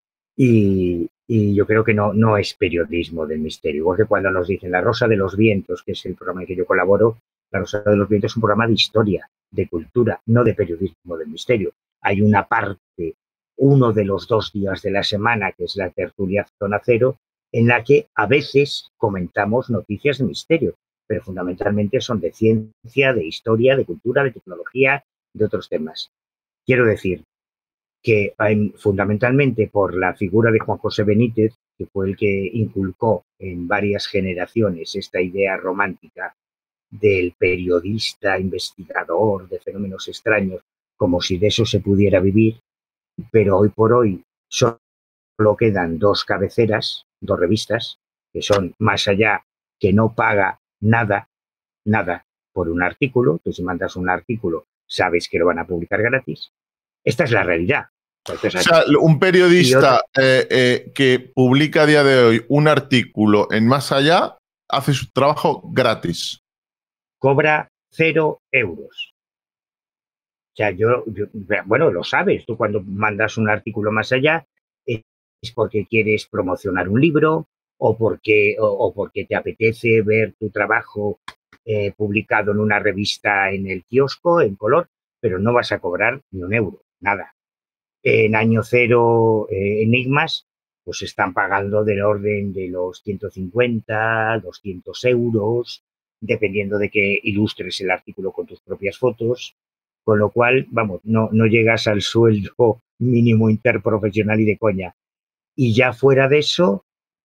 Y, y yo creo que no, no es periodismo del misterio. Igual que cuando nos dicen La Rosa de los Vientos, que es el programa en que yo colaboro, La Rosa de los Vientos es un programa de historia, de cultura, no de periodismo del misterio. Hay una parte, uno de los dos días de la semana, que es la tertulia Zona Cero, en la que a veces comentamos noticias de misterio, pero fundamentalmente son de ciencia, de historia, de cultura, de tecnología, de otros temas. Quiero decir que fundamentalmente por la figura de Juan José Benítez, que fue el que inculcó en varias generaciones esta idea romántica del periodista investigador de fenómenos extraños, como si de eso se pudiera vivir, pero hoy por hoy solo quedan dos cabeceras, dos revistas, que son Más Allá, que no paga nada, nada por un artículo. Tú si mandas un artículo sabes que lo van a publicar gratis. Esta es la realidad. Entonces, o sea, un periodista eh, eh, que publica a día de hoy un artículo en Más Allá hace su trabajo gratis. Cobra cero euros. O sea, yo, yo, bueno, lo sabes, tú cuando mandas un artículo más allá es porque quieres promocionar un libro o porque, o, o porque te apetece ver tu trabajo eh, publicado en una revista en el kiosco, en color, pero no vas a cobrar ni un euro, nada. En año cero, eh, Enigmas, pues están pagando del orden de los ciento cincuenta, doscientos euros, dependiendo de que ilustres el artículo con tus propias fotos, con lo cual, vamos, no, no llegas al sueldo mínimo interprofesional y de coña. Y ya fuera de eso,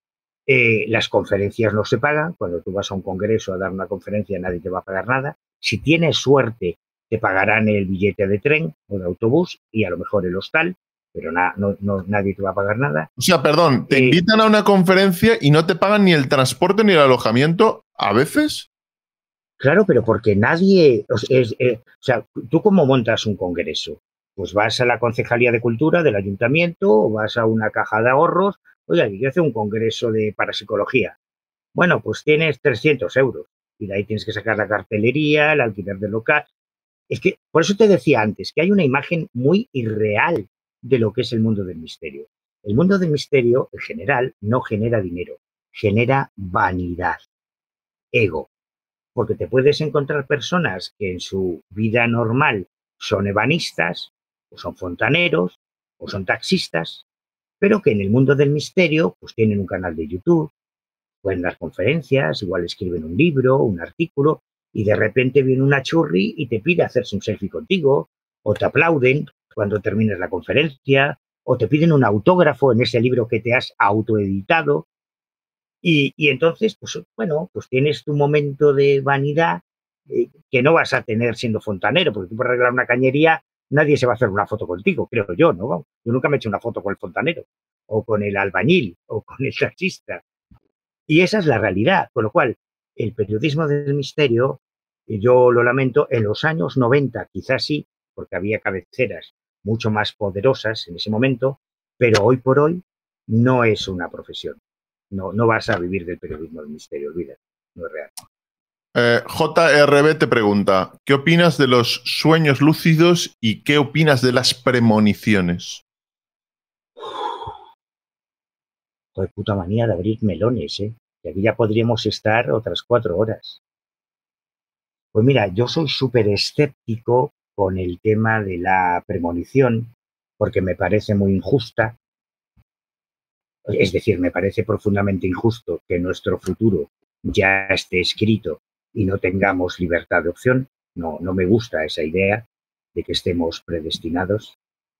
eh, las conferencias no se pagan. Cuando tú vas a un congreso a dar una conferencia, nadie te va a pagar nada. Si tienes suerte, te pagarán el billete de tren o de autobús y a lo mejor el hostal, pero na, no, no, nadie te va a pagar nada. O sea, perdón, ¿te Eh, invitan a una conferencia y no te pagan ni el transporte ni el alojamiento a veces? Claro, pero porque nadie, o sea, es, eh, o sea, ¿tú cómo montas un congreso? Pues vas a la Concejalía de Cultura del Ayuntamiento o vas a una caja de ahorros. Oye, yo hace un congreso de parapsicología. Bueno, pues tienes trescientos euros y de ahí tienes que sacar la cartelería, el alquiler del local. Es que, por eso te decía antes, que hay una imagen muy irreal de lo que es el mundo del misterio. El mundo del misterio, en general, no genera dinero, genera vanidad, ego. Porque te puedes encontrar personas que en su vida normal son ebanistas, o son fontaneros, o son taxistas, pero que en el mundo del misterio pues tienen un canal de YouTube, pueden dar conferencias, igual escriben un libro, un artículo, y de repente viene una churri y te pide hacerse un selfie contigo, o te aplauden cuando termines la conferencia, o te piden un autógrafo en ese libro que te has autoeditado. Y, y entonces, pues bueno, pues tienes tu momento de vanidad eh, que no vas a tener siendo fontanero, porque tú para arreglar una cañería nadie se va a hacer una foto contigo, creo yo, ¿no? Yo nunca me he hecho una foto con el fontanero, o con el albañil, o con el taxista. Y esa es la realidad, con lo cual el periodismo del misterio, yo lo lamento, en los años noventa quizás sí, porque había cabeceras mucho más poderosas en ese momento, pero hoy por hoy no es una profesión. No, no vas a vivir del periodismo del misterio, olvídate, no es real. Eh, J R B te pregunta, ¿qué opinas de los sueños lúcidos y qué opinas de las premoniciones? Joder, puta manía de abrir melones, ¿eh? Y aquí ya podríamos estar otras cuatro horas. Pues mira, yo soy súper escéptico con el tema de la premonición, porque me parece muy injusta. Es decir, me parece profundamente injusto que nuestro futuro ya esté escrito y no tengamos libertad de opción. No, no me gusta esa idea de que estemos predestinados.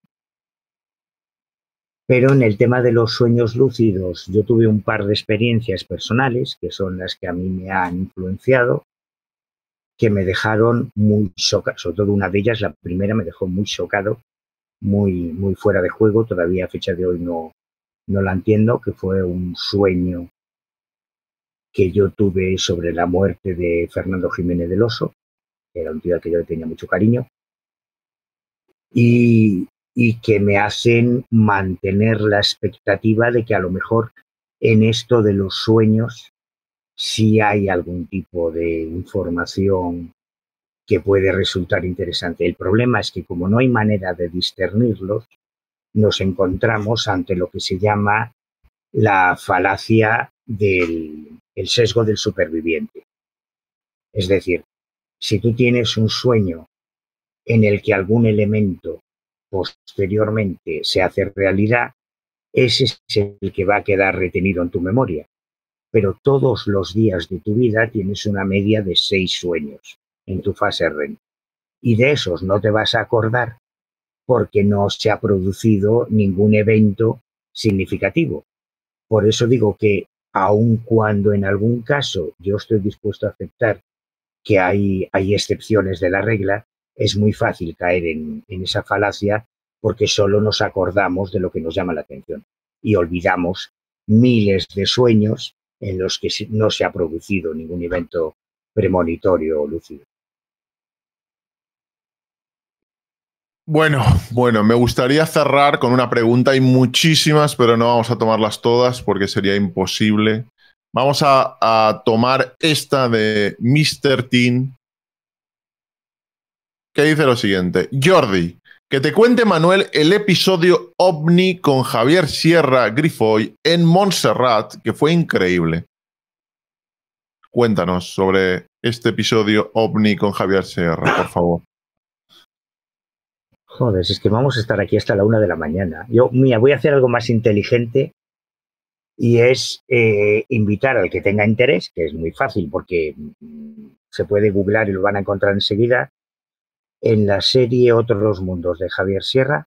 Pero en el tema de los sueños lúcidos, yo tuve un par de experiencias personales, que son las que a mí me han influenciado, que me dejaron muy chocado, sobre todo una de ellas, la primera me dejó muy chocado, muy, muy fuera de juego, todavía a fecha de hoy no, no la entiendo, que fue un sueño que yo tuve sobre la muerte de Fernando Jiménez del Oso, que era un tío al que yo le tenía mucho cariño, y, y que me hacen mantener la expectativa de que a lo mejor en esto de los sueños sí hay algún tipo de información que puede resultar interesante. El problema es que como no hay manera de discernirlos, nos encontramos ante lo que se llama la falacia del el sesgo del superviviente. Es decir, si tú tienes un sueño en el que algún elemento posteriormente se hace realidad, ese es el que va a quedar retenido en tu memoria. Pero todos los días de tu vida tienes una media de seis sueños en tu fase R E M. Y de esos no te vas a acordar porque no se ha producido ningún evento significativo. Por eso digo que aun cuando en algún caso yo estoy dispuesto a aceptar que hay, hay excepciones de la regla, es muy fácil caer en, en esa falacia porque solo nos acordamos de lo que nos llama la atención y olvidamos miles de sueños en los que no se ha producido ningún evento premonitorio o lúcido. Bueno, bueno, me gustaría cerrar con una pregunta. Hay muchísimas, pero no vamos a tomarlas todas porque sería imposible. Vamos a, a tomar esta de míster Teen. que dice lo siguiente. Jordi, que te cuente Manuel el episodio OVNI con Javier Sierra Grifoy en Montserrat, que fue increíble. Cuéntanos sobre este episodio OVNI con Javier Sierra, por favor. Joder, es que vamos a estar aquí hasta la una de la mañana. Yo, mira, voy a hacer algo más inteligente y es eh, invitar al que tenga interés, que es muy fácil porque mm, se puede googlar y lo van a encontrar enseguida, en la serie Otros Mundos de Javier Sierra,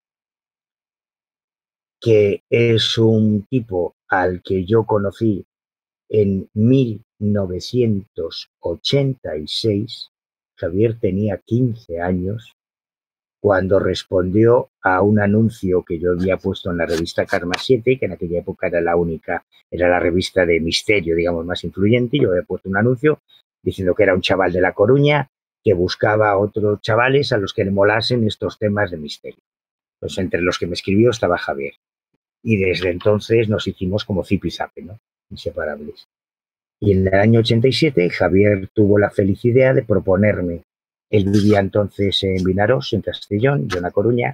que es un tipo al que yo conocí en mil novecientos ochenta y seis. Javier tenía quince años cuando respondió a un anuncio que yo había puesto en la revista Karma siete, que en aquella época era la única, era la revista de misterio, digamos, más influyente. Yo había puesto un anuncio diciendo que era un chaval de La Coruña que buscaba a otros chavales a los que le molasen estos temas de misterio. Pues entre los que me escribió estaba Javier. Y desde entonces nos hicimos como zipizape, ¿no? Inseparables. Y en el año ochenta y siete Javier tuvo la feliz idea de proponerme. Él vivía entonces en Vinaroz, en Castellón, yo en La Coruña,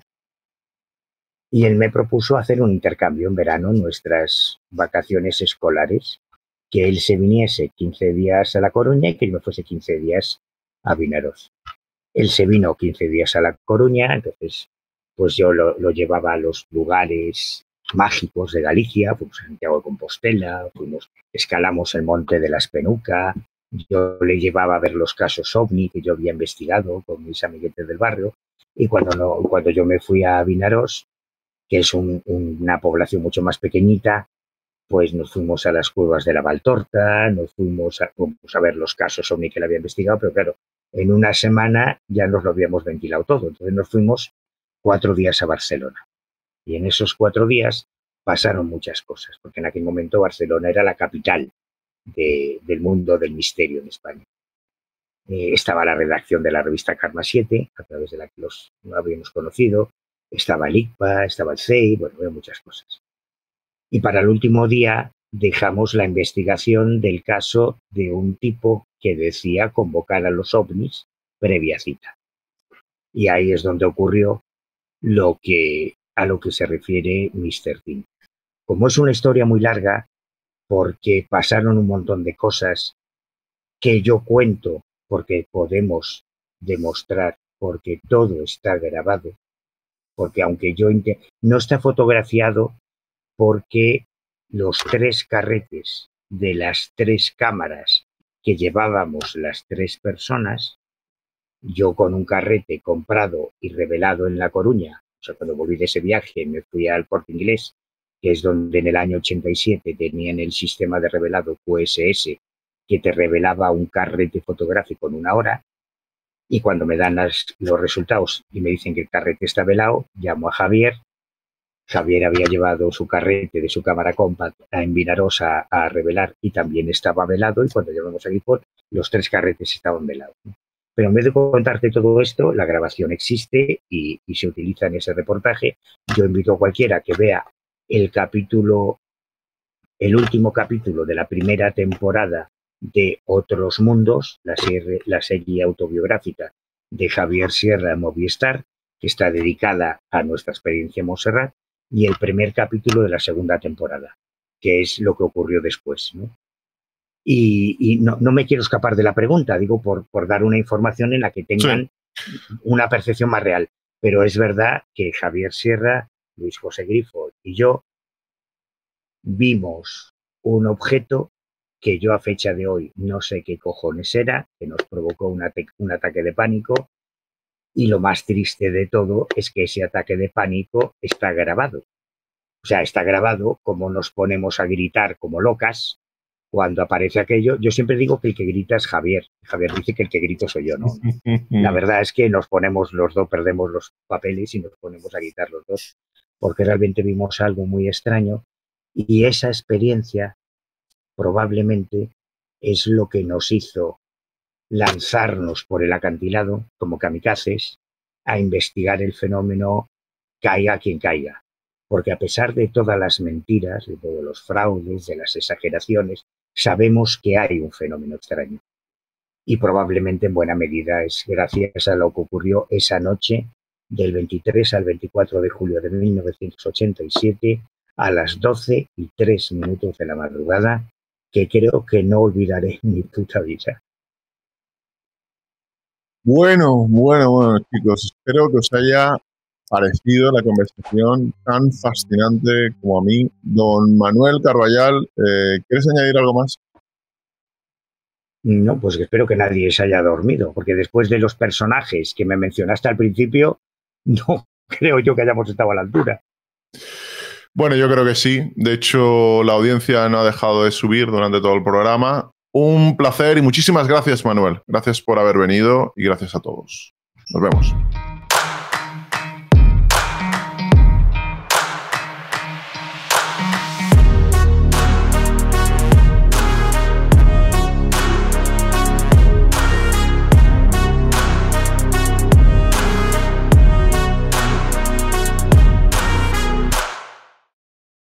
y él me propuso hacer un intercambio en verano, nuestras vacaciones escolares, que él se viniese quince días a La Coruña y que yo me fuese quince días a Vinaroz. Él se vino quince días a La Coruña, entonces pues yo lo, lo llevaba a los lugares mágicos de Galicia, fuimos a Santiago de Compostela, fuimos, escalamos el Monte de la Espenuca, yo le llevaba a ver los casos OVNI que yo había investigado con mis amiguetes del barrio, y cuando, no, cuando yo me fui a Vinaroz, que es un, una población mucho más pequeñita, pues nos fuimos a las cuevas de la Valtorta, nos fuimos a, fuimos a ver los casos OVNI que él había investigado, pero claro, en una semana ya nos lo habíamos ventilado todo, entonces nos fuimos cuatro días a Barcelona. Y en esos cuatro días pasaron muchas cosas, porque en aquel momento Barcelona era la capital de, del mundo del misterio en España. Eh, estaba la redacción de la revista Karma siete, a través de la que los habíamos conocido, estaba el I C P A, estaba el C E I, bueno, había muchas cosas. Y para el último día dejamos la investigación del caso de un tipo que decía convocar a los ovnis previa cita. Y ahí es donde ocurrió lo que, a lo que se refiere míster Thing. Como es una historia muy larga, porque pasaron un montón de cosas que yo cuento, porque podemos demostrar, porque todo está grabado, porque aunque yo no está fotografiado, porque los tres carretes de las tres cámaras que llevábamos las tres personas, yo con un carrete comprado y revelado en La Coruña, o sea, cuando volví de ese viaje me fui al Corte Inglés, que es donde en el año ochenta y siete tenían el sistema de revelado Q S S, que te revelaba un carrete fotográfico en una hora, y cuando me dan las, los resultados y me dicen que el carrete está velado, llamo a Javier. Javier había llevado su carrete de su cámara compact en Vinaroz a, a revelar y también estaba velado, y cuando llamamos a Gripol, los tres carretes estaban velados. Pero en vez de contarte todo esto, la grabación existe y, y se utiliza en ese reportaje. Yo invito a cualquiera que vea el capítulo, el último capítulo de la primera temporada de Otros Mundos, la serie, la serie autobiográfica de Javier Sierra en Movistar, que está dedicada a nuestra experiencia en Montserrat, y el primer capítulo de la segunda temporada, que es lo que ocurrió después, ¿no? Y, y no, no me quiero escapar de la pregunta, digo, por, por dar una información en la que tengan sí. una percepción más real. Pero es verdad que Javier Sierra, Luis José Grifo y yo vimos un objeto que yo a fecha de hoy no sé qué cojones era, que nos provocó un, ate un ataque de pánico, y lo más triste de todo es que ese ataque de pánico está grabado. O sea, está grabado como nos ponemos a gritar como locas cuando aparece aquello. Yo siempre digo que el que grita es Javier. Javier dice que el que grito soy yo, ¿no? La verdad es que nos ponemos los dos, perdemos los papeles y nos ponemos a gritar los dos, porque realmente vimos algo muy extraño, y esa experiencia probablemente es lo que nos hizo lanzarnos por el acantilado como kamikazes a investigar el fenómeno, caiga quien caiga. Porque a pesar de todas las mentiras, de todos los fraudes, de las exageraciones, sabemos que hay un fenómeno extraño. y probablemente en buena medida es gracias a lo que ocurrió esa noche del veintitrés al veinticuatro de julio de mil novecientos ochenta y siete a las doce y tres minutos de la madrugada, que creo que no olvidaré en mi puta vida. Bueno, bueno, bueno, chicos, espero que os haya parecido la conversación tan fascinante como a mí. Don Manuel Carballal, eh, ¿quieres añadir algo más? No, pues espero que nadie se haya dormido, porque después de los personajes que me mencionaste al principio, no creo yo que hayamos estado a la altura. Bueno, yo creo que sí. De hecho, la audiencia no ha dejado de subir durante todo el programa. Un placer y muchísimas gracias, Manuel. Gracias por haber venido y gracias a todos. Nos vemos.